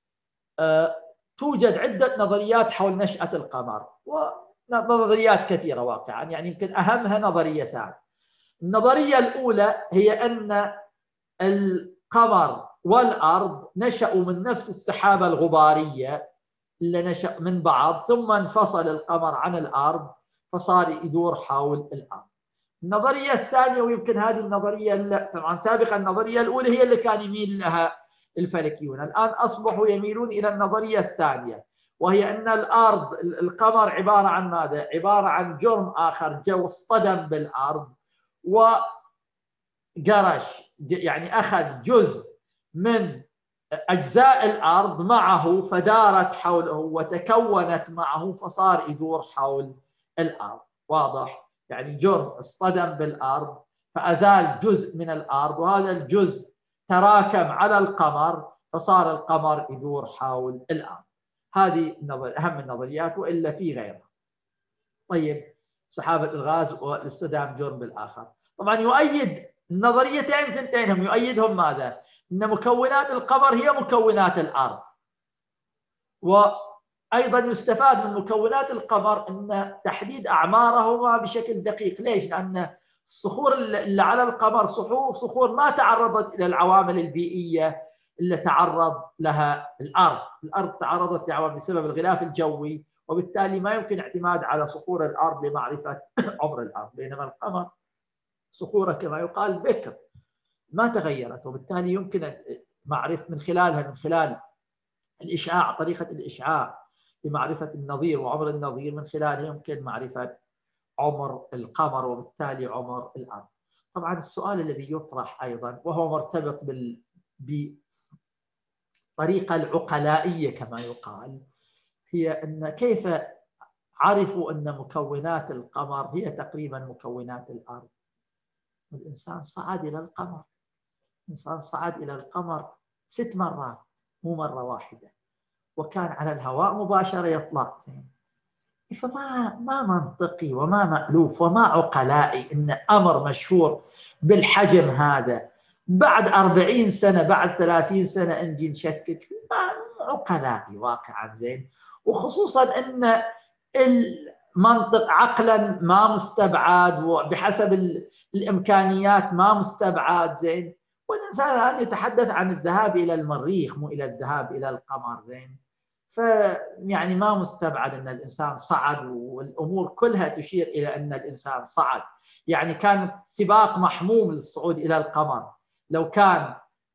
توجد عدة نظريات حول نشأة القمر، ونظريات كثيرة واقعا، يعني يمكن أهمها نظريتان. النظرية الأولى هي أن القمر والأرض نشأوا من نفس السحابة الغبارية اللي نشأ من بعض، ثم انفصل القمر عن الأرض فصار يدور حول الأرض. النظرية الثانية، ويمكن هذه النظرية طبعا سابقا النظرية الأولى هي اللي كان يميل لها الفلكيون، الآن أصبحوا يميلون إلى النظرية الثانية، وهي أن القمر عبارة عن ماذا؟ عبارة عن جرم آخر جو اصطدم بالأرض وقرش، يعني أخذ جزء من أجزاء الأرض معه فدارت حوله وتكونت معه فصار يدور حول الأرض، واضح؟ يعني جرم اصطدم بالأرض فأزال جزء من الأرض، وهذا الجزء تراكم على القمر فصار القمر يدور حول الأرض. هذه أهم النظريات، وإلا في غيرها. طيب، سحابة الغاز والاصطدام جرم بالآخر. طبعا يؤيد النظريتين ثنتين، يؤيدهم ماذا؟ أن مكونات القمر هي مكونات الأرض، وأيضا يستفاد من مكونات القمر أن تحديد أعمارهما بشكل دقيق. ليش؟ لأن الصخور اللي على القمر صخور ما تعرضت إلى العوامل البيئية اللي تعرض لها الأرض تعرضت لعوامل بسبب الغلاف الجوي، وبالتالي ما يمكن اعتماد على صخور الأرض لمعرفة عمر الأرض، بينما القمر صخوره كما يقال بكر ما تغيرت، وبالتالي يمكن معرفة من خلال الإشعاع، طريقة الإشعاع لمعرفة النظير وعمر النظير، من خلالها يمكن معرفة عمر القمر وبالتالي عمر الأرض. طبعا السؤال الذي يطرح أيضا وهو مرتبط بالطريقة العقلائية كما يقال، هي أن كيف عرفوا أن مكونات القمر هي تقريبا مكونات الأرض؟ الإنسان صعد إلى القمر 6 مرات مو مرة واحدة، وكان على الهواء مباشرة يطلع. فما منطقي وما مألوف وما عقلائي إن أمر مشهور بالحجم هذا بعد 40 سنة بعد 30 سنة نجي نشكك فيه. ما عقلائي واقعا زين، وخصوصا أن المنطق عقلا ما مستبعد وبحسب الإمكانيات ما مستبعد زين، والإنسان الآن يتحدث عن الذهاب إلى المريخ مو إلى الذهاب إلى القمر زين. فيعني ما مستبعد أن الإنسان صعد، والأمور كلها تشير إلى أن الإنسان صعد. يعني كان سباق محموم للصعود إلى القمر. لو كان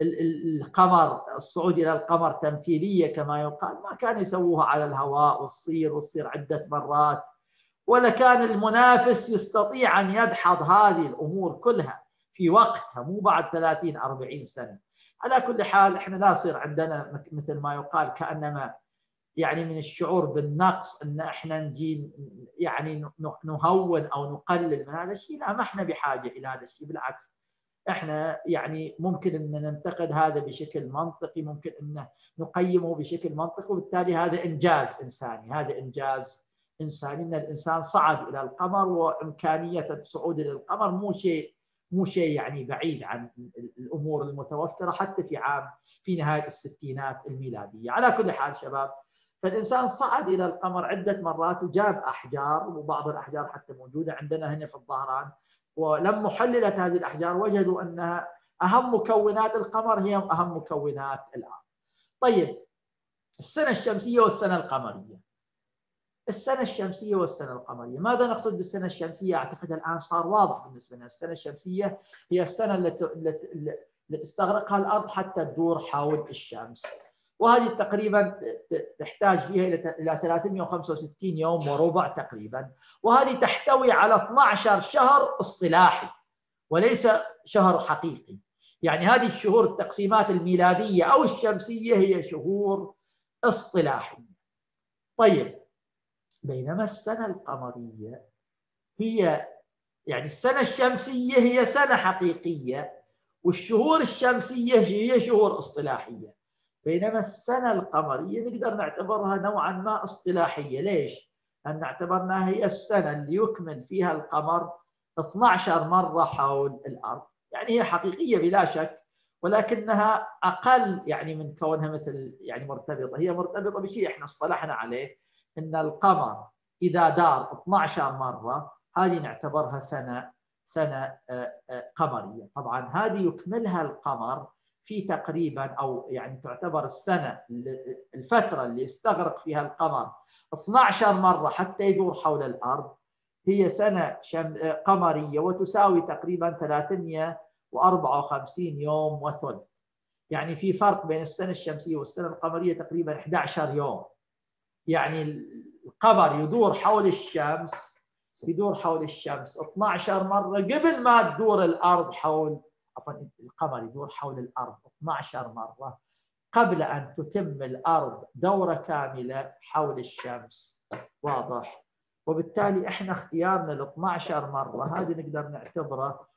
القمر الصعود إلى القمر تمثيلية كما يقال ما كان يسووها على الهواء وتصير عدة مرات، ولا كان المنافس يستطيع أن يدحض هذه الأمور كلها في وقتها مو بعد 30-40 سنة. على كل حال احنا لا يصير عندنا مثل ما يقال كأنما يعني من الشعور بالنقص ان احنا نجي يعني نهون او نقلل من هذا الشيء. لا، ما احنا بحاجه الى هذا الشيء، بالعكس احنا يعني ممكن ان ننتقد هذا بشكل منطقي، ممكن ان نقيمه بشكل منطقي، وبالتالي هذا انجاز انساني. هذا انجاز انساني ان الانسان صعد الى القمر، وامكانيه الصعود الى القمر مو شيء يعني بعيد عن الامور المتوفره حتى في نهايه الستينات الميلاديه. على كل حال شباب، فالإنسان صعد إلى القمر عدة مرات وجاب أحجار، وبعض الأحجار حتى موجودة عندنا هنا في الظهران، ولما حللت هذه الأحجار وجدوا أنها أهم مكونات القمر هي أهم مكونات الأرض. طيب، السنة الشمسية والسنة القمرية. السنة الشمسية والسنة القمرية، ماذا نقصد بالسنة الشمسية؟ أعتقد الآن صار واضح بالنسبة لنا. السنة الشمسية هي السنة التي تستغرقها الأرض حتى تدور حول الشمس، وهذه تقريبا تحتاج فيها إلى 365 يوم وربع تقريبا، وهذه تحتوي على 12 شهر اصطلاحي وليس شهر حقيقي. يعني هذه الشهور التقسيمات الميلادية أو الشمسية هي شهور اصطلاحية. طيب، بينما السنة القمرية هي يعني السنة الشمسية هي سنة حقيقية، والشهور الشمسية هي شهور اصطلاحية. بينما السنة القمرية نقدر نعتبرها نوعا ما اصطلاحية. ليش؟ لأن اعتبرناها هي السنة اللي يكمل فيها القمر 12 مرة حول الأرض. يعني هي حقيقية بلا شك، ولكنها أقل يعني من كونها مثل يعني مرتبطة. هي مرتبطة بشيء احنا اصطلحنا عليه، أن القمر إذا دار 12 مرة هذه نعتبرها سنة قمرية. طبعا هذه يكملها القمر في تقريبا، او يعني تعتبر السنه الفتره اللي يستغرق فيها القمر 12 مره حتى يدور حول الارض هي سنه قمريه، وتساوي تقريبا 354 يوم وثلث. يعني في فرق بين السنه الشمسيه والسنه القمريه تقريبا 11 يوم. يعني القمر يدور حول الشمس 12 مره قبل ما تدور الارض حول، عفوا القمر يدور حول الأرض 12 مرة قبل أن تتم الأرض دورة كاملة حول الشمس. واضح؟ وبالتالي إحنا اختيارنا ال 12 مرة هذه نقدر نعتبره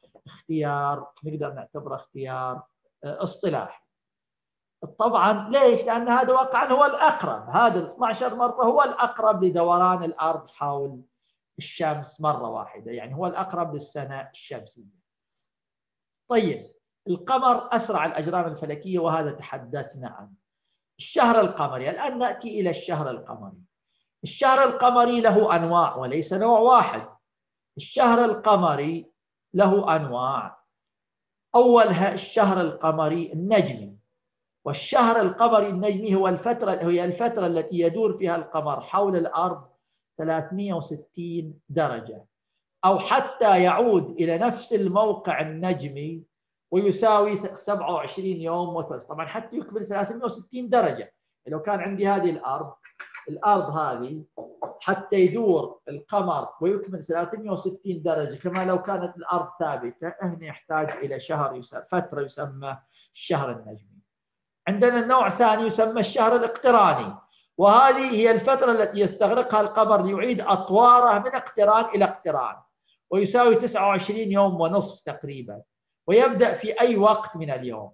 اختيار اصطلاحي. طبعا ليش؟ لأن هذا واقعا هو الأقرب. هذا ال 12 مرة هو الأقرب لدوران الأرض حول الشمس مرة واحدة، يعني هو الأقرب للسنة الشمسية. طيب، القمر أسرع الأجرام الفلكية وهذا تحدثنا عنه. الشهر القمري، الآن نأتي إلى الشهر القمري. الشهر القمري له أنواع وليس نوع واحد. الشهر القمري له أنواع. أولها الشهر القمري النجمي، والشهر القمري النجمي هي الفترة التي يدور فيها القمر حول الأرض 360 درجة، أو حتى يعود إلى نفس الموقع النجمي ويساوي 27 يوم وثلث. طبعا حتى يكمل 360 درجة، لو كان عندي هذه الأرض هذه حتى يدور القمر ويكمل 360 درجة كما لو كانت الأرض ثابتة، هنا يحتاج إلى شهر فترة يسمى الشهر النجمي. عندنا نوع ثاني يسمى الشهر الاقتراني، وهذه هي الفترة التي يستغرقها القمر ليعيد أطواره من اقتران إلى اقتران، ويساوي 29 يوم ونصف تقريبا، ويبدأ في أي وقت من اليوم.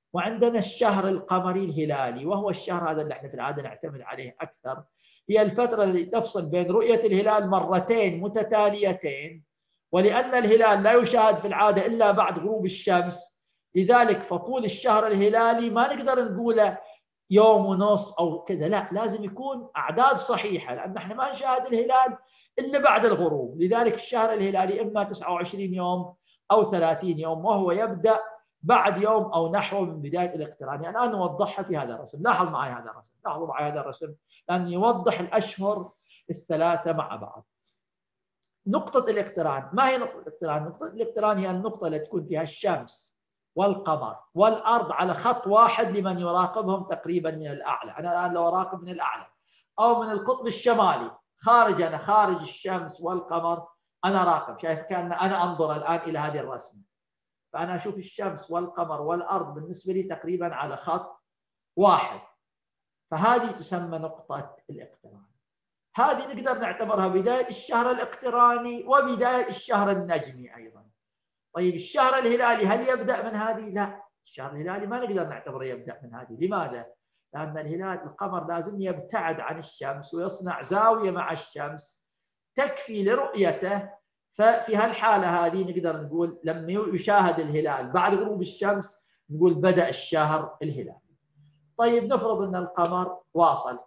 وعندنا الشهر القمري الهلالي، وهو الشهر هذا اللي احنا في العاده نعتمد عليه اكثر. هي الفتره اللي تفصل بين رؤيه الهلال مرتين متتاليتين، ولان الهلال لا يشاهد في العاده الا بعد غروب الشمس، لذلك فطول الشهر الهلالي ما نقدر نقوله يوم ونص او كذا، لا، لازم يكون اعداد صحيحه، لان احنا ما نشاهد الهلال الا بعد الغروب. لذلك الشهر الهلالي اما 29 يوم او 30 يوم، وهو يبدا بعد يوم او نحو من بدايه الاقتران. يعني الان نوضحها في هذا الرسم. لاحظ معي هذا الرسم، لاحظوا معي هذا الرسم لان يوضح الاشهر الثلاثه مع بعض. نقطه الاقتران، ما هي نقطه الاقتران؟ نقطه الاقتران هي النقطه التي تكون فيها الشمس والقمر والارض على خط واحد لمن يراقبهم تقريبا من الاعلى. انا الان لو اراقب من الاعلى او من القطب الشمالي، انا خارج الشمس والقمر، انا راقب، شايف كأن انا انظر الان الى هذه الرسمه، فانا اشوف الشمس والقمر والارض بالنسبه لي تقريبا على خط واحد، فهذه تسمى نقطه الاقتران. هذه نقدر نعتبرها بدايه الشهر الاقتراني وبدايه الشهر النجمي ايضا. طيب الشهر الهلالي هل يبدأ من هذه؟ لا، الشهر الهلالي ما نقدر نعتبره يبدأ من هذه. لماذا؟ لأن الهلال القمر لازم يبتعد عن الشمس ويصنع زاوية مع الشمس تكفي لرؤيته، ففي هالحالة هذه نقدر نقول لما يشاهد الهلال بعد غروب الشمس نقول بدأ الشهر الهلالي. طيب نفرض أن القمر واصل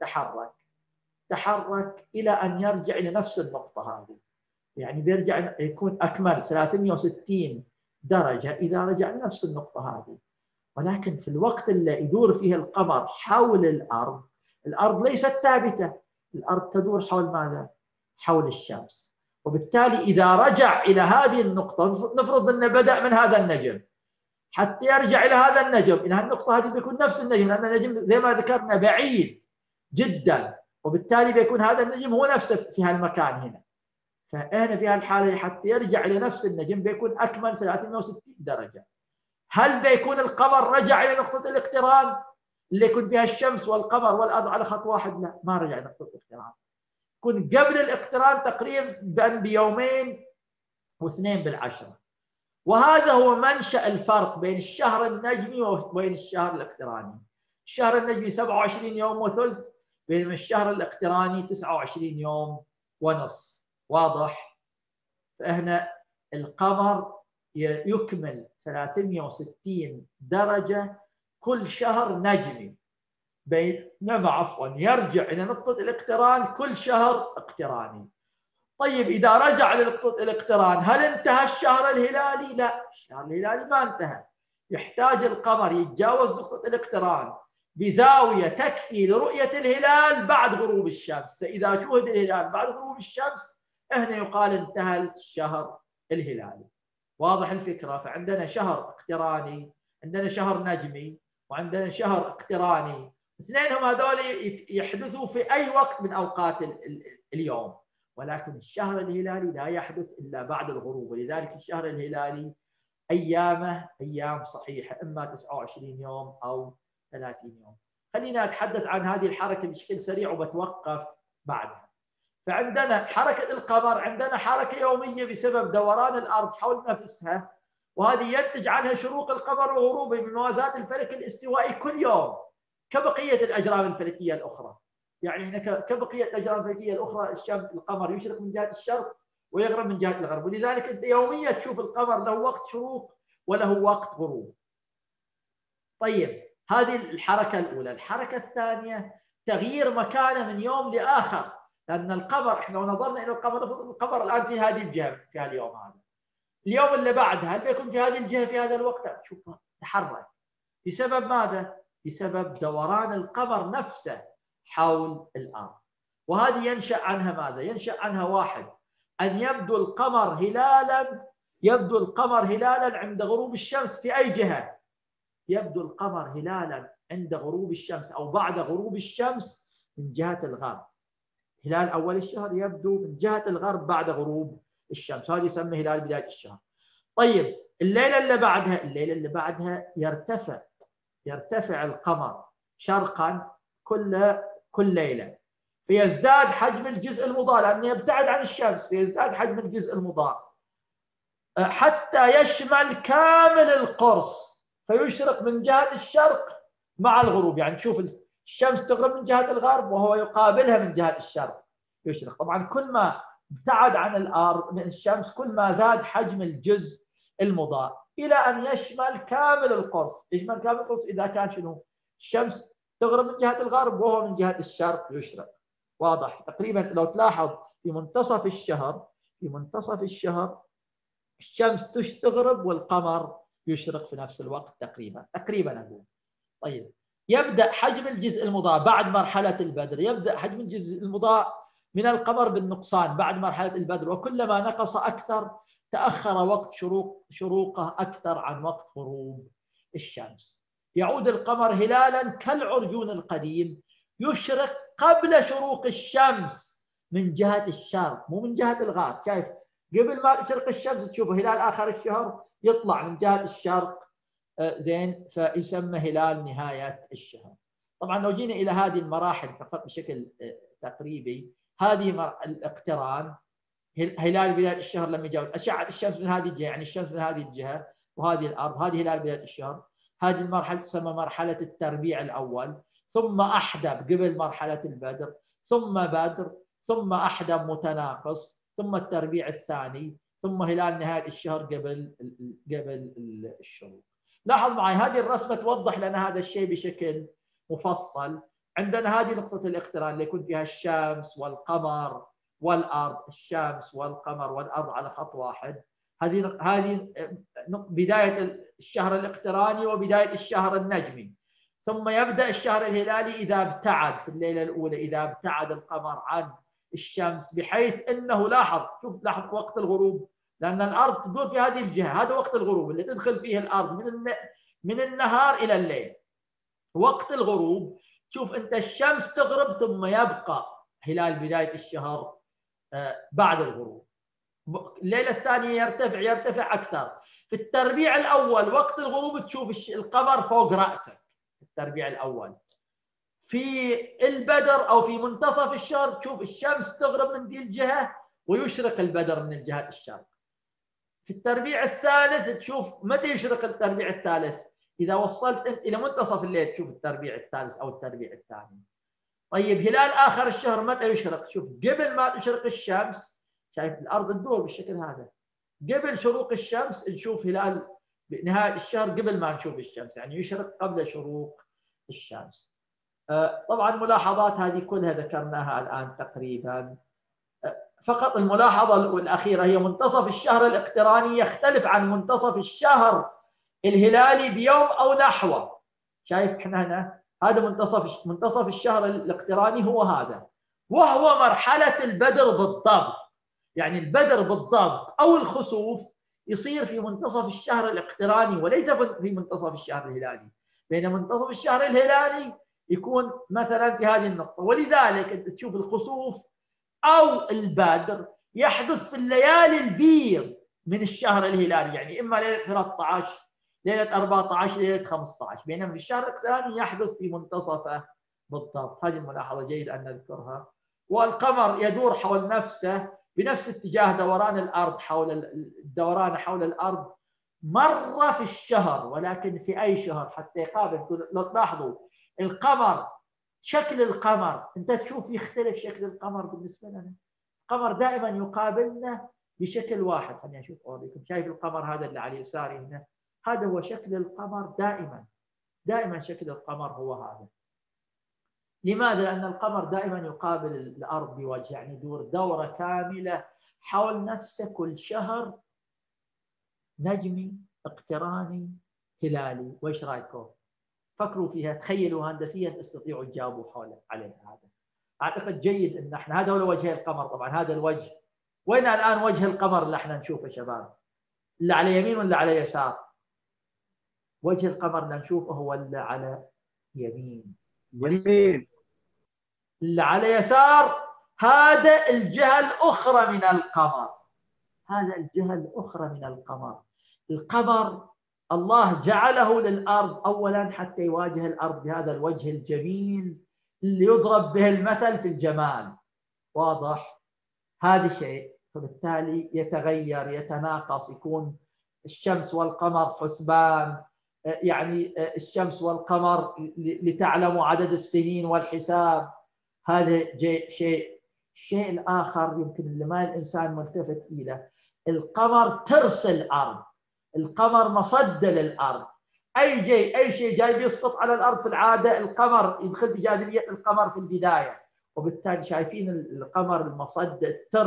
تحرك إلى أن يرجع إلى نفس النقطة هذه، يعني بيرجع يكون أكمل 360 درجة إذا رجع لنفس النقطة هذه. ولكن في الوقت اللي يدور فيه القمر حول الأرض ليست ثابتة، الأرض تدور حول ماذا؟ حول الشمس. وبالتالي إذا رجع إلى هذه النقطة، نفرض أنه بدأ من هذا النجم، حتى يرجع إلى هذا النجم إلى النقطة هذه بيكون نفس النجم، لأن النجم زي ما ذكرنا بعيد جدا، وبالتالي بيكون هذا النجم هو نفسه في هالمكان هنا. فهنا في هالحالة حتى يرجع إلى نفس النجم بيكون أكمل 360 درجة. هل بيكون القمر رجع إلى نقطة الاقتران اللي يكون فيها الشمس والقمر والأرض على خط واحد؟ لا، ما رجع إلى نقطة الاقتران، يكون قبل الاقتران تقريبا بيومين واثنين بالعشرة. وهذا هو منشأ الفرق بين الشهر النجمي وبين الشهر الاقتراني. الشهر النجمي 27 يوم وثلث، بينما الشهر الاقتراني 29 يوم ونصف. واضح؟ فهنا القمر يكمل 360 درجة كل شهر نجمي، بينما عفوا يرجع إلى نقطة الاقتران كل شهر اقتراني. طيب إذا رجع لنقطة الاقتران هل انتهى الشهر الهلالي؟ لا، الشهر الهلالي ما انتهى، يحتاج القمر يتجاوز نقطة الاقتران بزاوية تكفي لرؤية الهلال بعد غروب الشمس. فإذا شوهد الهلال بعد غروب الشمس هنا يقال انتهى الشهر الهلالي. واضح الفكرة؟ فعندنا شهر اقتراني، عندنا شهر نجمي، وعندنا شهر اقتراني، اثنينهم هذول يحدثوا في أي وقت من أوقات اليوم، ولكن الشهر الهلالي لا يحدث إلا بعد الغروب. ولذلك الشهر الهلالي أيامه أيام صحيحة، إما 29 يوم أو 30 يوم. خلينا أتحدث عن هذه الحركة بشكل سريع وبتوقف بعدها. فعندنا حركة القمر، عندنا حركة يومية بسبب دوران الأرض حول نفسها، وهذه ينتج عنها شروق القمر وغروبه بموازاة الفلك الاستوائي كل يوم كبقية الأجرام الفلكية الأخرى. يعني هنا كبقية الأجرام الفلكية الأخرى القمر يشرق من جهة الشرق ويغرب من جهة الغرب، ولذلك أنت يوميا تشوف القمر له وقت شروق وله وقت غروب. طيب هذه الحركة الأولى. الحركة الثانية تغيير مكانه من يوم لآخر، لأن القمر إحنا لو نظرنا إلى القمر الآن في هذه الجهة في هذا اليوم هذا، اليوم اللي بعدها هل بيكون في هذه الجهة في هذا الوقت؟ شوف تحرك بسبب ماذا؟ بسبب دوران القمر نفسه حول الأرض. وهذه ينشأ عنها ماذا؟ ينشأ عنها واحد، أن يبدو القمر هلالا عند غروب الشمس في أي جهة؟ يبدو القمر هلالا عند غروب الشمس أو بعد غروب الشمس من جهة الغرب. هلال أول الشهر يبدو من جهة الغرب بعد غروب الشمس، هذا يسمى هلال بداية الشهر. طيب الليلة اللي بعدها يرتفع القمر شرقا كل ليلة، فيزداد حجم الجزء المضاء لأنه يبتعد عن الشمس، فيزداد حجم الجزء المضاء حتى يشمل كامل القرص، فيشرق من جهة الشرق مع الغروب، يعني تشوف الشمس تغرب من جهة الغرب وهو يقابلها من جهة الشرق يشرق. طبعا كل ما ابتعد عن الأرض من الشمس كل ما زاد حجم الجزء المضاء إلى أن يشمل كامل القرص. يشمل كامل القرص إذا كان شنو؟ الشمس تغرب من جهة الغرب وهو من جهة الشرق يشرق. واضح؟ تقريبا لو تلاحظ في منتصف الشهر الشمس تغرب والقمر يشرق في نفس الوقت تقريبا أقول. طيب يبدأ حجم الجزء المضاء بعد مرحلة البدر، يبدأ حجم الجزء المضاء من القمر بالنقصان بعد مرحلة البدر، وكلما نقص أكثر تأخر وقت شروقه أكثر عن وقت غروب الشمس. يعود القمر هلالا كالعرجون القديم يشرق قبل شروق الشمس من جهة الشرق مو من جهة الغرب. شايف قبل ما تشرق الشمس تشوف هلال آخر الشهر يطلع من جهة الشرق زين، فيسمى هلال نهاية الشهر. طبعا لو جينا إلى هذه المراحل فقط بشكل تقريبي، هذه الاقتران هلال بداية الشهر لما يجاوز أشعة الشمس من هذه الجهة، يعني الشمس من هذه الجهة وهذه الأرض، هذه هلال بداية الشهر. هذه المرحلة تسمى مرحلة التربيع الأول، ثم أحدب قبل مرحلة البدر، ثم بدر، ثم أحدب متناقص، ثم التربيع الثاني، ثم هلال نهاية الشهر قبل الشروق. لاحظ معي هذه الرسمة توضح لنا هذا الشيء بشكل مفصل. عندنا هذه نقطة الاقتران اللي يكون فيها الشمس والقمر والأرض، الشمس والقمر والأرض على خط واحد. هذه بداية الشهر الاقتراني وبداية الشهر النجمي. ثم يبدأ الشهر الهلالي إذا ابتعد في الليلة الأولى، إذا ابتعد القمر عن الشمس بحيث أنه لاحظ وقت الغروب، لأن الأرض تدور في هذه الجهة، هذا وقت الغروب اللي تدخل فيه الأرض من النهار إلى الليل. وقت الغروب شوف أنت الشمس تغرب ثم يبقى هلال بداية الشهر بعد الغروب. الليلة الثانية يرتفع أكثر. في التربيع الأول وقت الغروب تشوف القمر فوق رأسك في التربيع الأول. في البدر أو في منتصف الشهر تشوف الشمس تغرب من دي الجهة ويشرق البدر من الجهة الشرق. في التربيع الثالث تشوف متى يشرق التربيع الثالث؟ إذا وصلت أنت إلى منتصف الليل تشوف التربيع الثالث أو التربيع الثاني. طيب هلال آخر الشهر متى يشرق؟ شوف قبل ما تشرق الشمس، شايف الأرض تدور بالشكل هذا، قبل شروق الشمس نشوف هلال نهاية الشهر قبل ما نشوف الشمس، يعني يشرق قبل شروق الشمس. طبعا ملاحظات هذه كلها ذكرناها الآن تقريبا. فقط الملاحظة الأخيرة هي منتصف الشهر الاقتراني يختلف عن منتصف الشهر الهلالي بيوم أو نحوه. شايف احنا هنا هذا منتصف الشهر الاقتراني هو هذا، وهو مرحلة البدر بالضبط. يعني البدر بالضبط أو الخسوف يصير في منتصف الشهر الاقتراني وليس في منتصف الشهر الهلالي، بين منتصف الشهر الهلالي يكون مثلا في هذه النقطة. ولذلك أنت تشوف الخسوف أو البدر يحدث في الليالي البيض من الشهر الهلالي، يعني إما ليلة 13 ليلة 14 ليلة 15، بينما في الشهر الاقتراني يحدث في منتصفه بالضبط. هذه الملاحظة جيد أن نذكرها. والقمر يدور حول نفسه بنفس اتجاه دوران الأرض الدوران حول الأرض مرة في الشهر، ولكن في أي شهر حتى يقابل. لو تلاحظوا القمر، شكل القمر أنت تشوف يختلف شكل القمر بالنسبة لنا. القمر دائما يقابلنا بشكل واحد. خليني أشوف أوريكم. شايف القمر هذا اللي على يساري هنا؟ هذا هو شكل القمر دائما شكل القمر هو هذا. لماذا؟ لأن القمر دائما يقابل الأرض بوجه، يعني يدور دورة كاملة حول نفسه كل شهر، نجمي اقتراني هلالي. وإيش رأيكم؟ فكروا فيها، تخيلوا هندسيا تستطيعوا تجاوبوا عليها. هذا أعتقد جيد أن احنا هذا هو وجه القمر. طبعا هذا الوجه. وين الآن وجه القمر اللي احنا نشوفه شباب؟ اللي على يمين ولا على يسار؟ وجه القمر اللي نشوفه هو اللي على يمين. اللي على يسار هذا الجهة الأخرى من القمر. هذا الجهة الأخرى من القمر. القمر الله جعله للأرض أولا حتى يواجه الأرض بهذا الوجه الجميل اللي يضرب به المثل في الجمال. واضح؟ هذا شيء. فبالتالي يتغير يتناقص، يكون الشمس والقمر حسبان، يعني الشمس والقمر لتعلموا عدد السنين والحساب. هذا شيء. الشيء الآخر يمكن اللي ما الإنسان ملتفت إليه، القمر ترس الأرض، القمر مصد للأرض. أي شيء جاي بيسقط على الأرض في العادة القمر يدخل بجاذبية القمر في البداية، وبالتالي شايفين القمر المصد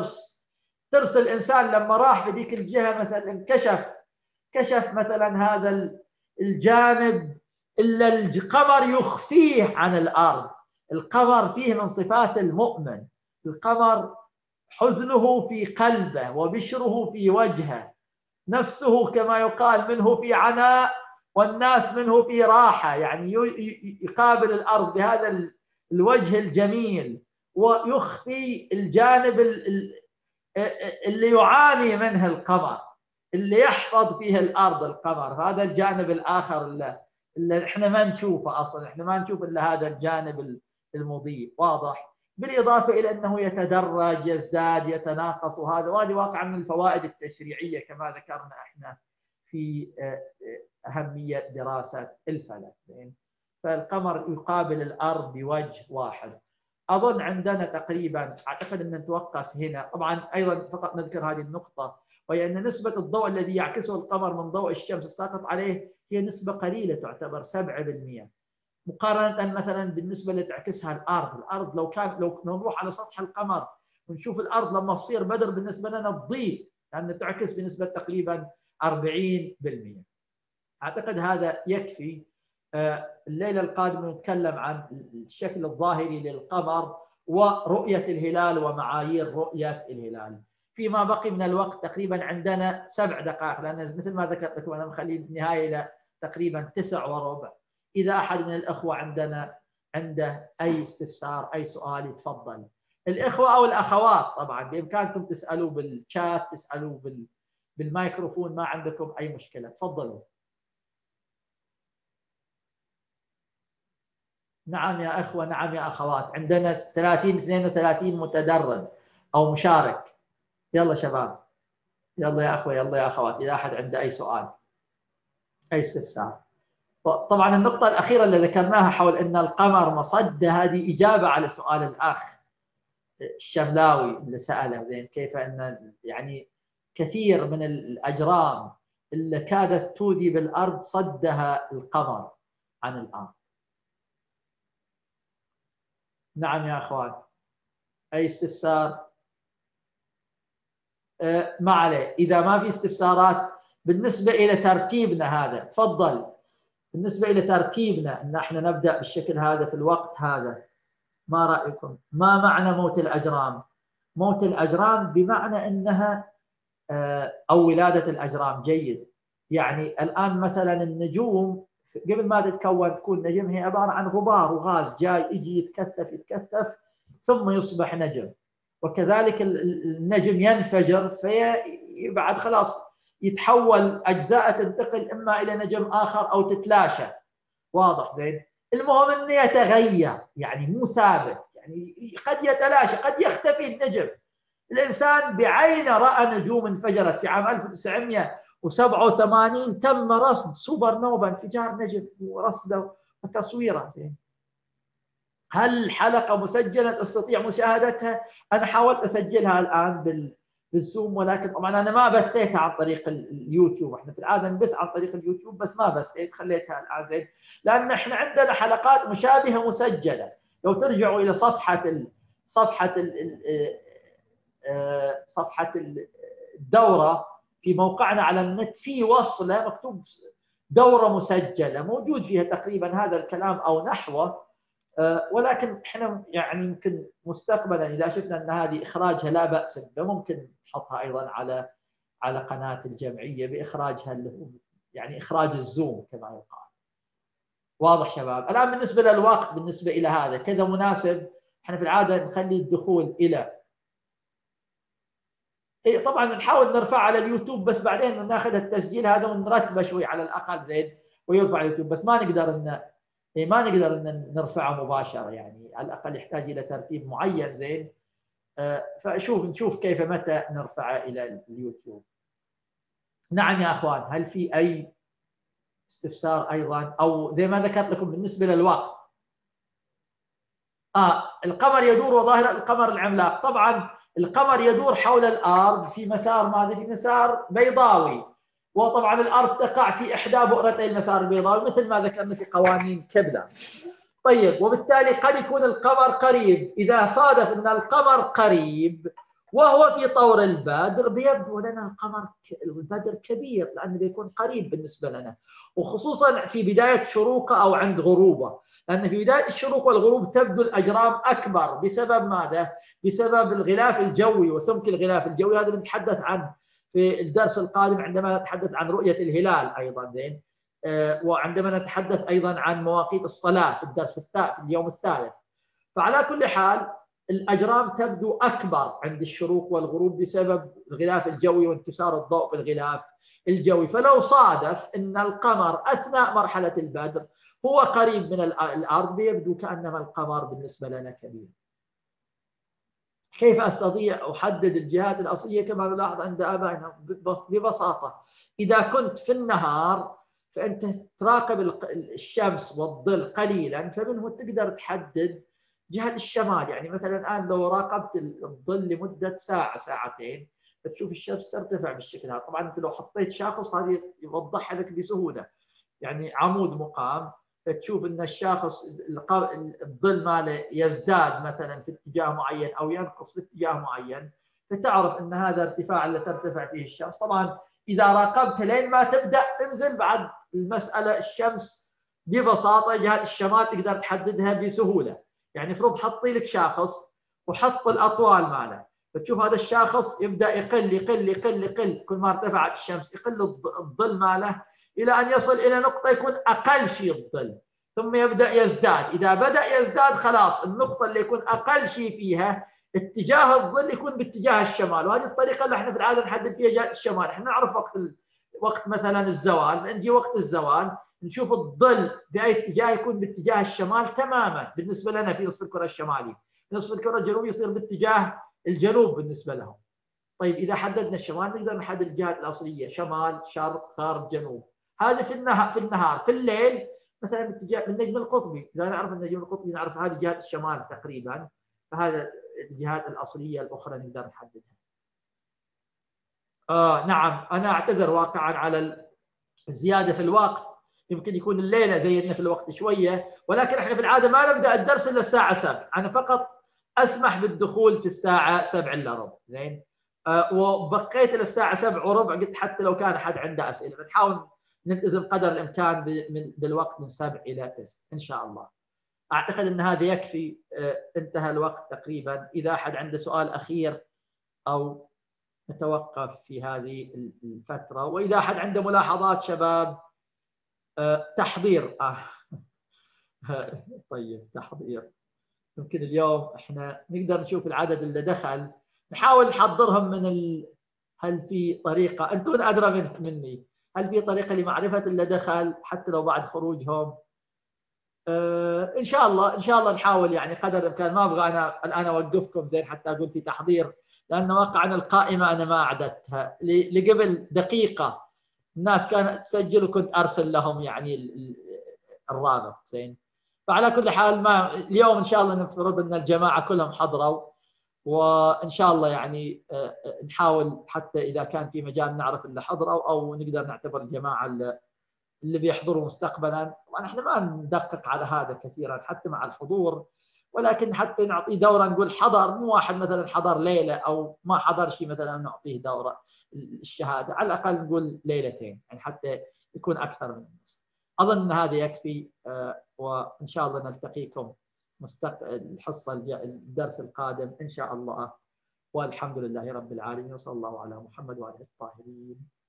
ترس الإنسان لما راح في ذيك الجهة مثلا كشف مثلا هذا الجانب إلا القمر يخفيه عن الأرض. القمر فيه من صفات المؤمن، القمر حزنه في قلبه وبشره في وجهه، نفسه كما يقال منه في عناء والناس منه في راحة، يعني يقابل الأرض بهذا الوجه الجميل ويخفي الجانب اللي يعاني منه القمر، اللي يحفظ فيه الأرض القمر. هذا الجانب الآخر اللي احنا ما نشوفه أصلا، احنا ما نشوف إلا هذا الجانب المضيء. واضح؟ بالإضافة إلى أنه يتدرج، يزداد، يتناقص، وهذه واقع من الفوائد التشريعية كما ذكرنا احنا في أهمية دراسة الفلك. فالقمر يقابل الأرض بوجه واحد. أظن عندنا تقريبا، أعتقد أن نتوقف هنا. طبعا أيضا فقط نذكر هذه النقطة، وهي أن نسبة الضوء الذي يعكسه القمر من ضوء الشمس الساقط عليه هي نسبة قليلة، تعتبر 7%، مقارنة مثلا بالنسبة اللي تعكسها الأرض لو نروح على سطح القمر ونشوف الأرض لما تصير بدر بالنسبة لنا تضيء، لأن تعكس بنسبة تقريبا 40%. أعتقد هذا يكفي. الليلة القادمة نتكلم عن الشكل الظاهري للقمر ورؤية الهلال ومعايير رؤية الهلال. فيما بقي من الوقت تقريبا عندنا 7 دقائق، لأن مثل ما ذكرت لكم أنا مخلي النهاية إلى تقريبا 9:15. إذا أحد من الأخوة عنده أي استفسار أي سؤال يتفضل. الإخوة أو الأخوات طبعا بإمكانكم تسألوا بالشات، تسألوا بالميكروفون، ما عندكم أي مشكلة، تفضلوا. نعم يا أخوة، نعم يا أخوات، عندنا 32 متدرب أو مشارك. يلا شباب، يلا يا أخوة، يلا يا أخوات، إذا أحد عنده أي سؤال أي استفسار. طبعا النقطة الأخيرة اللي ذكرناها حول أن القمر مصد، هذه إجابة على سؤال الأخ الشملاوي اللي سأله كيف أن يعني كثير من الأجرام اللي كادت تودي بالأرض صدها القمر عن الأرض. نعم يا أخوان، أي استفسار؟ ما عليه. إذا ما في استفسارات بالنسبة إلى ترتيبنا هذا، تفضل. بالنسبة إلى ترتيبنا أن احنا نبدأ بالشكل هذا في الوقت هذا، ما رأيكم؟ ما معنى موت الأجرام؟ موت الأجرام بمعنى أنها أو ولادة الأجرام. جيد. يعني الآن مثلا النجوم قبل ما تكون نجم هي عبارة عن غبار وغاز جاي يجي يتكثف ثم يصبح نجم، وكذلك النجم ينفجر بعد خلاص يتحول أجزاء تنتقل إما إلى نجم آخر أو تتلاشى. واضح زين؟ المهم أنه يتغير، يعني مو ثابت، يعني قد يتلاشى، قد يختفي النجم. الإنسان بعينه رأى نجوم انفجرت في عام 1987، تم رصد سوبر نوفا، انفجار نجم، ورصده وتصويره. زين؟ هل الحلقة مسجلة تستطيع مشاهدتها؟ أنا حاولت أسجلها الآن بالزوم، ولكن طبعا أنا ما بثيتها عن طريق اليوتيوب. احنا في العادة نبث عن طريق اليوتيوب، بس ما بثيت، خليتها الآن. زين؟ لأن احنا عندنا حلقات مشابهة مسجلة. لو ترجعوا إلى صفحة الدورة في موقعنا على النت، في وصلة مكتوب دورة مسجلة، موجود فيها تقريبا هذا الكلام أو نحوه. ولكن احنا يعني يمكن مستقبلا اذا شفنا ان هذه اخراجها لا باس به، ممكن نحطها ايضا على قناه الجمعيه باخراجها اللي هو يعني اخراج الزوم كما يقال. واضح شباب؟ الان بالنسبه للوقت، بالنسبه الى هذا كذا مناسب، احنا في العاده نخلي الدخول الى طبعا نحاول نرفع على اليوتيوب، بس بعدين ناخذ التسجيل هذا ونرتبه شوي على الاقل. زين؟ ويرفع على اليوتيوب، بس ما نقدر ان نرفعه مباشره، يعني على الاقل يحتاج الى ترتيب معين. زين؟ نشوف كيف متى نرفعه الى اليوتيوب. نعم يا اخوان، هل في اي استفسار ايضا، او زي ما ذكرت لكم بالنسبه للوقت. القمر يدور وظاهره القمر العملاق، طبعا القمر يدور حول الارض في مسار ماذا؟ في مسار بيضاوي، وطبعا الارض تقع في احدى بؤرتي المسار البيضاوي مثل ما ذكرنا في قوانين كبلر. طيب، وبالتالي قد يكون القمر قريب. اذا صادف ان القمر قريب وهو في طور البدر بيبدو لنا البدر كبير، لانه بيكون قريب بالنسبه لنا، وخصوصا في بدايه شروقه او عند غروبه، لان في بدايه الشروق والغروب تبدو الاجرام اكبر. بسبب ماذا؟ بسبب الغلاف الجوي وسمك الغلاف الجوي. هذا بنتحدث عنه في الدرس القادم عندما نتحدث عن رؤيه الهلال ايضا، زين. وعندما نتحدث ايضا عن مواقيت الصلاه في الدرس في اليوم الثالث. فعلى كل حال الاجرام تبدو اكبر عند الشروق والغروب بسبب الغلاف الجوي وانكسار الضوء في الغلاف الجوي. فلو صادف ان القمر اثناء مرحله البدر هو قريب من الارض بيبدو كانما القمر بالنسبه لنا كبير. كيف استطيع احدد الجهات الاصليه كما نلاحظ عند ابائنا؟ ببساطه، اذا كنت في النهار فانت تراقب الشمس والظل قليلا، فمنه تقدر تحدد جهه الشمال. يعني مثلا الان لو راقبت الظل لمده ساعه ساعتين فتشوف الشمس ترتفع بالشكل هذا. طبعا انت لو حطيت شاخص هذه يوضحها لك بسهوله، يعني عمود مقام، فتشوف ان الشاخص الظل ماله يزداد مثلا في اتجاه معين او ينقص في اتجاه معين، فتعرف ان هذا ارتفاع اللي ترتفع فيه الشمس. طبعا اذا راقبت لين ما تبدا تنزل بعد المساله الشمس ببساطه جهه الشمال تقدر تحددها بسهوله. يعني افرض حطي لك شاخص وحط الاطوال ماله، فتشوف هذا الشاخص يبدا يقل يقل يقل يقل، كل ما ارتفعت الشمس يقل الظل ماله الى ان يصل الى نقطه يكون اقل شيء الظل، ثم يبدا يزداد. اذا بدا يزداد خلاص النقطه اللي يكون اقل شيء فيها اتجاه الظل يكون باتجاه الشمال، وهذه الطريقه اللي احنا في العاده نحدد فيها جهه الشمال. احنا نعرف وقت مثلا الزوال، نجي وقت الزوال نشوف الظل باي اتجاه يكون باتجاه الشمال تماما بالنسبه لنا في نصف الكره الشمالي، نصف الكره الجنوبيه يصير باتجاه الجنوب بالنسبه لهم. طيب اذا حددنا الشمال نقدر نحدد الجهات الاصليه، شمال شرق غرب جنوب. هذا في النهار. في الليل مثلا باتجاه النجم القطبي، اذا نعرف النجم القطبي نعرف هذه جهات الشمال تقريبا، فهذا الجهات الاصليه الاخرى نقدر نحددها. نعم، انا اعتذر واقعا على الزياده في الوقت، يمكن يكون الليله زيدنا في الوقت شويه، ولكن احنا في العاده ما نبدا الدرس الا الساعه 7. انا فقط اسمح بالدخول في الساعه 7 الا ربع، زين. وبقيت للساعه 7 وربع، قلت حتى لو كان احد عنده اسئله بنحاول نلتزم قدر الامكان بالوقت من 7 الى 9 ان شاء الله. اعتقد ان هذا يكفي، انتهى الوقت تقريبا. اذا احد عنده سؤال اخير او نتوقف في هذه الفتره، واذا احد عنده ملاحظات شباب. تحضير طيب، تحضير يمكن اليوم احنا نقدر نشوف العدد اللي دخل، نحاول نحضرهم هل في طريقه، انتم ادرى مني، هل في طريقه لمعرفه اللي دخل حتى لو بعد خروجهم؟ ان شاء الله نحاول يعني قدر الامكان. ما ابغى انا الان اوقفكم زين حتى اقول في تحضير، لان واقعا القائمه انا ما اعددتها لقبل دقيقه. الناس كانت تسجل وكنت ارسل لهم يعني الرابط، زين. فعلى كل حال اليوم ان شاء الله نفترض ان الجماعه كلهم حضروا، وان شاء الله يعني نحاول حتى اذا كان في مجال نعرف اللي حضروا، او نقدر نعتبر الجماعه اللي بيحضروا مستقبلا. طبعا احنا ما ندقق على هذا كثيرا حتى مع الحضور، ولكن حتى نعطيه دوره نقول حضر، مو واحد مثلا حضر ليله او ما حضر شيء مثلا نعطيه دوره الشهاده، على الاقل نقول ليلتين يعني حتى يكون اكثر من النص. اظن ان هذا يكفي، وان شاء الله نلتقيكم الحصه الدرس القادم ان شاء الله، والحمد لله رب العالمين، وصلى الله على محمد وعلى اله الطاهرين.